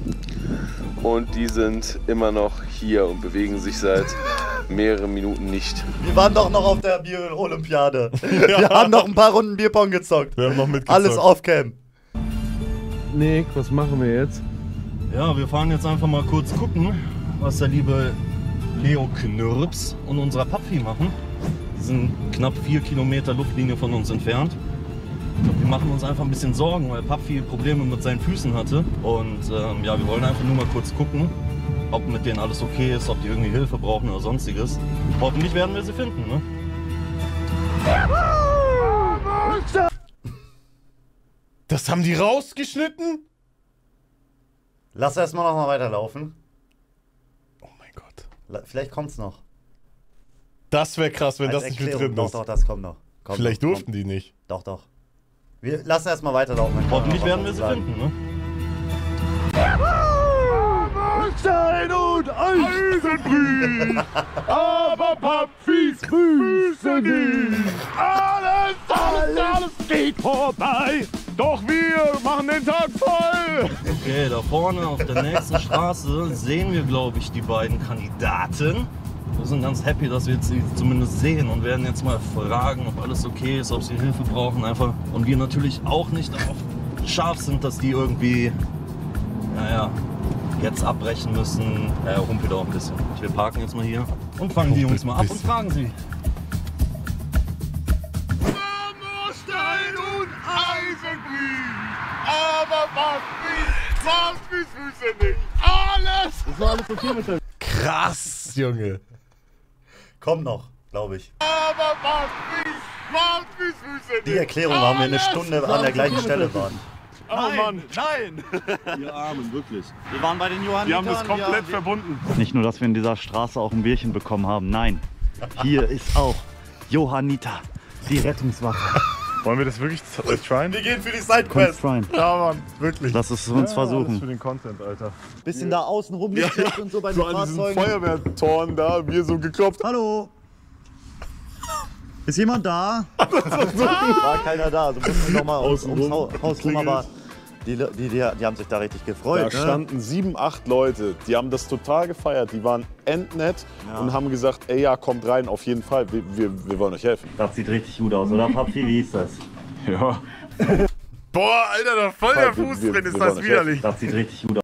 Speaker 14: und die sind immer noch hier und bewegen sich seit mehreren Minuten nicht.
Speaker 2: Wir waren doch noch auf der Bier-Olympiade. Wir haben noch ein paar Runden Bierpong gezockt.
Speaker 1: Wir haben noch mitgezockt.
Speaker 2: Alles off-cam.
Speaker 21: Nick, was machen wir jetzt?
Speaker 22: Ja, wir fahren jetzt einfach mal kurz gucken, was der liebe Leo Knirps und unser Papfi machen. Die sind knapp 4 Kilometer Luftlinie von uns entfernt. Wir machen uns einfach ein bisschen Sorgen, weil Papfi Probleme mit seinen Füßen hatte. Und ja, wir wollen einfach nur mal kurz gucken, ob mit denen alles okay ist, ob die irgendwie Hilfe brauchen oder sonstiges. Hoffentlich werden wir sie finden, ne?
Speaker 1: Das haben die rausgeschnitten?
Speaker 2: Lass erstmal noch mal weiterlaufen.
Speaker 1: Oh mein Gott.
Speaker 2: Vielleicht kommt's noch.
Speaker 1: Das wäre krass, wenn
Speaker 2: Als
Speaker 1: das nicht mit
Speaker 2: Erklärung.
Speaker 1: drin ist.
Speaker 2: Doch, das kommt noch.
Speaker 1: Vielleicht durften die nicht.
Speaker 2: Doch. Wir lassen erstmal weiterlaufen.
Speaker 22: Hoffentlich werden wir sie finden, ne?
Speaker 11: Stein und Eisenbrief, aber Papfis Füße nicht. Alles geht vorbei, doch wir machen den Tag voll.
Speaker 22: Okay, da vorne auf der nächsten Straße sehen wir, glaube ich, die beiden Kandidaten. Wir sind ganz happy, dass wir jetzt sie zumindest sehen und werden jetzt mal fragen, ob alles okay ist, ob sie Hilfe brauchen einfach. Und wir natürlich auch nicht darauf scharf sind, dass die irgendwie, naja, jetzt abbrechen müssen. Rumpelt auch ein bisschen. Wir parken jetzt mal hier und fangen die Jungs mal ab und fragen sie.
Speaker 11: Stein und Eisenbrief, aber Papfis Füße nicht. Alles.
Speaker 2: Das war alles okay mit der.
Speaker 1: Krass, Junge.
Speaker 2: Kommt noch, glaube ich.
Speaker 11: Aber Papfis Füße nicht.
Speaker 2: Die Erklärung haben wir eine Stunde an der gleichen Stelle waren.
Speaker 9: Oh Mann.
Speaker 11: Nein!
Speaker 21: Ihr Armen, wirklich.
Speaker 2: Wir waren bei den Johannitern.
Speaker 9: Die haben das komplett verbunden.
Speaker 11: Nicht nur, dass wir in dieser Straße auch ein Bierchen bekommen haben, nein. Hier ist auch Johanniter, die Rettungswache.
Speaker 9: Wollen wir das wirklich tryen?
Speaker 2: Wir gehen für die Sidequest.
Speaker 9: Ja, Mann, wirklich.
Speaker 11: Lass es uns
Speaker 9: Das
Speaker 11: versuchen.
Speaker 9: für den Content, Alter.
Speaker 2: Bisschen da außen rumgekriegt und so bei den
Speaker 9: So an diesen
Speaker 2: Fahrzeugen.
Speaker 9: Feuerwehrtoren da, wir so geklopft.
Speaker 2: Hallo! Ist jemand da? War keiner da. Also mussten wir nochmal ums Haus rum, aber die haben sich da richtig gefreut.
Speaker 19: Da standen 7, 8 Leute, die haben das total gefeiert, die waren endnett und haben gesagt, ey ja, kommt rein, auf jeden Fall, wir wollen euch helfen.
Speaker 11: Das sieht richtig gut aus, oder Papfi? Wie ist das?
Speaker 19: Ja.
Speaker 1: Boah, Alter, da voll der Fuß drin, ist das widerlich.
Speaker 11: Das sieht richtig gut aus.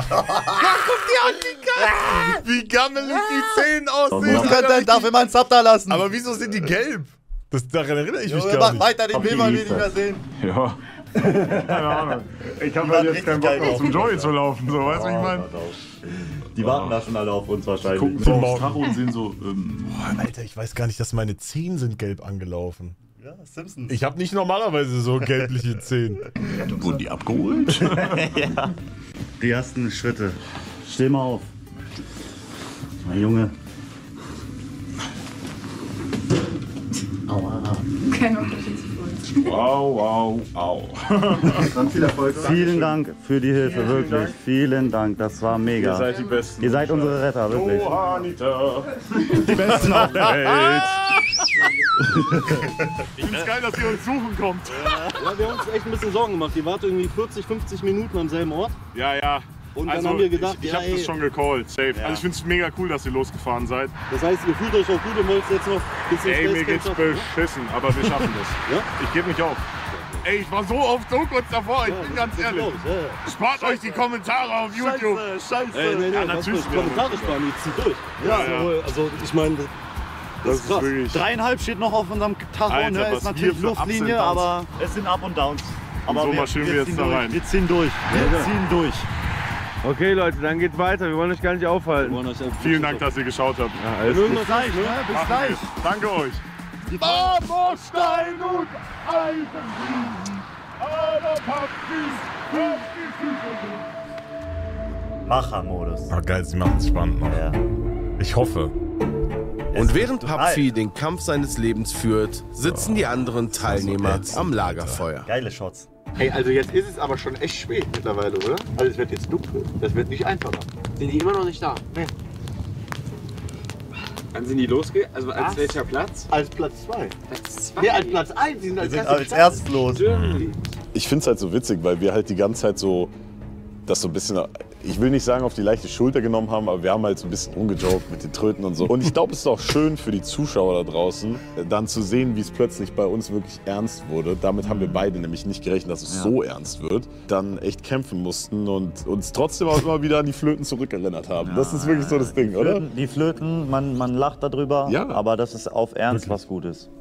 Speaker 1: Wie gammelig die Zähne aussehen.
Speaker 2: Darf ich meinen Sub da lassen?
Speaker 1: Aber wieso sind die gelb? Daran erinnere ich mich
Speaker 2: Junge,
Speaker 1: gar
Speaker 2: mach
Speaker 1: nicht.
Speaker 2: weiter, den will man nicht mehr sehen.
Speaker 9: Ja. Keine Ahnung. Ich habe halt jetzt keinen Bock mehr zum Joey zu laufen, so, weißt du, was ich meine?
Speaker 2: Die warten da schon alle auf uns wahrscheinlich.
Speaker 9: Gucken so aufs Tacho und sehen so.
Speaker 1: Boah, Alter, ich weiß gar nicht, dass meine Zehen sind gelb angelaufen.
Speaker 2: Ja, Simpsons.
Speaker 1: Ich habe nicht normalerweise so gelbliche Zehen.
Speaker 9: Wurden die abgeholt?
Speaker 2: Ja. Die ersten Schritte. Steh mal auf. Mein Junge. Aua.
Speaker 18: Kein Unterschied zu früh.
Speaker 9: Wow, wow,
Speaker 2: Dann viel Erfolg. Vielen Dank für die Hilfe, wirklich. Vielen Dank, das war mega.
Speaker 9: Ihr seid die Besten.
Speaker 2: Ihr seid unsere Retter, wirklich.
Speaker 9: Johanniter.
Speaker 2: Die Besten auf der Welt.
Speaker 9: Ich find's geil, dass ihr uns suchen kommt.
Speaker 22: Ja, wir haben uns echt ein bisschen Sorgen gemacht. Ihr wart irgendwie 40, 50 Minuten am selben Ort.
Speaker 9: Ja, ja.
Speaker 22: Und dann haben wir gedacht,
Speaker 9: ich hab das schon gecallt, safe.
Speaker 22: Ja.
Speaker 9: Also ich find's mega cool, dass ihr losgefahren seid.
Speaker 22: Das heißt, ihr fühlt euch auch gut und wollt jetzt noch bis zum
Speaker 9: Ey, mir
Speaker 22: Space
Speaker 9: geht's
Speaker 22: Camp schaffen,
Speaker 9: beschissen, aber wir schaffen das.
Speaker 22: Ja?
Speaker 9: Ich gebe nicht auf. Ey, ich war so oft so kurz davor, ich bin ganz ehrlich. Spart euch die Kommentare auf YouTube.
Speaker 22: Scheiße. Ey, nee,
Speaker 9: Ja, natürlich.
Speaker 22: Die Kommentare sparen, die ziehen durch.
Speaker 9: Ja,
Speaker 22: Also ich meine, das ist krass.
Speaker 9: wirklich...
Speaker 2: 3,5 steht noch auf unserem Tacho,
Speaker 9: Alter,
Speaker 2: ne?
Speaker 9: was
Speaker 2: Ist natürlich
Speaker 9: hier für Ups
Speaker 2: Luftlinie,
Speaker 9: and Downs.
Speaker 2: aber es sind Up und Downs. Aber
Speaker 9: so marschieren wir jetzt
Speaker 2: ziehen
Speaker 9: da
Speaker 2: durch.
Speaker 9: rein.
Speaker 2: Wir ziehen durch. Wir ziehen durch.
Speaker 21: Okay, Leute, dann geht's weiter. Wir wollen euch gar nicht aufhalten.
Speaker 9: Vielen Dank, dass ihr geschaut habt.
Speaker 21: Ja, alles gut.
Speaker 2: Bis gleich, ne? Bis
Speaker 9: Machen
Speaker 2: gleich.
Speaker 9: wir. Danke euch. Marmorstein und Eisenriesen.
Speaker 2: Machermodus.
Speaker 1: Ah, geil, sie machen es spannend noch.
Speaker 2: Ja.
Speaker 1: Ich hoffe.
Speaker 4: Und während Papfi den Kampf seines Lebens führt, sitzen die anderen Teilnehmer am Lagerfeuer.
Speaker 2: Geile Shots.
Speaker 21: Hey, also jetzt ist es aber schon echt spät mittlerweile, oder? Also es wird jetzt dunkel. Das wird nicht einfacher.
Speaker 12: Sind die immer noch nicht da?
Speaker 21: Nee.
Speaker 12: Wann sind die losgegangen? Also als welcher Platz?
Speaker 21: Als Platz 2.
Speaker 12: Platz 2?
Speaker 21: Nee, als Platz 1. Die sind
Speaker 2: Wir sind als erstes los.
Speaker 19: Ich finde es halt so witzig, weil wir halt die ganze Zeit so das so ein bisschen, ich will nicht sagen auf die leichte Schulter genommen haben, aber wir haben halt so ein bisschen rumgejoked mit den Tröten und so. Und ich glaube, es ist auch schön für die Zuschauer da draußen, dann zu sehen, wie es plötzlich bei uns wirklich ernst wurde. Damit haben wir beide nämlich nicht gerechnet, dass es so ernst wird. Dann echt kämpfen mussten und uns trotzdem auch immer wieder an die Flöten zurückerinnert haben. Das ist wirklich so das Ding, oder?
Speaker 2: Die Flöten, man lacht darüber, aber das ist auf Ernst was Gutes.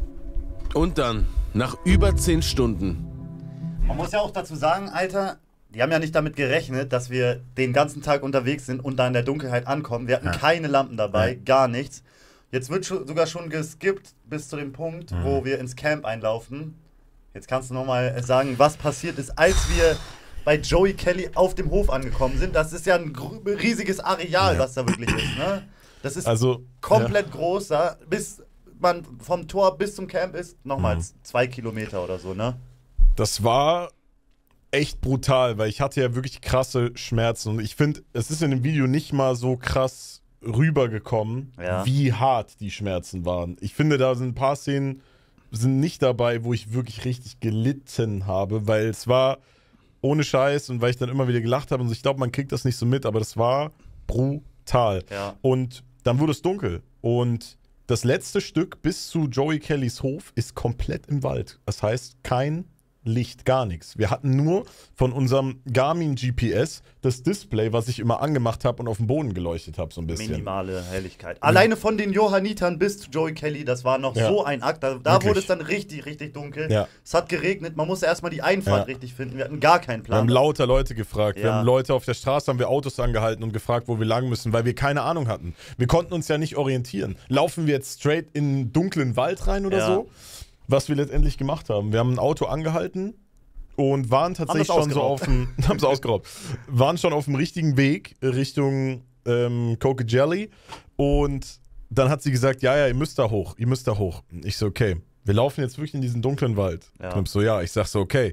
Speaker 4: Und dann, nach über 10 Stunden.
Speaker 2: Man muss ja auch dazu sagen, Alter, die haben ja nicht damit gerechnet, dass wir den ganzen Tag unterwegs sind und da in der Dunkelheit ankommen. Wir hatten keine Lampen dabei, gar nichts. Jetzt wird sogar schon geskippt bis zu dem Punkt, wo wir ins Camp einlaufen. Jetzt kannst du nochmal sagen, was passiert ist, als wir bei Joey Kelly auf dem Hof angekommen sind. Das ist ja ein riesiges Areal, was da wirklich ist. Ne? Das ist komplett groß, bis man vom Tor bis zum Camp ist, nochmal 2 Kilometer oder so, ne?
Speaker 1: Das war echt brutal, weil ich hatte ja wirklich krasse Schmerzen und ich finde, es ist in dem Video nicht mal so krass rübergekommen, wie hart die Schmerzen waren. Ich finde, da sind ein paar Szenen sind nicht dabei, wo ich wirklich richtig gelitten habe, weil es war ohne Scheiß und weil ich dann immer wieder gelacht habe und ich glaube, man kriegt das nicht so mit, aber das war brutal.
Speaker 2: Ja.
Speaker 1: Und dann wurde es dunkel und das letzte Stück bis zu Joey Kellys Hof ist komplett im Wald. Das heißt, kein Licht, gar nichts. Wir hatten nur von unserem Garmin GPS das Display, was ich immer angemacht habe und auf dem Boden geleuchtet habe, so ein bisschen.
Speaker 2: Minimale Helligkeit. Alleine von den Johannitern bis zu Joey Kelly, das war noch so ein Akt. Da wurde es dann richtig, richtig dunkel.
Speaker 1: Ja.
Speaker 2: Es hat geregnet, man musste erstmal die Einfahrt richtig finden. Wir hatten gar keinen Plan.
Speaker 1: Wir haben lauter Leute gefragt. Wir haben Leute auf der Straße, haben wir Autos angehalten und gefragt, wo wir lang müssen, weil wir keine Ahnung hatten. Wir konnten uns ja nicht orientieren. Laufen wir jetzt straight in einen dunklen Wald rein oder so? Was wir letztendlich gemacht haben. Wir haben ein Auto angehalten und waren tatsächlich schon so auf dem, haben es ausgeraubt, waren schon auf dem richtigen Weg Richtung Coca Jelly und dann hat sie gesagt, ja, ihr müsst da hoch, Ich so, okay, wir laufen jetzt wirklich in diesen dunklen Wald. So, ja, ich sag so, okay,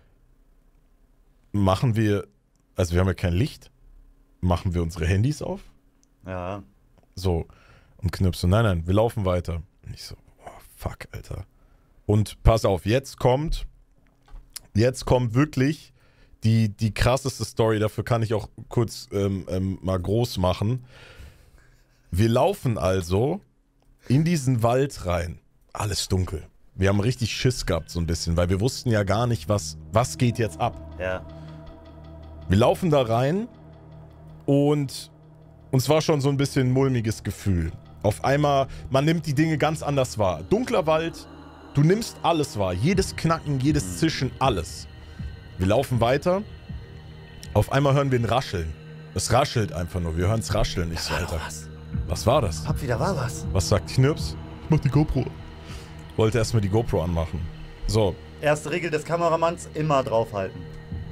Speaker 1: machen wir, also wir haben ja kein Licht, machen wir unsere Handys auf?
Speaker 2: Ja.
Speaker 1: So, und Knirps so, nein, wir laufen weiter. Und ich so, oh, fuck, Alter. Und pass auf, jetzt kommt wirklich die krasseste Story, dafür kann ich auch kurz mal groß machen. Wir laufen also in diesen Wald rein, alles dunkel. Wir haben richtig Schiss gehabt so ein bisschen, weil wir wussten ja gar nicht, was geht jetzt ab.
Speaker 2: Ja.
Speaker 1: Wir laufen da rein und uns war schon so ein bisschen ein mulmiges Gefühl. Auf einmal, man nimmt die Dinge ganz anders wahr. Dunkler Wald, du nimmst alles wahr. Jedes Knacken, jedes Zischen, alles. Wir laufen weiter. Auf einmal hören wir ein Rascheln. Es raschelt einfach nur. Wir hören es rascheln. Ich so, Alter. Was war das?
Speaker 2: Papi, da war was.
Speaker 1: Was sagt Knirps? Ich mach die GoPro. Wollte erstmal die GoPro anmachen. So.
Speaker 2: Erste Regel des Kameramanns, immer draufhalten.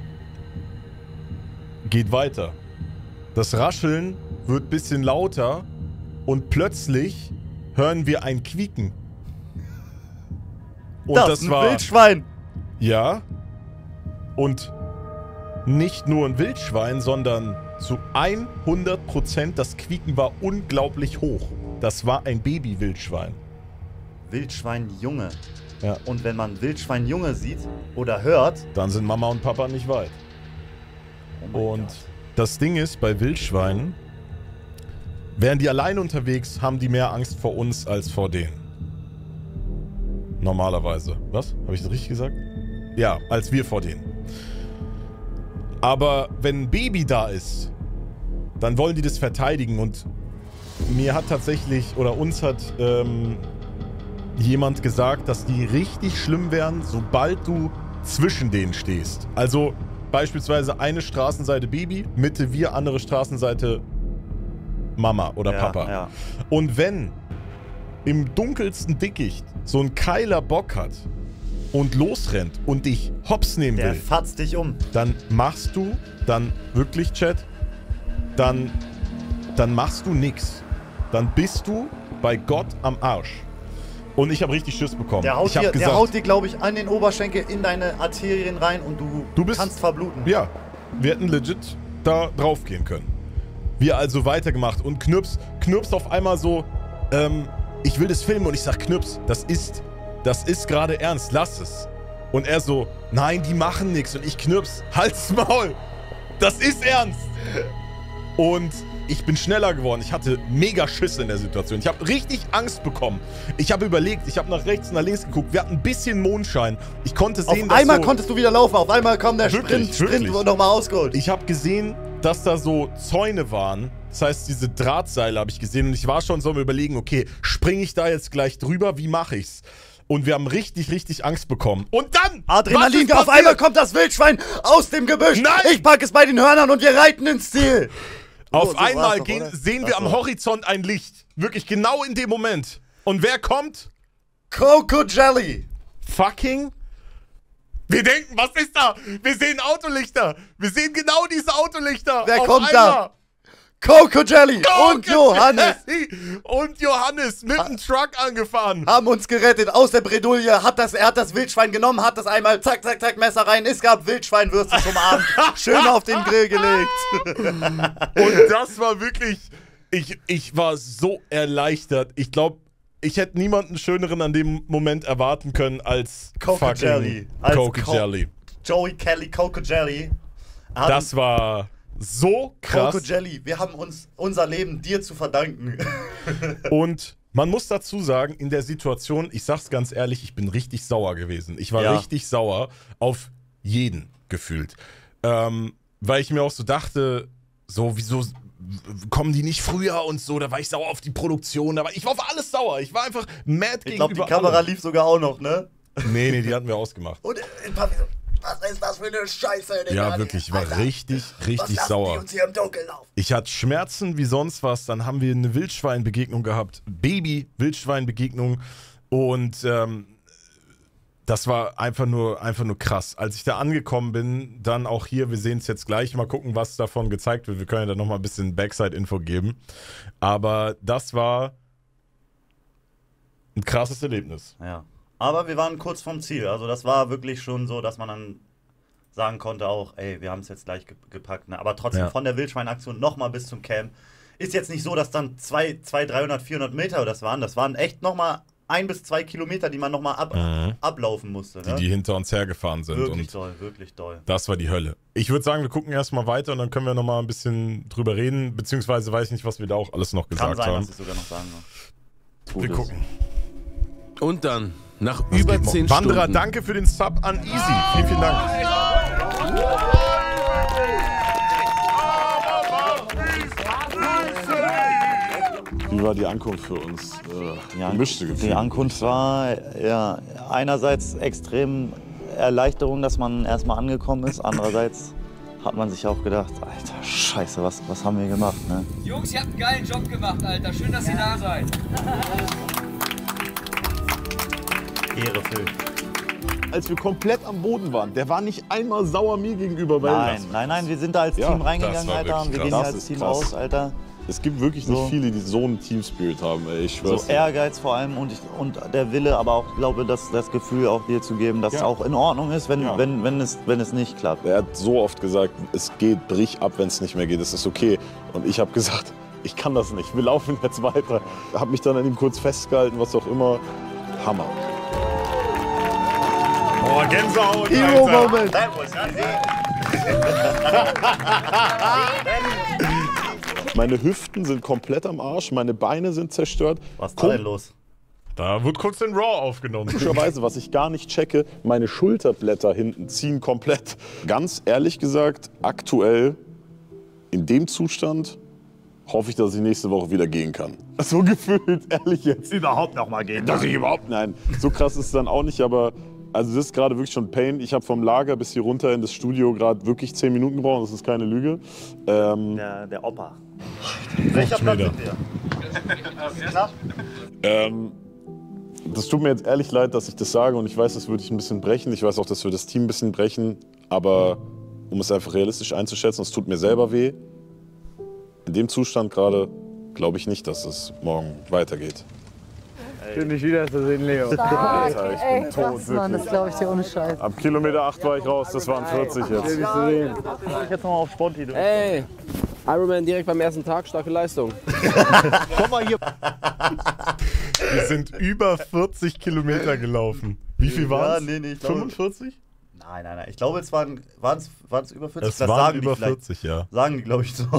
Speaker 1: Geht weiter. Das Rascheln wird ein bisschen lauter und plötzlich hören wir ein Quieken. Und
Speaker 2: das war ein Wildschwein.
Speaker 1: Ja. Und nicht nur ein Wildschwein, sondern zu 100% das Quieken war unglaublich hoch. Das war ein Baby-Wildschwein.
Speaker 2: Wildschweinjunge.
Speaker 1: Ja.
Speaker 2: Und wenn man Wildschweinjunge sieht oder hört,
Speaker 1: dann sind Mama und Papa nicht weit. Und das Ding ist, bei Wildschweinen, wären die allein unterwegs, haben die mehr Angst vor uns als vor denen. Normalerweise. Was? Habe ich das richtig gesagt? Ja, als wir vor denen. Aber wenn ein Baby da ist, dann wollen die das verteidigen. Und mir hat tatsächlich, oder uns hat jemand gesagt, dass die richtig schlimm wären, sobald du zwischen denen stehst. Also beispielsweise eine Straßenseite Baby, Mitte wir, andere Straßenseite Mama oder Papa.
Speaker 2: Ja.
Speaker 1: Und wenn im dunkelsten Dickicht so ein Keiler Bock hat und losrennt und dich hops nehmen will,
Speaker 2: der fatzt dich um.
Speaker 1: Dann machst du, dann wirklich, Chat, dann machst du nix. Dann bist du bei Gott am Arsch. Und ich habe richtig Schiss bekommen.
Speaker 2: Der haut dir, glaube ich, an den Oberschenkel in deine Arterien rein und du kannst verbluten.
Speaker 1: Ja, wir hätten legit da drauf gehen können. Wir also weitergemacht und Knirps auf einmal so, ich will das filmen und ich sag, Knirps, das ist gerade ernst, lass es. Und er so, nein, die machen nichts. Und ich, Knirps, halt's Maul. Das ist ernst. Und ich bin schneller geworden. Ich hatte mega Schiss in der Situation. Ich habe richtig Angst bekommen. Ich habe überlegt, ich habe nach rechts und nach links geguckt. Wir hatten ein bisschen Mondschein. Ich konnte sehen,
Speaker 2: auf einmal konntest du wieder laufen. Auf einmal kam der Sprint wurde nochmal ausgeholt.
Speaker 1: Ich habe gesehen, dass da so Zäune waren. Das heißt, diese Drahtseile habe ich gesehen. Und ich war schon so am Überlegen, okay, springe ich da jetzt gleich drüber? Wie mache ich's? Und wir haben richtig Angst bekommen. Und dann...
Speaker 2: Adrenalin, auf einmal kommt das Wildschwein aus dem Gebüsch.
Speaker 1: Nein!
Speaker 2: Ich packe es bei den Hörnern und wir reiten ins Ziel.
Speaker 1: Auf einmal sehen wir am Horizont ein Licht. Wirklich genau in dem Moment. Und wer kommt?
Speaker 2: Coco Jelly.
Speaker 1: Fucking... Wir denken, was ist da? Wir sehen Autolichter. Wir sehen genau diese Autolichter.
Speaker 2: Wer kommt da? Coco Jelly und Johannes.
Speaker 1: Und Johannes mit dem Truck angefahren.
Speaker 2: Haben uns gerettet aus der Bredouille. Er hat das Wildschwein genommen, hat das einmal zack, Messer rein. Es gab Wildschweinwürste zum Abend. Schön auf den Grill gelegt.
Speaker 1: Und das war wirklich... Ich war so erleichtert. Ich glaube, ich hätte niemanden Schöneren an dem Moment erwarten können als
Speaker 2: Coco Jelly.
Speaker 1: Coco Jelly.
Speaker 2: Joey Kelly, Coco Jelly.
Speaker 1: Das war... so krass.
Speaker 2: Coco Jelly, wir haben uns unser Leben dir zu verdanken.
Speaker 1: Und man muss dazu sagen, in der Situation, ich sag's ganz ehrlich, ich bin richtig sauer gewesen. Ich war richtig sauer auf jeden gefühlt. Weil ich mir auch so dachte, so, wieso kommen die nicht früher und so, da war ich sauer auf die Produktion, aber ich war auf alles sauer. Ich war einfach mad gegenüber.
Speaker 2: Ich glaube, die Kamera lief sogar auch noch, ne?
Speaker 1: Nee, die hatten wir ausgemacht.
Speaker 2: Und was ist das für eine Scheiße?
Speaker 1: Ja, wirklich, ich war richtig sauer.
Speaker 2: Die uns hier im Dunkeln laufen?
Speaker 1: Ich hatte Schmerzen wie sonst was. Dann haben wir eine Wildschweinbegegnung gehabt. Baby-Wildschweinbegegnung. Und das war einfach nur krass. Als ich da angekommen bin, dann auch hier, wir sehen es jetzt gleich, mal gucken, was davon gezeigt wird. Wir können ja dann nochmal ein bisschen Backside-Info geben. Aber das war ein krasses Erlebnis.
Speaker 2: Ja. Aber wir waren kurz vom Ziel. Also das war wirklich schon so, dass man dann sagen konnte auch, ey, wir haben es jetzt gleich gepackt. Ne? Aber trotzdem von der Wildschweinaktion nochmal bis zum Camp. Ist jetzt nicht so, dass dann 300, 400 Meter das waren. Das waren echt nochmal 1 bis 2 Kilometer, die man nochmal ablaufen musste. Ne?
Speaker 1: Die hinter uns hergefahren sind.
Speaker 2: Wirklich doll.
Speaker 1: Das war die Hölle. Ich würde sagen, wir gucken erstmal weiter und dann können wir nochmal ein bisschen drüber reden. Beziehungsweise weiß ich nicht, was wir da auch alles noch gesagt haben.
Speaker 2: Kann sein, dass ich sogar noch sagen
Speaker 1: will. Wir gucken.
Speaker 4: Und dann... Nach über 10 Stunden.
Speaker 1: Wanderer, danke für den Sub an Easy. Vielen Dank.
Speaker 19: Wie war die Ankunft für uns? Gemischte Gefühle.
Speaker 2: Die Ankunft war einerseits extrem Erleichterung, dass man erstmal angekommen ist. Andererseits
Speaker 11: hat man sich auch gedacht, Alter, scheiße, was haben wir gemacht, ne?
Speaker 16: Jungs, ihr habt einen geilen Job gemacht, Alter. Schön, dass ihr da seid.
Speaker 2: Ehre, Phil.
Speaker 19: Als wir komplett am Boden waren, der war nicht einmal sauer mir gegenüber. Weil
Speaker 2: Nein, wir sind da als Team reingegangen, Alter. Und wir gehen ja als Team aus, Alter.
Speaker 19: Es gibt wirklich nicht viele, die so einen Teamspirit haben, ey. Ich schwör's.
Speaker 2: So Ehrgeiz vor allem und der Wille, aber auch, glaube das Gefühl auch dir zu geben, dass es auch in Ordnung ist, wenn es nicht klappt.
Speaker 19: Er hat so oft gesagt, es geht, brich ab, wenn es nicht mehr geht, es ist okay. Und ich habe gesagt, ich kann das nicht, wir laufen jetzt weiter. Habe mich dann an ihm kurz festgehalten, was auch immer. Hammer.
Speaker 1: Boah, Gänsehaut,
Speaker 2: Hero-Moment.
Speaker 19: Meine Hüften sind komplett am Arsch, meine Beine sind zerstört.
Speaker 2: Was ist da denn los?
Speaker 1: Da wird kurz den Raw aufgenommen.
Speaker 19: Komischerweise, was ich gar nicht checke, meine Schulterblätter hinten ziehen komplett. Ganz ehrlich gesagt, aktuell in dem Zustand hoffe ich, dass ich nächste Woche wieder gehen kann. So gefühlt, ehrlich jetzt.
Speaker 2: Überhaupt noch mal gehen.
Speaker 19: Dass ich überhaupt, nein, so krass ist es dann auch nicht, aber also das ist gerade wirklich schon Pain. Ich habe vom Lager bis hier runter in das Studio gerade wirklich 10 Minuten gebraucht, das ist keine Lüge.
Speaker 2: Der Opa. Welcher Platz sind wir? Knapp.
Speaker 19: Das tut mir jetzt ehrlich leid, dass ich das sage und ich weiß, das würde ich ein bisschen brechen. Ich weiß auch, dass wir das Team ein bisschen brechen, aber um es einfach realistisch einzuschätzen, es tut mir selber weh. In dem Zustand gerade glaube ich nicht, dass es morgen weitergeht.
Speaker 21: Schön, dich wieder zu sehen, Leo.
Speaker 17: Stark,
Speaker 19: ich bin tot,
Speaker 17: Mann, das glaube ich dir ohne Scheiß.
Speaker 19: Ab Kilometer 8 war ich raus, das waren 40 jetzt.
Speaker 21: Schön, dich zu sehen.
Speaker 2: Ich jetzt noch mal auf Sponti.
Speaker 12: Ey, Ironman direkt beim ersten Tag, starke Leistung.
Speaker 21: Komm mal hier.
Speaker 1: Wir sind über 40 Kilometer gelaufen. Wie viel waren es?
Speaker 2: Nee,
Speaker 1: 45?
Speaker 2: Nein. Ich glaube, es waren es über 40.
Speaker 1: Es waren über 40, ja.
Speaker 2: Sagen die, glaube ich, so.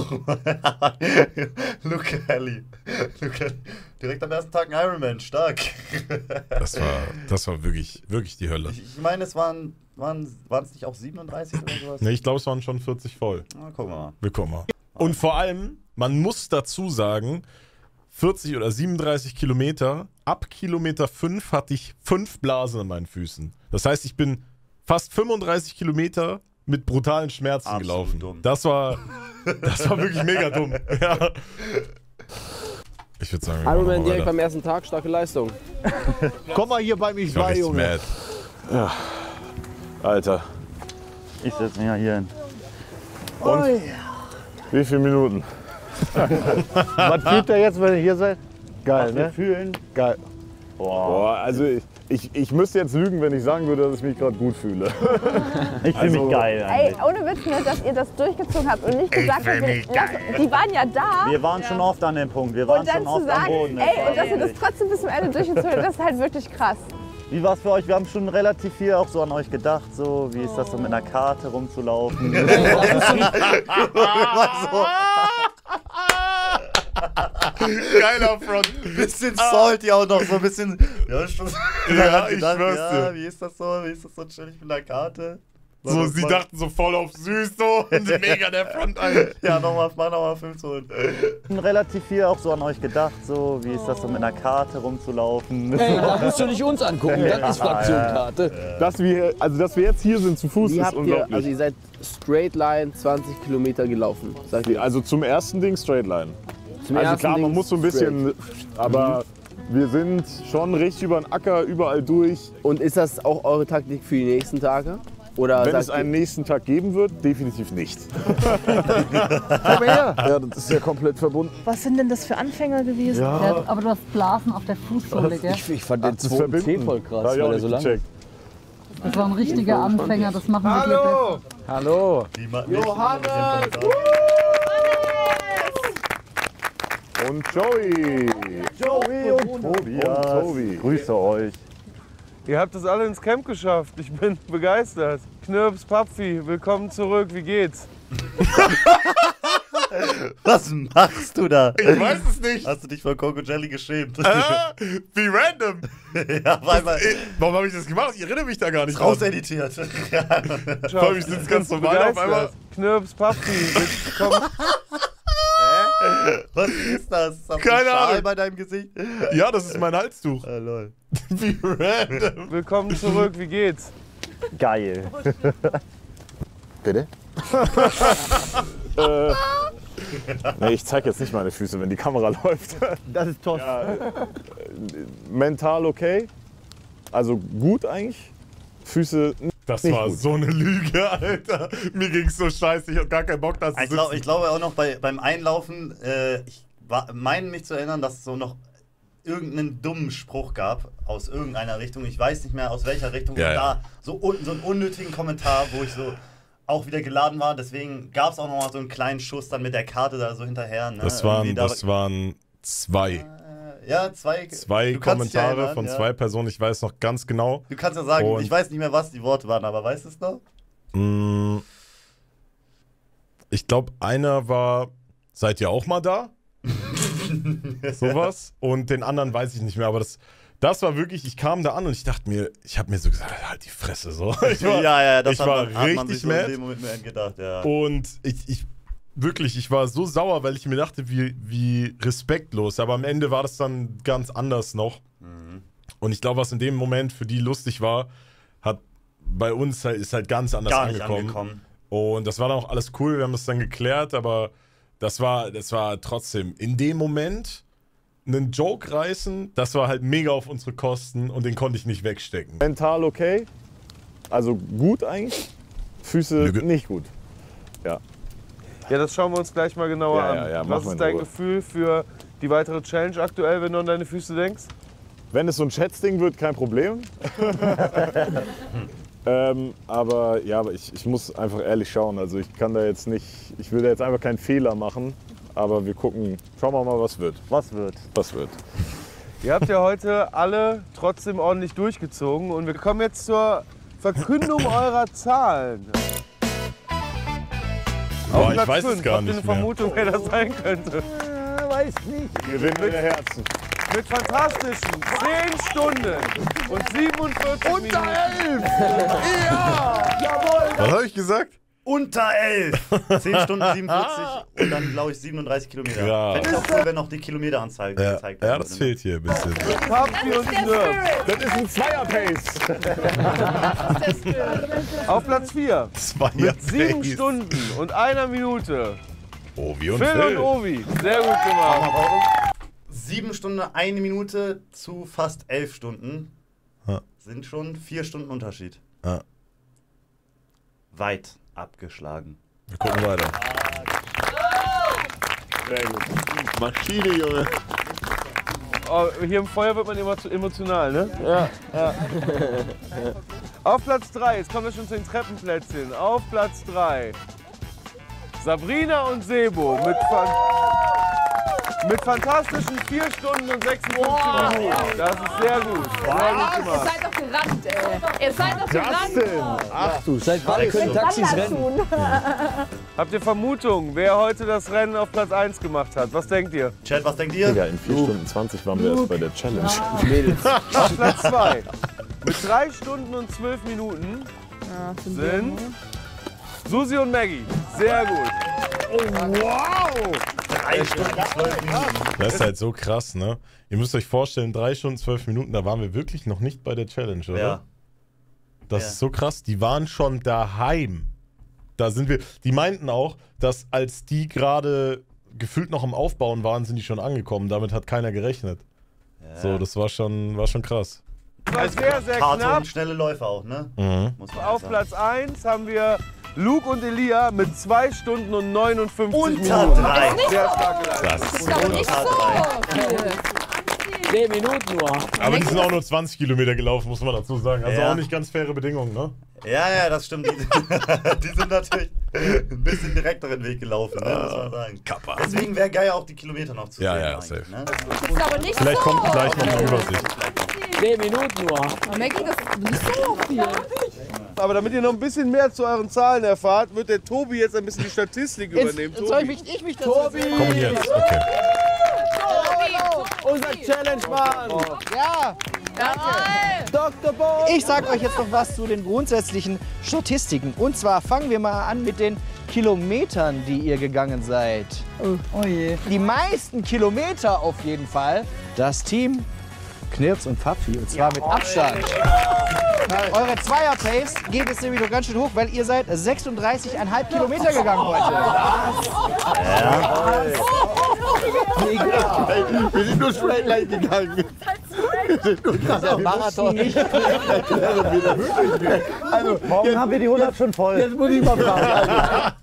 Speaker 2: Luke Kelly. Direkt am ersten Tag ein Ironman, stark.
Speaker 1: Das war wirklich die Hölle.
Speaker 2: Ich meine, es waren es nicht auch 37 oder sowas?
Speaker 1: Nee, ich glaube, es waren schon 40 voll.
Speaker 2: Na, gucken wir mal.
Speaker 1: Wir gucken mal. Und vor allem, man muss dazu sagen, 40 oder 37 Kilometer, ab Kilometer 5 hatte ich 5 Blasen an meinen Füßen. Das heißt, ich bin fast 35 Kilometer mit brutalen Schmerzen
Speaker 2: Absolut
Speaker 1: gelaufen.
Speaker 2: dumm.
Speaker 1: Das war wirklich mega dumm. Ja. Ich würde sagen,
Speaker 12: Ironman direkt beim ersten Tag, starke Leistung.
Speaker 21: Komm mal hier bei mich bei, Junge.
Speaker 1: Mad.
Speaker 19: Ja. Alter.
Speaker 11: Ich setze mich ja hier hin.
Speaker 19: Und? Wie viele Minuten?
Speaker 21: Was fühlt ihr jetzt, wenn ihr hier seid? Geil,
Speaker 11: Was
Speaker 21: ne?
Speaker 11: wir fühlen?
Speaker 21: Geil.
Speaker 19: Boah, also ich müsste jetzt lügen, wenn ich sagen würde, dass ich mich gerade gut fühle.
Speaker 11: Ich fühle mich geil eigentlich.
Speaker 15: Ey, ohne Witz, ne, dass ihr das durchgezogen habt und nicht gesagt habt, die waren ja da.
Speaker 11: Wir waren schon oft an dem Punkt, wir waren
Speaker 15: Und dann
Speaker 11: schon
Speaker 15: zu
Speaker 11: oft am Boden.
Speaker 15: sagen, ey, und dass ihr das trotzdem bis zum Ende durchgezogen habt, das ist halt wirklich krass.
Speaker 11: Wie war es für euch? Wir haben schon relativ viel auch so an euch gedacht. So, wie ist das so mit einer Karte rumzulaufen?
Speaker 1: Geiler Front.
Speaker 2: Bisschen salty auch noch, so ein bisschen. Ja, schon.
Speaker 1: Ja, ich schwör's dir.
Speaker 2: Wie ist das so? Wie ist das so chillig mit der Karte?
Speaker 1: So, sie dachten so voll auf süß so und mega der Front eigentlich.
Speaker 2: Ja, mach nochmal 5 zu holen.
Speaker 11: Relativ viel auch so an euch gedacht. So, wie ist das so mit einer Karte rumzulaufen?
Speaker 7: Ey, da musst du nicht uns angucken, das ist Fraktionkarte.
Speaker 19: Dass wir jetzt hier sind zu Fuß,
Speaker 12: Wie
Speaker 19: ist
Speaker 12: habt ihr,
Speaker 19: unglaublich.
Speaker 12: also ihr seid straight line 20 Kilometer gelaufen. Sagt ihr.
Speaker 19: Also zum ersten Ding straight line.
Speaker 12: Zum
Speaker 19: Also
Speaker 12: ersten
Speaker 19: klar, man
Speaker 12: Ding
Speaker 19: muss so ein bisschen, aber wir sind schon richtig über den Acker, überall durch.
Speaker 12: Und ist das auch eure Taktik für die nächsten Tage? Oder
Speaker 19: Wenn es
Speaker 12: sagt
Speaker 19: einen nächsten Tag geben wird, definitiv nicht.
Speaker 21: Komm her.
Speaker 19: Ja, das ist ja komplett verbunden.
Speaker 6: Was sind denn das für Anfänger gewesen?
Speaker 21: Ja.
Speaker 17: Aber du hast Blasen auf der Fußsohle, gell?
Speaker 7: Ich fand den
Speaker 19: das
Speaker 7: 2.
Speaker 19: verbinden.
Speaker 7: voll krass,
Speaker 19: Da hab ich
Speaker 7: weil
Speaker 19: auch
Speaker 7: der
Speaker 19: nicht
Speaker 7: so lang
Speaker 19: gecheckt.
Speaker 17: Das war ein richtiger Anfänger, das machen wir hier besser.
Speaker 21: Hallo.
Speaker 2: Johannes!
Speaker 19: Und Joey.
Speaker 2: Joey und Tobias.
Speaker 19: Tobi.
Speaker 11: Grüße euch.
Speaker 21: Ihr habt es alle ins Camp geschafft. Ich bin begeistert. Knirps, Papfi, willkommen zurück. Wie geht's?
Speaker 2: Was machst du da?
Speaker 1: Ich weiß es nicht.
Speaker 2: Hast du dich von Coco Jelly geschämt?
Speaker 1: Wie random.
Speaker 2: Ja, weil
Speaker 1: Warum habe ich das gemacht? Ich erinnere mich da gar nicht
Speaker 2: rauseditiert.
Speaker 1: Vor allem, ich sitze ganz normal auf einmal.
Speaker 21: Knirps, Papfi, willkommen.
Speaker 2: Was ist das? Ist das
Speaker 1: Keine
Speaker 2: ein Schal
Speaker 1: Ahnung.
Speaker 2: bei deinem Gesicht?
Speaker 1: Ja, das ist mein Halstuch.
Speaker 2: Lol.
Speaker 1: Wie random.
Speaker 21: Willkommen zurück. Wie geht's?
Speaker 11: Geil.
Speaker 19: Bitte? Nee, ich zeige jetzt nicht meine Füße, wenn die Kamera läuft.
Speaker 8: Das ist toll.
Speaker 19: Ja, mental okay. Also gut eigentlich. Füße
Speaker 1: Das
Speaker 19: nicht
Speaker 1: war
Speaker 19: gut.
Speaker 1: so eine Lüge, Alter. Mir ging's so scheiße, ich hab gar keinen Bock, da zu sitzen.
Speaker 2: Ich glaube auch noch beim Einlaufen, ich meine mich zu erinnern, dass es so noch irgendeinen dummen Spruch gab aus irgendeiner Richtung. Ich weiß nicht mehr aus welcher Richtung.
Speaker 1: Ja,
Speaker 2: und
Speaker 1: ja.
Speaker 2: da so einen unnötigen Kommentar, wo ich so auch wieder geladen war. Deswegen gab es auch noch mal so einen kleinen Schuss dann mit der Karte da so hinterher. Ne?
Speaker 1: Das waren zwei.
Speaker 2: Ja, zwei
Speaker 1: Kommentare von zwei Personen, ich weiß noch ganz genau.
Speaker 2: Du kannst ja sagen, ich weiß nicht mehr, was die Worte waren, aber weißt du es noch?
Speaker 1: Ich glaube, einer war, seid ihr auch mal da? Sowas. Und den anderen weiß ich nicht mehr, aber das war wirklich, ich kam da an und ich dachte mir, ich habe mir so gesagt, halt die Fresse so. Ich war,
Speaker 2: das
Speaker 1: ich war
Speaker 2: hat man
Speaker 1: richtig
Speaker 2: sich so
Speaker 1: mad.
Speaker 2: in dem Moment mehr gedacht, ja.
Speaker 1: Und ich war so sauer, weil ich mir dachte, wie respektlos. Aber am Ende war das dann ganz anders noch. Und ich glaube, was in dem Moment für die lustig war, hat bei uns ist halt ganz anders angekommen. Und das war dann auch alles cool, wir haben das dann geklärt, aber das war trotzdem in dem Moment einen Joke reißen, das war halt mega auf unsere Kosten und den konnte ich nicht wegstecken.
Speaker 19: Mental okay. Also gut eigentlich. Füße nicht gut. Ja.
Speaker 21: Ja, das schauen wir uns gleich mal genauer an.
Speaker 19: Ja,
Speaker 21: was ist dein Gefühl für die weitere Challenge aktuell, wenn du an deine Füße denkst?
Speaker 19: Wenn es so ein Schätzding wird, kein Problem. Aber ich muss einfach ehrlich schauen. Also ich kann da jetzt nicht, ich will da jetzt einfach keinen Fehler machen. Aber wir gucken, schauen wir mal, was wird.
Speaker 2: Was wird?
Speaker 21: Ihr habt ja heute alle trotzdem ordentlich durchgezogen und wir kommen jetzt zur Verkündung eurer Zahlen.
Speaker 1: Boah,
Speaker 21: Auf
Speaker 1: ich
Speaker 21: Platz
Speaker 1: weiß
Speaker 21: 5,
Speaker 1: es gar
Speaker 21: habt ihr
Speaker 1: nicht
Speaker 21: eine Vermutung, wer das sein könnte?
Speaker 8: Weiß nicht.
Speaker 19: Gewinn mit Herzen.
Speaker 21: Mit fantastischen 10 Stunden und 47 Minuten.
Speaker 8: Unter 11! Ja! Jawohl!
Speaker 1: Was habe ich gesagt?
Speaker 2: Unter 11! 10 Stunden 47 und dann, glaube ich, 37 Kilometer.
Speaker 1: Ja.
Speaker 2: Fände ich auch cool, wenn noch die Kilometeranzahl gezeigt wird.
Speaker 1: Ja, das fehlt hier ein bisschen.
Speaker 21: Papi und Nerf.
Speaker 19: Das ist ein Zweier-Pace.
Speaker 21: Auf Platz 4. Mit 7
Speaker 1: Pace.
Speaker 21: Stunden und 1 Minute.
Speaker 1: Ovi und
Speaker 21: Phil und Ovi. Sehr gut gemacht.
Speaker 2: 7 Stunden, 1 Minute zu fast 11 Stunden.
Speaker 1: Ja.
Speaker 2: Sind schon 4 Stunden Unterschied.
Speaker 1: Ja.
Speaker 2: Weit abgeschlagen.
Speaker 1: Wir gucken weiter.
Speaker 19: Sehr gut. Maschine, Junge.
Speaker 21: Oh, hier im Feuer wird man immer zu emotional, ne?
Speaker 8: Ja.
Speaker 21: Auf Platz 3, jetzt kommen wir schon zu den Treppenplätzchen. Auf Platz 3, Sabrina und Sebo mit fantastischen 4 Stunden und 56 Minuten. Das ist sehr gut. Sehr gut
Speaker 6: Ihr
Speaker 21: gemacht.
Speaker 6: seid doch gerannt, ey. Ihr seid doch gerannt.
Speaker 19: Ach du
Speaker 7: Seit wann können Taxis rennen?
Speaker 21: Habt ihr Vermutung, wer heute das Rennen auf Platz 1 gemacht hat? Was denkt ihr?
Speaker 2: Chat, was denkt ihr?
Speaker 19: Digga, in 4 Stunden 20 waren wir erst bei der Challenge.
Speaker 21: Auf Platz 2, mit 3 Stunden und 12 Minuten sind Susi und Maggie. Sehr gut.
Speaker 19: Oh, wow!
Speaker 2: 3 Stunden 12 Minuten.
Speaker 1: Das ist halt so krass, ne? Ihr müsst euch vorstellen, 3 Stunden, 12 Minuten, da waren wir wirklich noch nicht bei der Challenge, oder?
Speaker 2: Ja.
Speaker 1: Das ist so krass, die waren schon daheim. Da sind wir, die meinten auch, dass als die gerade gefühlt noch am Aufbauen waren, sind die schon angekommen. Damit hat keiner gerechnet.
Speaker 2: Ja.
Speaker 1: So, das war schon krass.
Speaker 21: War sehr, sehr
Speaker 2: Harte
Speaker 21: knapp.
Speaker 2: und schnelle Läufer auch, ne? Muss man
Speaker 21: Auf
Speaker 2: sagen.
Speaker 21: Platz 1 haben wir Luke und Elia mit 2 Stunden und 59
Speaker 2: Unter
Speaker 21: Minuten.
Speaker 2: 3.
Speaker 21: Sehr starke Leistung.
Speaker 1: Das ist
Speaker 6: Aber nicht so.
Speaker 7: 10 Minuten nur.
Speaker 1: Aber die sind auch nur 20 Kilometer gelaufen, muss man dazu sagen. Also
Speaker 2: Ja.
Speaker 1: auch nicht ganz faire Bedingungen, ne?
Speaker 2: Ja, das stimmt. Die sind natürlich ein bisschen direkteren Weg gelaufen, ne? Muss man sagen.
Speaker 1: Kappa.
Speaker 2: Deswegen wäre geil, auch die Kilometer noch zu
Speaker 1: Ja,
Speaker 2: sehen.
Speaker 1: ja,
Speaker 2: eigentlich,
Speaker 1: safe.
Speaker 2: ne?
Speaker 6: Ist aber nicht
Speaker 1: Vielleicht
Speaker 6: so.
Speaker 1: kommt gleich noch eine Übersicht.
Speaker 7: 10 Minuten nur.
Speaker 6: Aber Maggie, das ist nicht so viel.
Speaker 21: Aber damit ihr noch ein bisschen mehr zu euren Zahlen erfahrt, wird der Tobi jetzt ein bisschen die Statistik übernehmen.
Speaker 8: Soll ich mich dazu setzen?
Speaker 1: Komm jetzt, okay.
Speaker 8: Unser Challenge-Mann! Ja!
Speaker 6: Danke.
Speaker 8: Dr. Bo! Ich sag euch jetzt noch was zu den grundsätzlichen Statistiken. Und zwar fangen wir mal an mit den Kilometern, die ihr gegangen seid.
Speaker 17: Oh je.
Speaker 8: Die meisten Kilometer auf jeden Fall das Team Knirps und Pfaffi. Und zwar mit Abstand.
Speaker 10: Eure Zweier-Pace geht jetzt nämlich noch ganz schön hoch, weil ihr seid 36,5 Kilometer gegangen heute.
Speaker 2: Ja.
Speaker 13: Wir sind nur Straightline gegangen.
Speaker 10: Der Marathon nicht.
Speaker 13: Also,
Speaker 22: morgen haben wir die 100 schon voll.
Speaker 13: Jetzt muss ich mal fragen.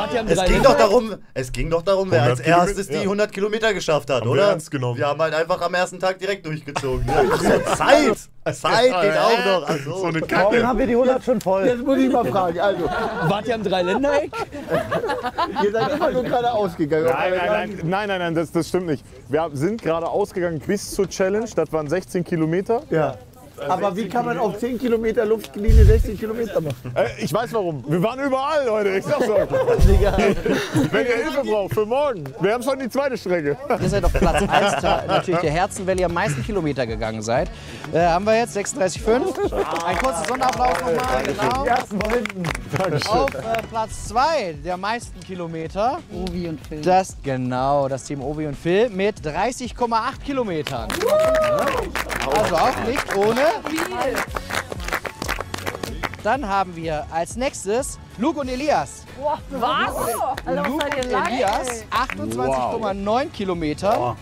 Speaker 2: Es ging doch darum, wer als erstes die 100 Kilometer geschafft hat,
Speaker 1: Haben wir
Speaker 2: oder?
Speaker 1: ernst genommen.
Speaker 2: Wir haben halt einfach am ersten Tag direkt durchgezogen. So, Zeit geht auch noch. Ach so.
Speaker 22: Morgen haben wir die 100 schon voll.
Speaker 13: Jetzt muss ich mal fragen. Also,
Speaker 10: wart ihr am Dreiländereck?
Speaker 13: Ihr seid immer nur gerade ausgegangen.
Speaker 19: Nein, das stimmt nicht. Wir sind gerade ausgegangen bis zur Challenge. Das waren 16 Kilometer.
Speaker 13: Ja. Aber wie kann man auf 10 Kilometer Luftlinie 16 Kilometer machen?
Speaker 19: Ich weiß warum. Wir waren überall, Leute. Ich sag's euch. Wenn ihr Hilfe braucht für morgen. Wir haben schon die zweite Strecke.
Speaker 10: Ihr seid auf Platz 1 natürlich der Herzen, weil ihr am meisten Kilometer gegangen seid. Haben wir jetzt 36,5. Ein kurzer Sonderapplaus nochmal. Genau.
Speaker 13: Die ersten von hinten.
Speaker 10: Auf Platz 2 der meisten Kilometer.
Speaker 17: Ovi und Phil.
Speaker 10: Das Team Ovi und Phil mit 30,8 Kilometern. Also auch nicht ohne. Dann haben wir als nächstes Luke und Elias.
Speaker 18: Was?
Speaker 10: Luke und Elias, 28,9 Kilometer.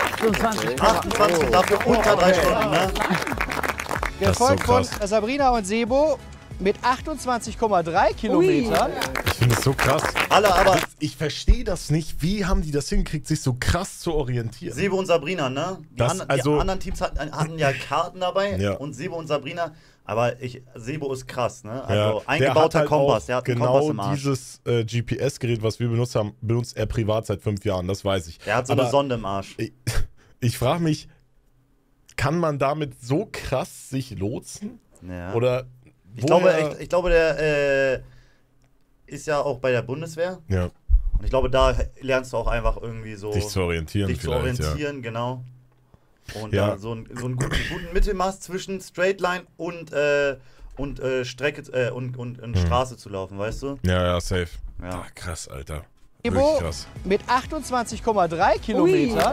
Speaker 2: 28 dafür unter 3 Stunden, ne?
Speaker 10: Gefolgt von Sabrina und Sebo mit 28,3 Kilometern.
Speaker 1: Ich finde es so krass.
Speaker 2: Aber
Speaker 1: ich verstehe das nicht. Wie haben die das hingekriegt, sich so krass zu orientieren?
Speaker 2: Sebo und Sabrina, ne? Die anderen Teams hatten ja Karten dabei.
Speaker 1: Ja.
Speaker 2: Und Sebo und Sabrina. Aber Sebo ist krass, ne? Also
Speaker 1: Ja,
Speaker 2: eingebauter
Speaker 1: halt
Speaker 2: Kompass.
Speaker 1: auch
Speaker 2: Der hat einen Kompass
Speaker 1: genau
Speaker 2: im Arsch.
Speaker 1: dieses GPS-Gerät, was wir benutzt haben, benutzt er privat seit 5 Jahren. Das weiß ich.
Speaker 2: Der hat so eine Sonde im Arsch.
Speaker 1: Ich frage mich, kann man damit so krass sich lotsen?
Speaker 2: Ja.
Speaker 1: Oder
Speaker 2: ich glaube, der ist ja auch bei der Bundeswehr.
Speaker 1: Ja.
Speaker 2: Und ich glaube, da lernst du auch einfach irgendwie so...
Speaker 1: Dich zu orientieren
Speaker 2: genau. Und
Speaker 1: Ja.
Speaker 2: dann so einen guten Mittelmaß zwischen Straightline und Strecke und Straße zu laufen, weißt du?
Speaker 1: Ja, safe.
Speaker 2: Ja.
Speaker 1: Ah, krass, Alter.
Speaker 10: Sebo
Speaker 1: Wirklich krass.
Speaker 10: mit 28,3 Kilometern.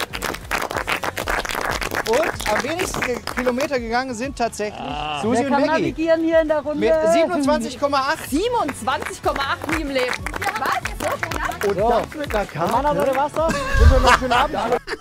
Speaker 10: Und am wenigsten Kilometer gegangen sind tatsächlich Susi
Speaker 17: Wer
Speaker 10: und
Speaker 17: kann
Speaker 10: Maggie.
Speaker 17: navigieren hier in der Runde?
Speaker 10: Mit 27,8.
Speaker 18: 27,8 nie im Leben. Was?
Speaker 13: Und das mit einer Karte.
Speaker 10: Mann, oder Wasser? Sind wir noch schön Abend?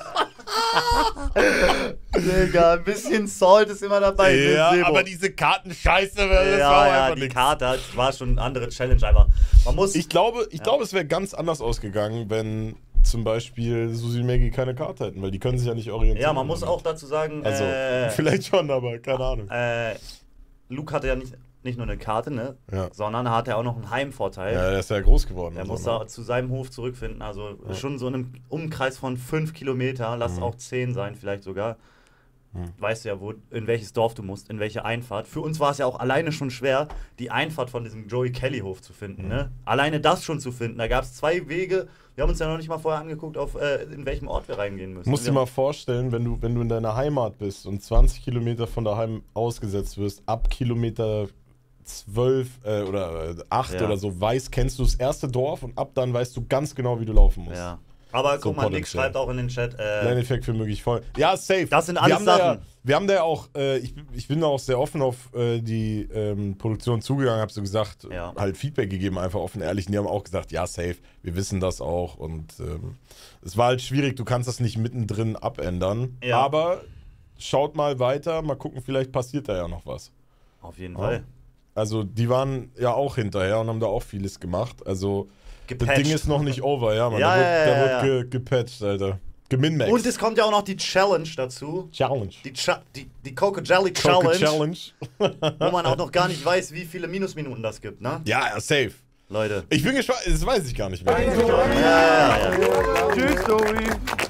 Speaker 2: Digga, ein bisschen Salt ist immer dabei.
Speaker 1: Ja,
Speaker 2: Sebo.
Speaker 1: aber diese Kartenscheiße, das war einfach
Speaker 2: die
Speaker 1: nichts.
Speaker 2: Karte war schon eine andere Challenge, aber man muss...
Speaker 1: Ich glaube, es wäre ganz anders ausgegangen, wenn zum Beispiel Susi und Maggie keine Karte hätten, weil die können sich ja nicht orientieren.
Speaker 2: Ja, man muss auch dazu sagen...
Speaker 1: Also, vielleicht schon, aber keine Ahnung.
Speaker 2: Luke hatte ja nicht nur eine Karte, ne?
Speaker 1: Ja.
Speaker 2: Sondern hatte er auch noch einen Heimvorteil.
Speaker 1: Ja, der ist ja groß geworden.
Speaker 2: Er muss da zu seinem Hof zurückfinden. Also schon so in einem Umkreis von 5 Kilometer, lass es auch 10 sein, vielleicht sogar. Weißt du ja, in welches Dorf du musst, in welche Einfahrt. Für uns war es ja auch alleine schon schwer, die Einfahrt von diesem Joey Kelly Hof zu finden. Ne? Alleine das schon zu finden. Da gab es 2 Wege. Wir haben uns ja noch nicht mal vorher angeguckt, in welchem Ort wir reingehen müssen.
Speaker 1: Du musst dir mal vorstellen, wenn du in deiner Heimat bist und 20 Kilometer von daheim ausgesetzt wirst, ab Kilometer 12 oder 8 oder so, kennst du das erste Dorf und ab dann weißt du ganz genau, wie du laufen musst.
Speaker 2: Ja. Aber
Speaker 1: So
Speaker 2: guck mal, Nick
Speaker 1: potenziell.
Speaker 2: schreibt auch in den Chat.
Speaker 1: Lerneffekt für möglich voll. Ja, safe.
Speaker 2: Das sind alles Sachen.
Speaker 1: Wir haben da ja auch, ich bin da auch sehr offen auf die Produktion zugegangen, habe so gesagt, halt Feedback gegeben, einfach offen, ehrlich. Und die haben auch gesagt, ja, safe, wir wissen das auch. Und es war halt schwierig, du kannst das nicht mittendrin abändern.
Speaker 2: Ja.
Speaker 1: Aber schaut mal weiter, mal gucken, vielleicht passiert da ja noch was.
Speaker 2: Auf jeden Fall.
Speaker 1: Also die waren ja auch hinterher und haben da auch vieles gemacht. Also
Speaker 2: Gepatcht.
Speaker 1: das Ding ist noch nicht over, ja, Mann.
Speaker 2: Ja,
Speaker 1: da wird gepatcht, Alter. Geminmaxed.
Speaker 2: Und es kommt ja auch noch die Challenge dazu.
Speaker 1: Challenge.
Speaker 2: Die Coco Jelly Challenge. Wo man auch noch gar nicht weiß, wie viele Minusminuten das gibt, ne?
Speaker 1: Ja, safe.
Speaker 2: Leute.
Speaker 1: Ich bin gespannt, das weiß ich gar nicht mehr.
Speaker 21: Tschüss, Tobi.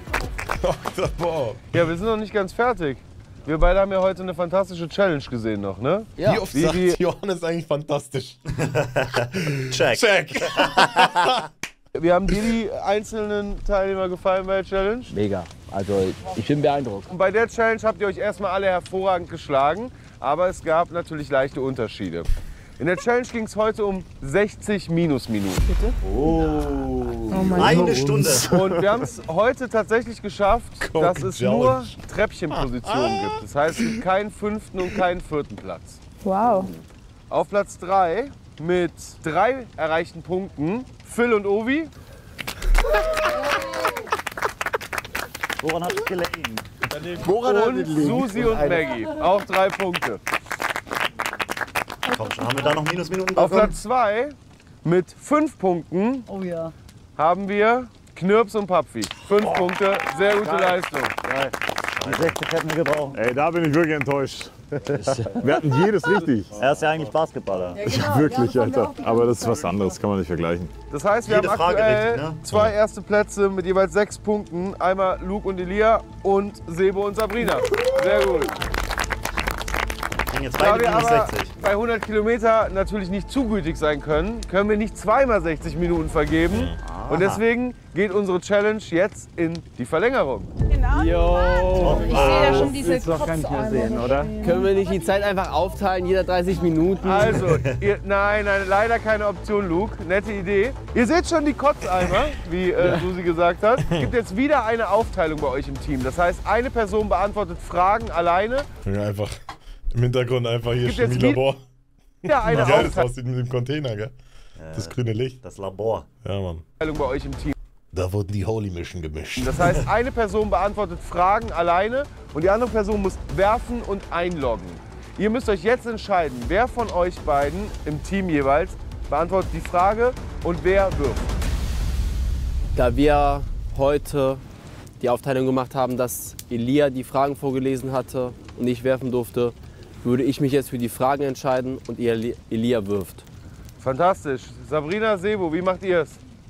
Speaker 21: Ja, wir sind noch nicht ganz fertig. Wir beide haben ja heute eine fantastische Challenge gesehen noch, ne?
Speaker 1: Ja. Wie oft sagt Johannes eigentlich fantastisch?
Speaker 2: Check.
Speaker 21: Wie haben dir die einzelnen Teilnehmer gefallen bei der Challenge?
Speaker 7: Mega. Also ich bin beeindruckt.
Speaker 21: Und bei der Challenge habt ihr euch erstmal alle hervorragend geschlagen, aber es gab natürlich leichte Unterschiede. In der Challenge ging es heute um 60 Minusminuten. Bitte?
Speaker 2: Oh meine Stunde.
Speaker 21: Und wir haben es heute tatsächlich geschafft, dass es nur Treppchenpositionen gibt. Das heißt, es gibt keinen 5. und keinen 4. Platz.
Speaker 15: Wow.
Speaker 21: Auf Platz 3 mit 3 erreichten Punkten Phil und Ovi.
Speaker 2: Woran hat es gelegen?
Speaker 21: Und Susi und Maggie. Auch 3 Punkte.
Speaker 2: Komm schon, haben wir da noch Minusminuten
Speaker 21: Auf
Speaker 2: bekommen?
Speaker 21: Platz 2 mit 5 Punkten haben wir Knirps und Papfi. 5 Punkte, sehr gute Leistung.
Speaker 2: Geil. Die 60 hätten wir gebraucht.
Speaker 19: Ey, da bin ich wirklich enttäuscht. Wir hatten jedes richtig.
Speaker 2: Er ist ja eigentlich Basketballer.
Speaker 19: Ja, wirklich, Alter. Aber das ist was anderes, kann man nicht vergleichen.
Speaker 21: Das heißt, wir
Speaker 2: Jede
Speaker 21: haben
Speaker 2: Frage
Speaker 21: aktuell
Speaker 2: richtig, ne?
Speaker 21: 2 erste Plätze mit jeweils 6 Punkten. Einmal Luke und Elia und Sebo und Sabrina. Sehr gut.
Speaker 2: Jetzt
Speaker 21: Da
Speaker 2: beide
Speaker 21: wir
Speaker 2: minus
Speaker 21: aber
Speaker 2: 60.
Speaker 21: bei 100 Kilometer natürlich nicht zu gütig sein können, können wir nicht zweimal 60 Minuten vergeben. Und deswegen geht unsere Challenge jetzt in die Verlängerung.
Speaker 16: Genau.
Speaker 21: Jo.
Speaker 16: Ich sehe ja schon diese Kotzarme.
Speaker 21: oder?
Speaker 12: Können wir nicht die Zeit einfach aufteilen, jeder 30 Minuten?
Speaker 21: Also, nein, leider keine Option, Luke. Nette Idee. Ihr seht schon die Kotzeimer, wie Susi gesagt hat. Es gibt jetzt wieder eine Aufteilung bei euch im Team. Das heißt, eine Person beantwortet Fragen alleine.
Speaker 1: Ja, einfach im Hintergrund einfach hier
Speaker 21: Gibt jetzt
Speaker 1: Chemielabor.
Speaker 21: Ja, eine
Speaker 1: Wie geil das
Speaker 21: Aufteilung
Speaker 1: aussieht mit dem Container, gell? Das grüne Licht.
Speaker 2: Das Labor.
Speaker 1: Ja, Mann.
Speaker 21: bei euch im Team.
Speaker 1: Da wurden die Holy Mission gemischt.
Speaker 21: Das heißt, eine Person beantwortet Fragen alleine und die andere Person muss werfen und einloggen. Ihr müsst euch jetzt entscheiden, wer von euch beiden im Team jeweils beantwortet die Frage und wer wirft.
Speaker 12: Da wir heute die Aufteilung gemacht haben, dass Elia die Fragen vorgelesen hatte und ich werfen durfte, würde ich mich jetzt für die Fragen entscheiden und Elia wirft.
Speaker 21: Fantastisch. Sabrina, Sebo, wie macht ihr es?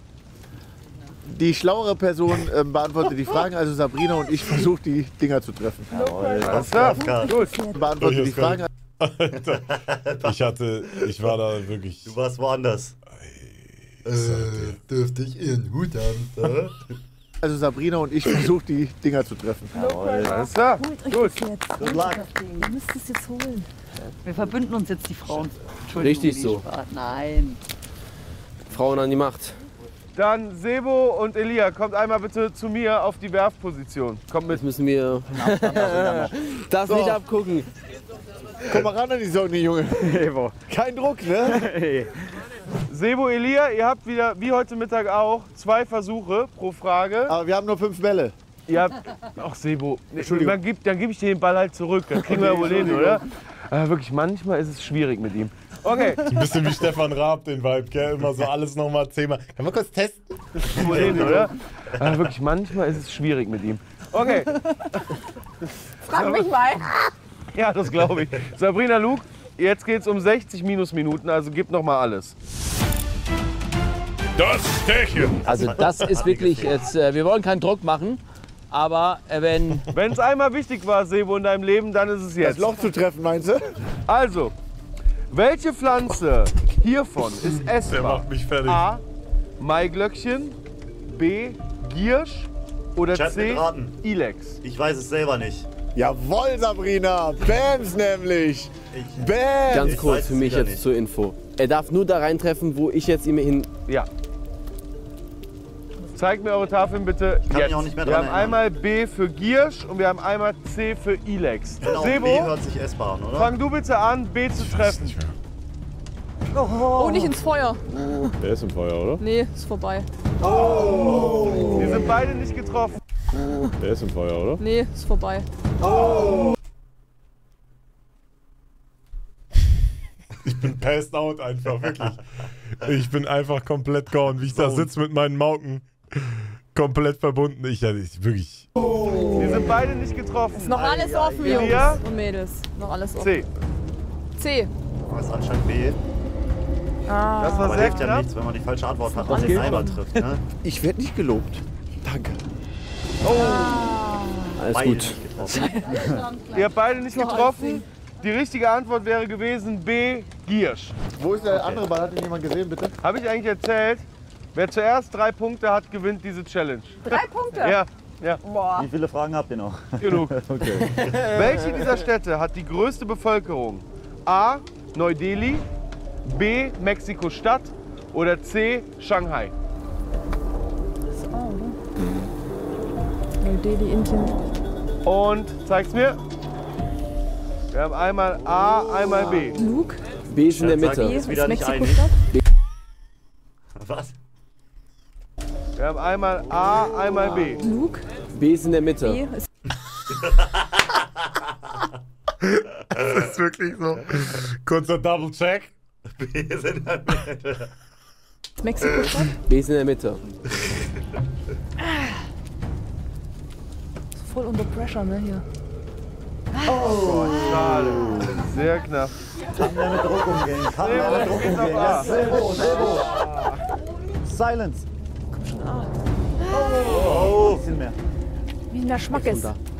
Speaker 8: Die schlauere Person beantwortet die Fragen, also Sabrina und ich versuche die Dinger zu treffen.
Speaker 21: Alles klar, gut.
Speaker 8: Beantwortet die Fragen.
Speaker 1: Alter, ich war da wirklich.
Speaker 2: Du warst woanders. Dürfte ich ihren Hut haben?
Speaker 8: Also Sabrina und ich versuche die Dinger zu treffen.
Speaker 21: Alles klar, gut.
Speaker 2: Good luck.
Speaker 17: Ihr müsst es jetzt holen. Wir verbünden uns jetzt, die Frauen.
Speaker 12: Richtig so.
Speaker 17: Nein.
Speaker 12: Frauen an die Macht.
Speaker 21: Dann Sebo und Elia, kommt einmal bitte zu mir auf die Werfposition. Kommt mit.
Speaker 12: Jetzt müssen wir das nicht abgucken.
Speaker 8: Komm mal ran an die Sonne, Junge. Kein Druck, ne?
Speaker 21: Sebo, Elia, ihr habt wieder, wie heute Mittag auch, 2 Versuche pro Frage.
Speaker 8: Aber wir haben nur 5 Bälle.
Speaker 21: Ihr habt, ach Sebo, dann gebe ich dir den Ball halt zurück. Das kriegen wir ja wohl hin, oder? Wirklich, manchmal ist es schwierig mit ihm. Okay.
Speaker 1: Ein bisschen wie Stefan Raab, den Vibe, gell? Immer so alles nochmal 10-mal. Kann man kurz testen?
Speaker 21: Wohl hin, oder? Wirklich, manchmal ist es schwierig mit ihm. Okay.
Speaker 15: Frag mich mal.
Speaker 21: Ja, das glaube ich. Sabrina, Luke, jetzt geht's um 60 Minusminuten, also gebt noch mal alles.
Speaker 1: Das Stärchen.
Speaker 16: Also das ist wirklich jetzt, wir wollen keinen Druck machen, aber wenn
Speaker 21: es einmal wichtig war, Sebo, in deinem Leben, dann ist es jetzt.
Speaker 8: Das Loch zu treffen, meinst du?
Speaker 21: Also, welche Pflanze hiervon ist essbar?
Speaker 1: Der macht mich fertig.
Speaker 21: A. Maiglöckchen, B. Giersch oder
Speaker 2: Chat
Speaker 21: C.
Speaker 2: mitraten.
Speaker 21: Ilex?
Speaker 2: Ich weiß es selber nicht.
Speaker 8: Jawohl, Sabrina. Bams nämlich. Bams.
Speaker 12: Ganz kurz für mich jetzt zur Info. Er darf nur da reintreffen, wo ich jetzt ihm hin...
Speaker 21: Ja. Zeigt mir eure Tafeln bitte
Speaker 2: Kann
Speaker 21: jetzt.
Speaker 2: mich auch nicht mehr
Speaker 21: Wir
Speaker 2: dran
Speaker 21: haben einmal B für Giersch und wir haben einmal C für Ilex.
Speaker 2: Genau,
Speaker 21: Sebo,
Speaker 2: B hört sich essbar an, oder?
Speaker 21: fang du bitte an, B zu treffen.
Speaker 6: Oh, nicht ins Feuer.
Speaker 19: Der ist im Feuer, oder?
Speaker 6: Nee, ist vorbei.
Speaker 21: Wir sind beide nicht getroffen.
Speaker 19: Der ist im Feuer, oder?
Speaker 6: Nee, ist vorbei.
Speaker 1: Ich bin passed out einfach, wirklich. Ich bin einfach komplett gone, wie ich da sitze mit meinen Mauken. Komplett verbunden. Ich wirklich.
Speaker 21: Wir sind beide nicht getroffen.
Speaker 6: Ist noch alles offen,
Speaker 21: Elia?
Speaker 6: Jungs und Mädels. Noch alles offen.
Speaker 21: C.
Speaker 6: C.
Speaker 2: Das ist anscheinend B.
Speaker 6: Ah.
Speaker 21: Das war
Speaker 2: Aber
Speaker 21: sehr
Speaker 2: hilft ja
Speaker 21: knapp.
Speaker 2: nichts, wenn man die falsche Antwort hat
Speaker 6: Das
Speaker 2: und
Speaker 6: geht
Speaker 2: den einmal trifft. Ne?
Speaker 8: Ich werde nicht gelobt. Danke.
Speaker 12: Alles
Speaker 2: Beide
Speaker 12: gut.
Speaker 2: nicht getroffen.
Speaker 21: Ihr habt beide nicht getroffen. Die richtige Antwort wäre gewesen B. Giersch.
Speaker 8: Wo ist der andere Ball? Hat ihn jemand gesehen, bitte?
Speaker 21: Habe ich eigentlich erzählt? Wer zuerst 3 Punkte hat, gewinnt diese Challenge.
Speaker 15: 3 Punkte?
Speaker 21: Ja. Ja.
Speaker 15: Boah.
Speaker 2: Wie viele Fragen habt ihr noch?
Speaker 21: Genug.
Speaker 2: Okay.
Speaker 21: Welche dieser Städte hat die größte Bevölkerung? A. Neu-Delhi, B. Mexiko-Stadt oder C. Shanghai?
Speaker 6: Das ist A, oder? Neu-Delhi, Indien.
Speaker 21: Und zeig's mir. Wir haben einmal A, einmal B.
Speaker 15: Luke?
Speaker 16: B ist in der Mitte.
Speaker 2: Ist wieder nicht einig. Was?
Speaker 21: Wir haben einmal A, einmal B.
Speaker 15: Luke?
Speaker 16: B ist in der Mitte.
Speaker 15: B ist
Speaker 1: Das ist wirklich so. Kurzer Double-Check.
Speaker 2: B ist in der Mitte.
Speaker 15: Mexiko-Stadt?
Speaker 16: B ist in der Mitte.
Speaker 6: Voll unter Pressure, ne, hier.
Speaker 21: Oh, schade. Sehr knapp.
Speaker 2: Kann der mit Druck umgehen? Kann der mit Druck umgehen? Ja, Sebo. Silence.
Speaker 6: Komm schon, A.
Speaker 2: Oh, ein bisschen mehr.
Speaker 6: Wie in der Schmackes.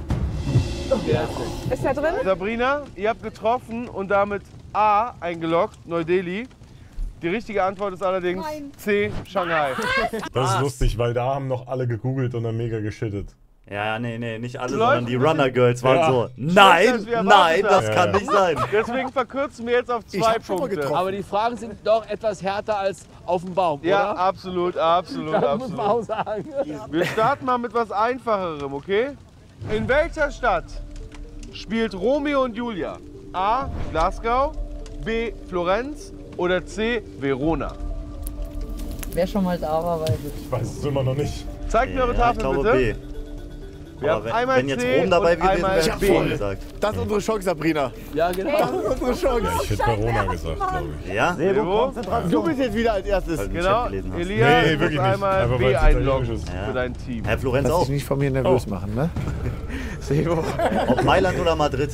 Speaker 6: Ist der drin?
Speaker 21: Sabrina, ihr habt getroffen und damit A eingeloggt, Neu-Delhi. Die richtige Antwort ist allerdings C, Shanghai.
Speaker 1: Das ist lustig, weil da haben noch alle gegoogelt und dann mega geschittet.
Speaker 2: Ja, nee, nicht alle, sondern die Runner-Girls waren so. Nein, das kann nicht sein.
Speaker 21: Deswegen verkürzen wir jetzt auf 2 Punkte.
Speaker 16: Aber die Fragen sind doch etwas härter als auf dem Baum,
Speaker 21: Ja,
Speaker 16: oder?
Speaker 21: absolut.
Speaker 16: Das muss man auch sagen.
Speaker 21: Wir starten mal mit was Einfacherem, okay? In welcher Stadt spielt Romeo und Julia? A. Glasgow, B. Florenz oder C. Verona?
Speaker 17: Wer schon mal da war, weiß es.
Speaker 1: Ich weiß es immer noch nicht.
Speaker 21: Zeigt mir eure Tafel,
Speaker 2: ich glaube
Speaker 21: bitte.
Speaker 2: B.
Speaker 21: Wir
Speaker 2: Aber
Speaker 21: haben einmal
Speaker 2: wenn jetzt
Speaker 21: C
Speaker 2: Rom dabei
Speaker 21: und
Speaker 2: gewesen
Speaker 21: einmal
Speaker 2: wäre, hätte ich B gesagt.
Speaker 19: Das ist unsere Chance, Sabrina.
Speaker 16: Ja, genau.
Speaker 19: Das ist unsere Chance.
Speaker 1: Ja, ich hätte Verona gesagt, glaube ich.
Speaker 2: Ja?
Speaker 21: Sebo,
Speaker 19: Du bist jetzt wieder als erstes.
Speaker 2: Weil du den
Speaker 21: genau.
Speaker 2: Chat gelesen hast.
Speaker 21: Elia,
Speaker 1: Nee,
Speaker 21: du musst
Speaker 1: wirklich nicht.
Speaker 21: einmal
Speaker 1: Einfach,
Speaker 21: B
Speaker 1: weil es
Speaker 21: einloggen
Speaker 1: italienisch ist.
Speaker 21: für dein Team.
Speaker 2: Herr Florenz
Speaker 8: Lass
Speaker 2: auch.
Speaker 8: dich nicht von mir nervös machen, ne?
Speaker 19: Sebo.
Speaker 2: Ob Mailand oder Madrid?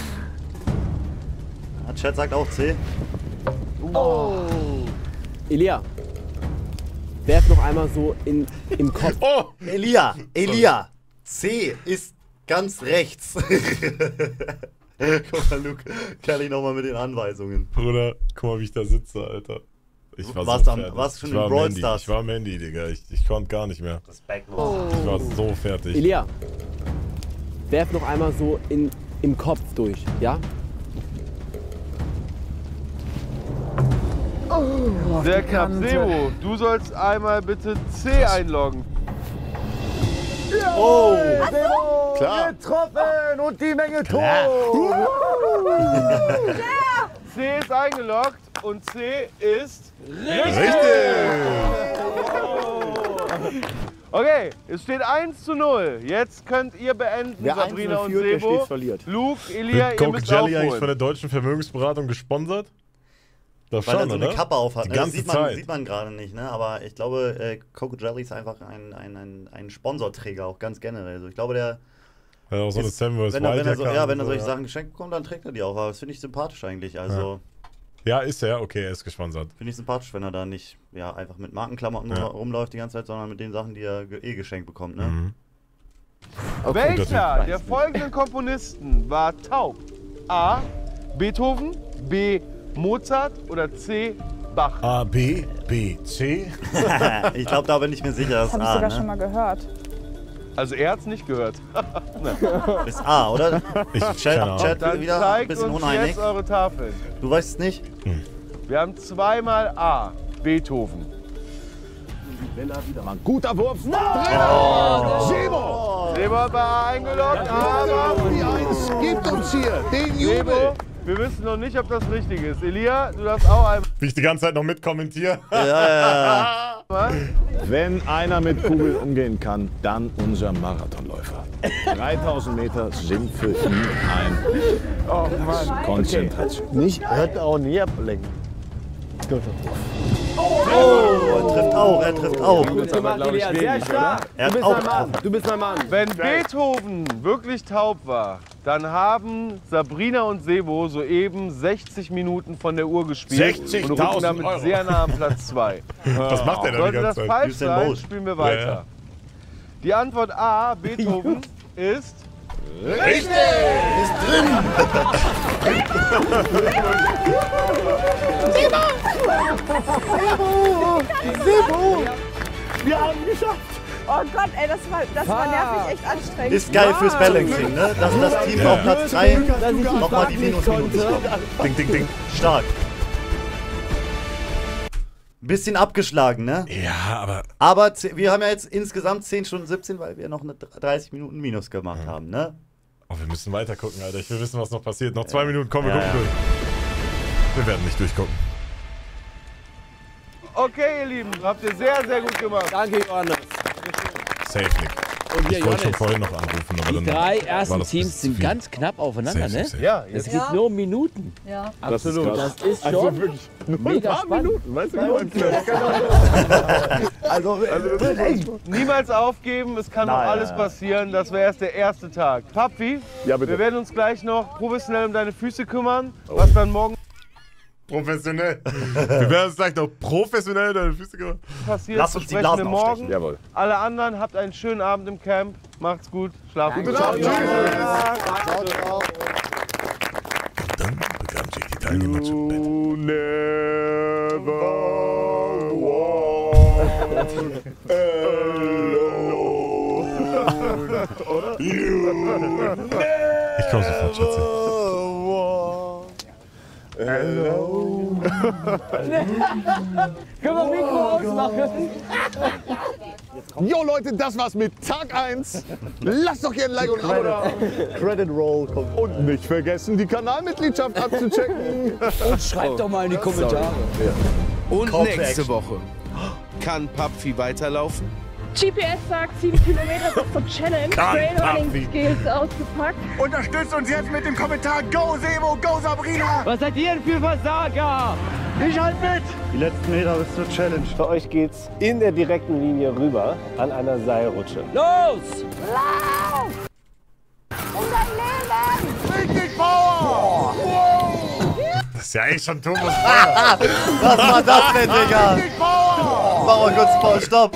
Speaker 2: Der Chat sagt auch C.
Speaker 16: Elia, werf noch einmal so im Kopf.
Speaker 2: Oh! Elia! C ist ganz rechts. Guck mal, Luke, kann ich nochmal mit den Anweisungen.
Speaker 1: Bruder, guck mal, wie ich da sitze, Alter. Ich war
Speaker 2: Warst
Speaker 1: so
Speaker 2: am-
Speaker 1: fertig.
Speaker 2: warst schon
Speaker 1: Ich
Speaker 2: in
Speaker 1: war am
Speaker 2: Brawl
Speaker 1: Handy.
Speaker 2: Stars?
Speaker 1: Ich war am Handy, Digga. Ich konnte gar nicht mehr.
Speaker 2: Respektlos.
Speaker 1: Ich war so fertig.
Speaker 16: Elia, werf noch einmal so im Kopf durch, ja?
Speaker 21: Sehr knapp. Sebo, du sollst einmal bitte C einloggen.
Speaker 2: Oh!
Speaker 19: Klar.
Speaker 8: Getroffen und die Menge Tor.
Speaker 21: C ist eingeloggt und C ist
Speaker 1: Richtig!
Speaker 21: Okay, es steht 1:0. Jetzt könnt ihr beenden,
Speaker 8: Wer
Speaker 21: Sabrina
Speaker 8: 1:0
Speaker 21: und
Speaker 8: führt, der
Speaker 21: Sebo.
Speaker 8: stets verliert.
Speaker 21: Luke, Elia,
Speaker 1: Wird
Speaker 21: ihr
Speaker 1: Coke
Speaker 21: müsst
Speaker 1: Jelly eigentlich von
Speaker 21: aufholen.
Speaker 1: der deutschen Vermögensberatung gesponsert? Das
Speaker 2: Weil
Speaker 1: schon,
Speaker 2: er so eine
Speaker 1: oder?
Speaker 2: Kappe aufhat.
Speaker 1: Die
Speaker 2: Das
Speaker 1: ganze Zeit.
Speaker 2: sieht man gerade nicht, ne? Aber ich glaube, Coke Jelly ist einfach ein Sponsorträger, auch ganz generell. Also ich glaube, der.
Speaker 1: Ja, auch so eine Samwise
Speaker 2: wenn er
Speaker 1: Wildjacke
Speaker 2: wenn er
Speaker 1: und
Speaker 2: solche
Speaker 1: so,
Speaker 2: Sachen geschenkt bekommt, dann trägt er die auch. Aber das finde ich sympathisch eigentlich. Also
Speaker 1: Ja, ist er. Okay, er ist gesponsert.
Speaker 2: finde ich sympathisch, wenn er da nicht einfach mit Markenklamotten
Speaker 1: Ja.
Speaker 2: rumläuft die ganze Zeit, sondern mit den Sachen, die er geschenkt bekommt, ne?
Speaker 1: Mhm.
Speaker 21: Welcher der folgenden Komponisten war taub? A. Beethoven, B. Mozart oder C. Bach?
Speaker 1: A, B, B, C.
Speaker 2: Ich glaube, da bin ich mir sicher,
Speaker 15: Das
Speaker 2: das ist
Speaker 15: habe ich
Speaker 2: A,
Speaker 15: sogar
Speaker 2: ne?
Speaker 15: schon mal gehört.
Speaker 21: Also er hat's nicht gehört.
Speaker 2: Ist A, oder?
Speaker 1: keine Ahnung.
Speaker 2: Chat
Speaker 21: Dann
Speaker 2: wieder ein
Speaker 21: zeigt
Speaker 2: bisschen
Speaker 21: uns
Speaker 2: uneinig.
Speaker 21: jetzt eure Tafeln.
Speaker 2: Du weißt es nicht?
Speaker 21: Wir haben zweimal A. Beethoven.
Speaker 19: Mal ein guter Wurf. Sebo.
Speaker 21: Sebo hat bei A eingeloggt, aber
Speaker 19: Die Eins gibt uns hier den Jubel.
Speaker 21: Sebo, wir wissen noch nicht, ob das richtig ist. Elia, du darfst auch einmal.
Speaker 1: Wie ich die ganze Zeit noch mitkommentiere.
Speaker 2: Ja.
Speaker 19: Wenn einer mit Kugeln umgehen kann, dann unser Marathonläufer. 3000 Meter sind für ihn ein Konzentration.
Speaker 8: Nicht, hört auch nie ablenken.
Speaker 2: Oh, er trifft auch.
Speaker 16: Gut gemacht, Elia, sehr stark.
Speaker 2: Er
Speaker 16: Du
Speaker 2: hat
Speaker 16: bist
Speaker 2: auch
Speaker 16: mein Mann, du bist mein Mann.
Speaker 21: Wenn Beethoven wirklich taub war, dann haben Sabrina und Sebo soeben 60 Minuten von der Uhr gespielt
Speaker 1: 60.000
Speaker 21: und rücken damit
Speaker 1: Euro.
Speaker 21: sehr nah am Platz 2.
Speaker 1: Was macht er da die
Speaker 21: Sollte das
Speaker 1: ganze Zeit?
Speaker 21: falsch
Speaker 2: Usain
Speaker 21: sein,
Speaker 2: Bolt.
Speaker 21: spielen wir weiter.
Speaker 1: Ja.
Speaker 21: Die Antwort A, Beethoven, ist
Speaker 1: Richtig!
Speaker 2: Ist drin!
Speaker 8: Sebo! Wir haben geschafft!
Speaker 15: Oh Gott, ey, das war nervig echt anstrengend.
Speaker 2: Ist geil fürs Balancing, ne? Dass das Team auf Platz 3 nochmal die Minusminuten bekommt.
Speaker 1: Ding, ding, ding.
Speaker 2: Stark. Bisschen abgeschlagen, ne?
Speaker 1: Ja, aber.
Speaker 2: Aber wir haben ja jetzt insgesamt 10 Stunden 17, weil wir noch eine 30 Minuten Minus gemacht haben, ne?
Speaker 1: Oh, wir müssen weiter gucken, Alter. Ich will wissen, was noch passiert. Noch 2 Minuten, komm, wir gucken durch. Wir werden nicht durchgucken.
Speaker 21: Okay, ihr Lieben, habt ihr sehr, sehr gut gemacht.
Speaker 12: Danke, Johannes.
Speaker 1: Safe, Nick.
Speaker 12: Und hier,
Speaker 1: Ich wollte schon
Speaker 12: Johannes,
Speaker 1: vorhin noch anrufen, aber
Speaker 12: die
Speaker 1: dann
Speaker 12: 3
Speaker 1: war
Speaker 12: ersten
Speaker 1: das
Speaker 12: Teams sind
Speaker 1: viel.
Speaker 12: ganz knapp aufeinander,
Speaker 1: Safe,
Speaker 12: ne?
Speaker 1: safe.
Speaker 21: Ja,
Speaker 12: Es geht nur um Minuten.
Speaker 15: Ja.
Speaker 21: Absolut.
Speaker 12: Das ist schon
Speaker 21: Also wirklich nur ein
Speaker 12: mega
Speaker 21: paar
Speaker 12: spannend.
Speaker 21: Minuten, weißt du? Also niemals aufgeben, es kann noch alles passieren. Das wäre erst der erste Tag. Papi,
Speaker 19: Ja, bitte.
Speaker 21: wir werden uns gleich noch professionell um deine Füße kümmern, was dann morgen
Speaker 1: Professionell. Wir werden uns gleich noch professionell deine Füße kümmern.
Speaker 21: passiert.
Speaker 2: Lass uns die
Speaker 21: besprechen
Speaker 2: Blasen
Speaker 21: wir morgen.
Speaker 2: aufstechen.
Speaker 19: Jawohl.
Speaker 21: Alle anderen, habt einen schönen Abend im Camp. Macht's gut. Schlafen gut.
Speaker 19: Ciao,
Speaker 21: Tschüss.
Speaker 1: Dann begaben sich die Teilnehmer zum Bett. Ich komme sofort, Schatzi.
Speaker 16: Können wir Mikro ausmachen?
Speaker 19: Jo Leute, das war's mit Tag 1. Lasst doch hier ein Like und ein Abo da.
Speaker 2: Credit Roll kommt.
Speaker 19: Und nicht vergessen, die Kanalmitgliedschaft abzuchecken.
Speaker 7: Und schreibt doch mal in die Kommentare.
Speaker 4: Und
Speaker 2: Call to
Speaker 4: nächste
Speaker 2: action.
Speaker 4: Woche. Kann Papfi weiterlaufen?
Speaker 6: GPS sagt 7 Kilometer bis zur Challenge. Trailrunning Skills ausgepackt.
Speaker 8: Unterstützt uns jetzt mit dem Kommentar Go Sebo, Go Sabrina!
Speaker 12: Was seid ihr denn für Versager?
Speaker 8: Ich halt mit!
Speaker 2: Die letzten Meter bis zur Challenge.
Speaker 21: Für euch geht's in der direkten Linie rüber an einer Seilrutsche.
Speaker 12: Los!
Speaker 15: Lauf! Um dein Leben!
Speaker 8: Richtig Power!
Speaker 1: Das ist ja eigentlich schon Thomas Feuer.
Speaker 2: Was war das denn, Digga?
Speaker 8: Richtig Power!
Speaker 2: Mach mal kurz Pause, stopp.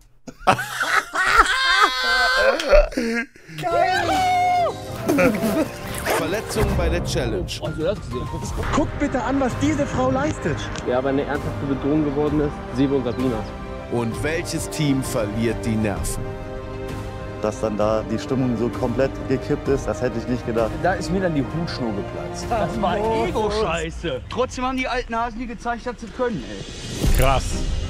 Speaker 4: Verletzungen bei der Challenge.
Speaker 8: Guckt bitte an, was diese Frau leistet.
Speaker 12: Wer aber eine ernsthafte Bedrohung geworden ist, Sebo und Sabrina.
Speaker 4: Und welches Team verliert die Nerven?
Speaker 2: Dass dann da die Stimmung so komplett gekippt ist, das hätte ich nicht gedacht.
Speaker 7: Da ist mir dann die Hutschnur geplatzt.
Speaker 16: Das war Ego-Scheiße. Trotzdem haben die alten Hasen die gezeigt, dass sie können, ey.
Speaker 1: Krass.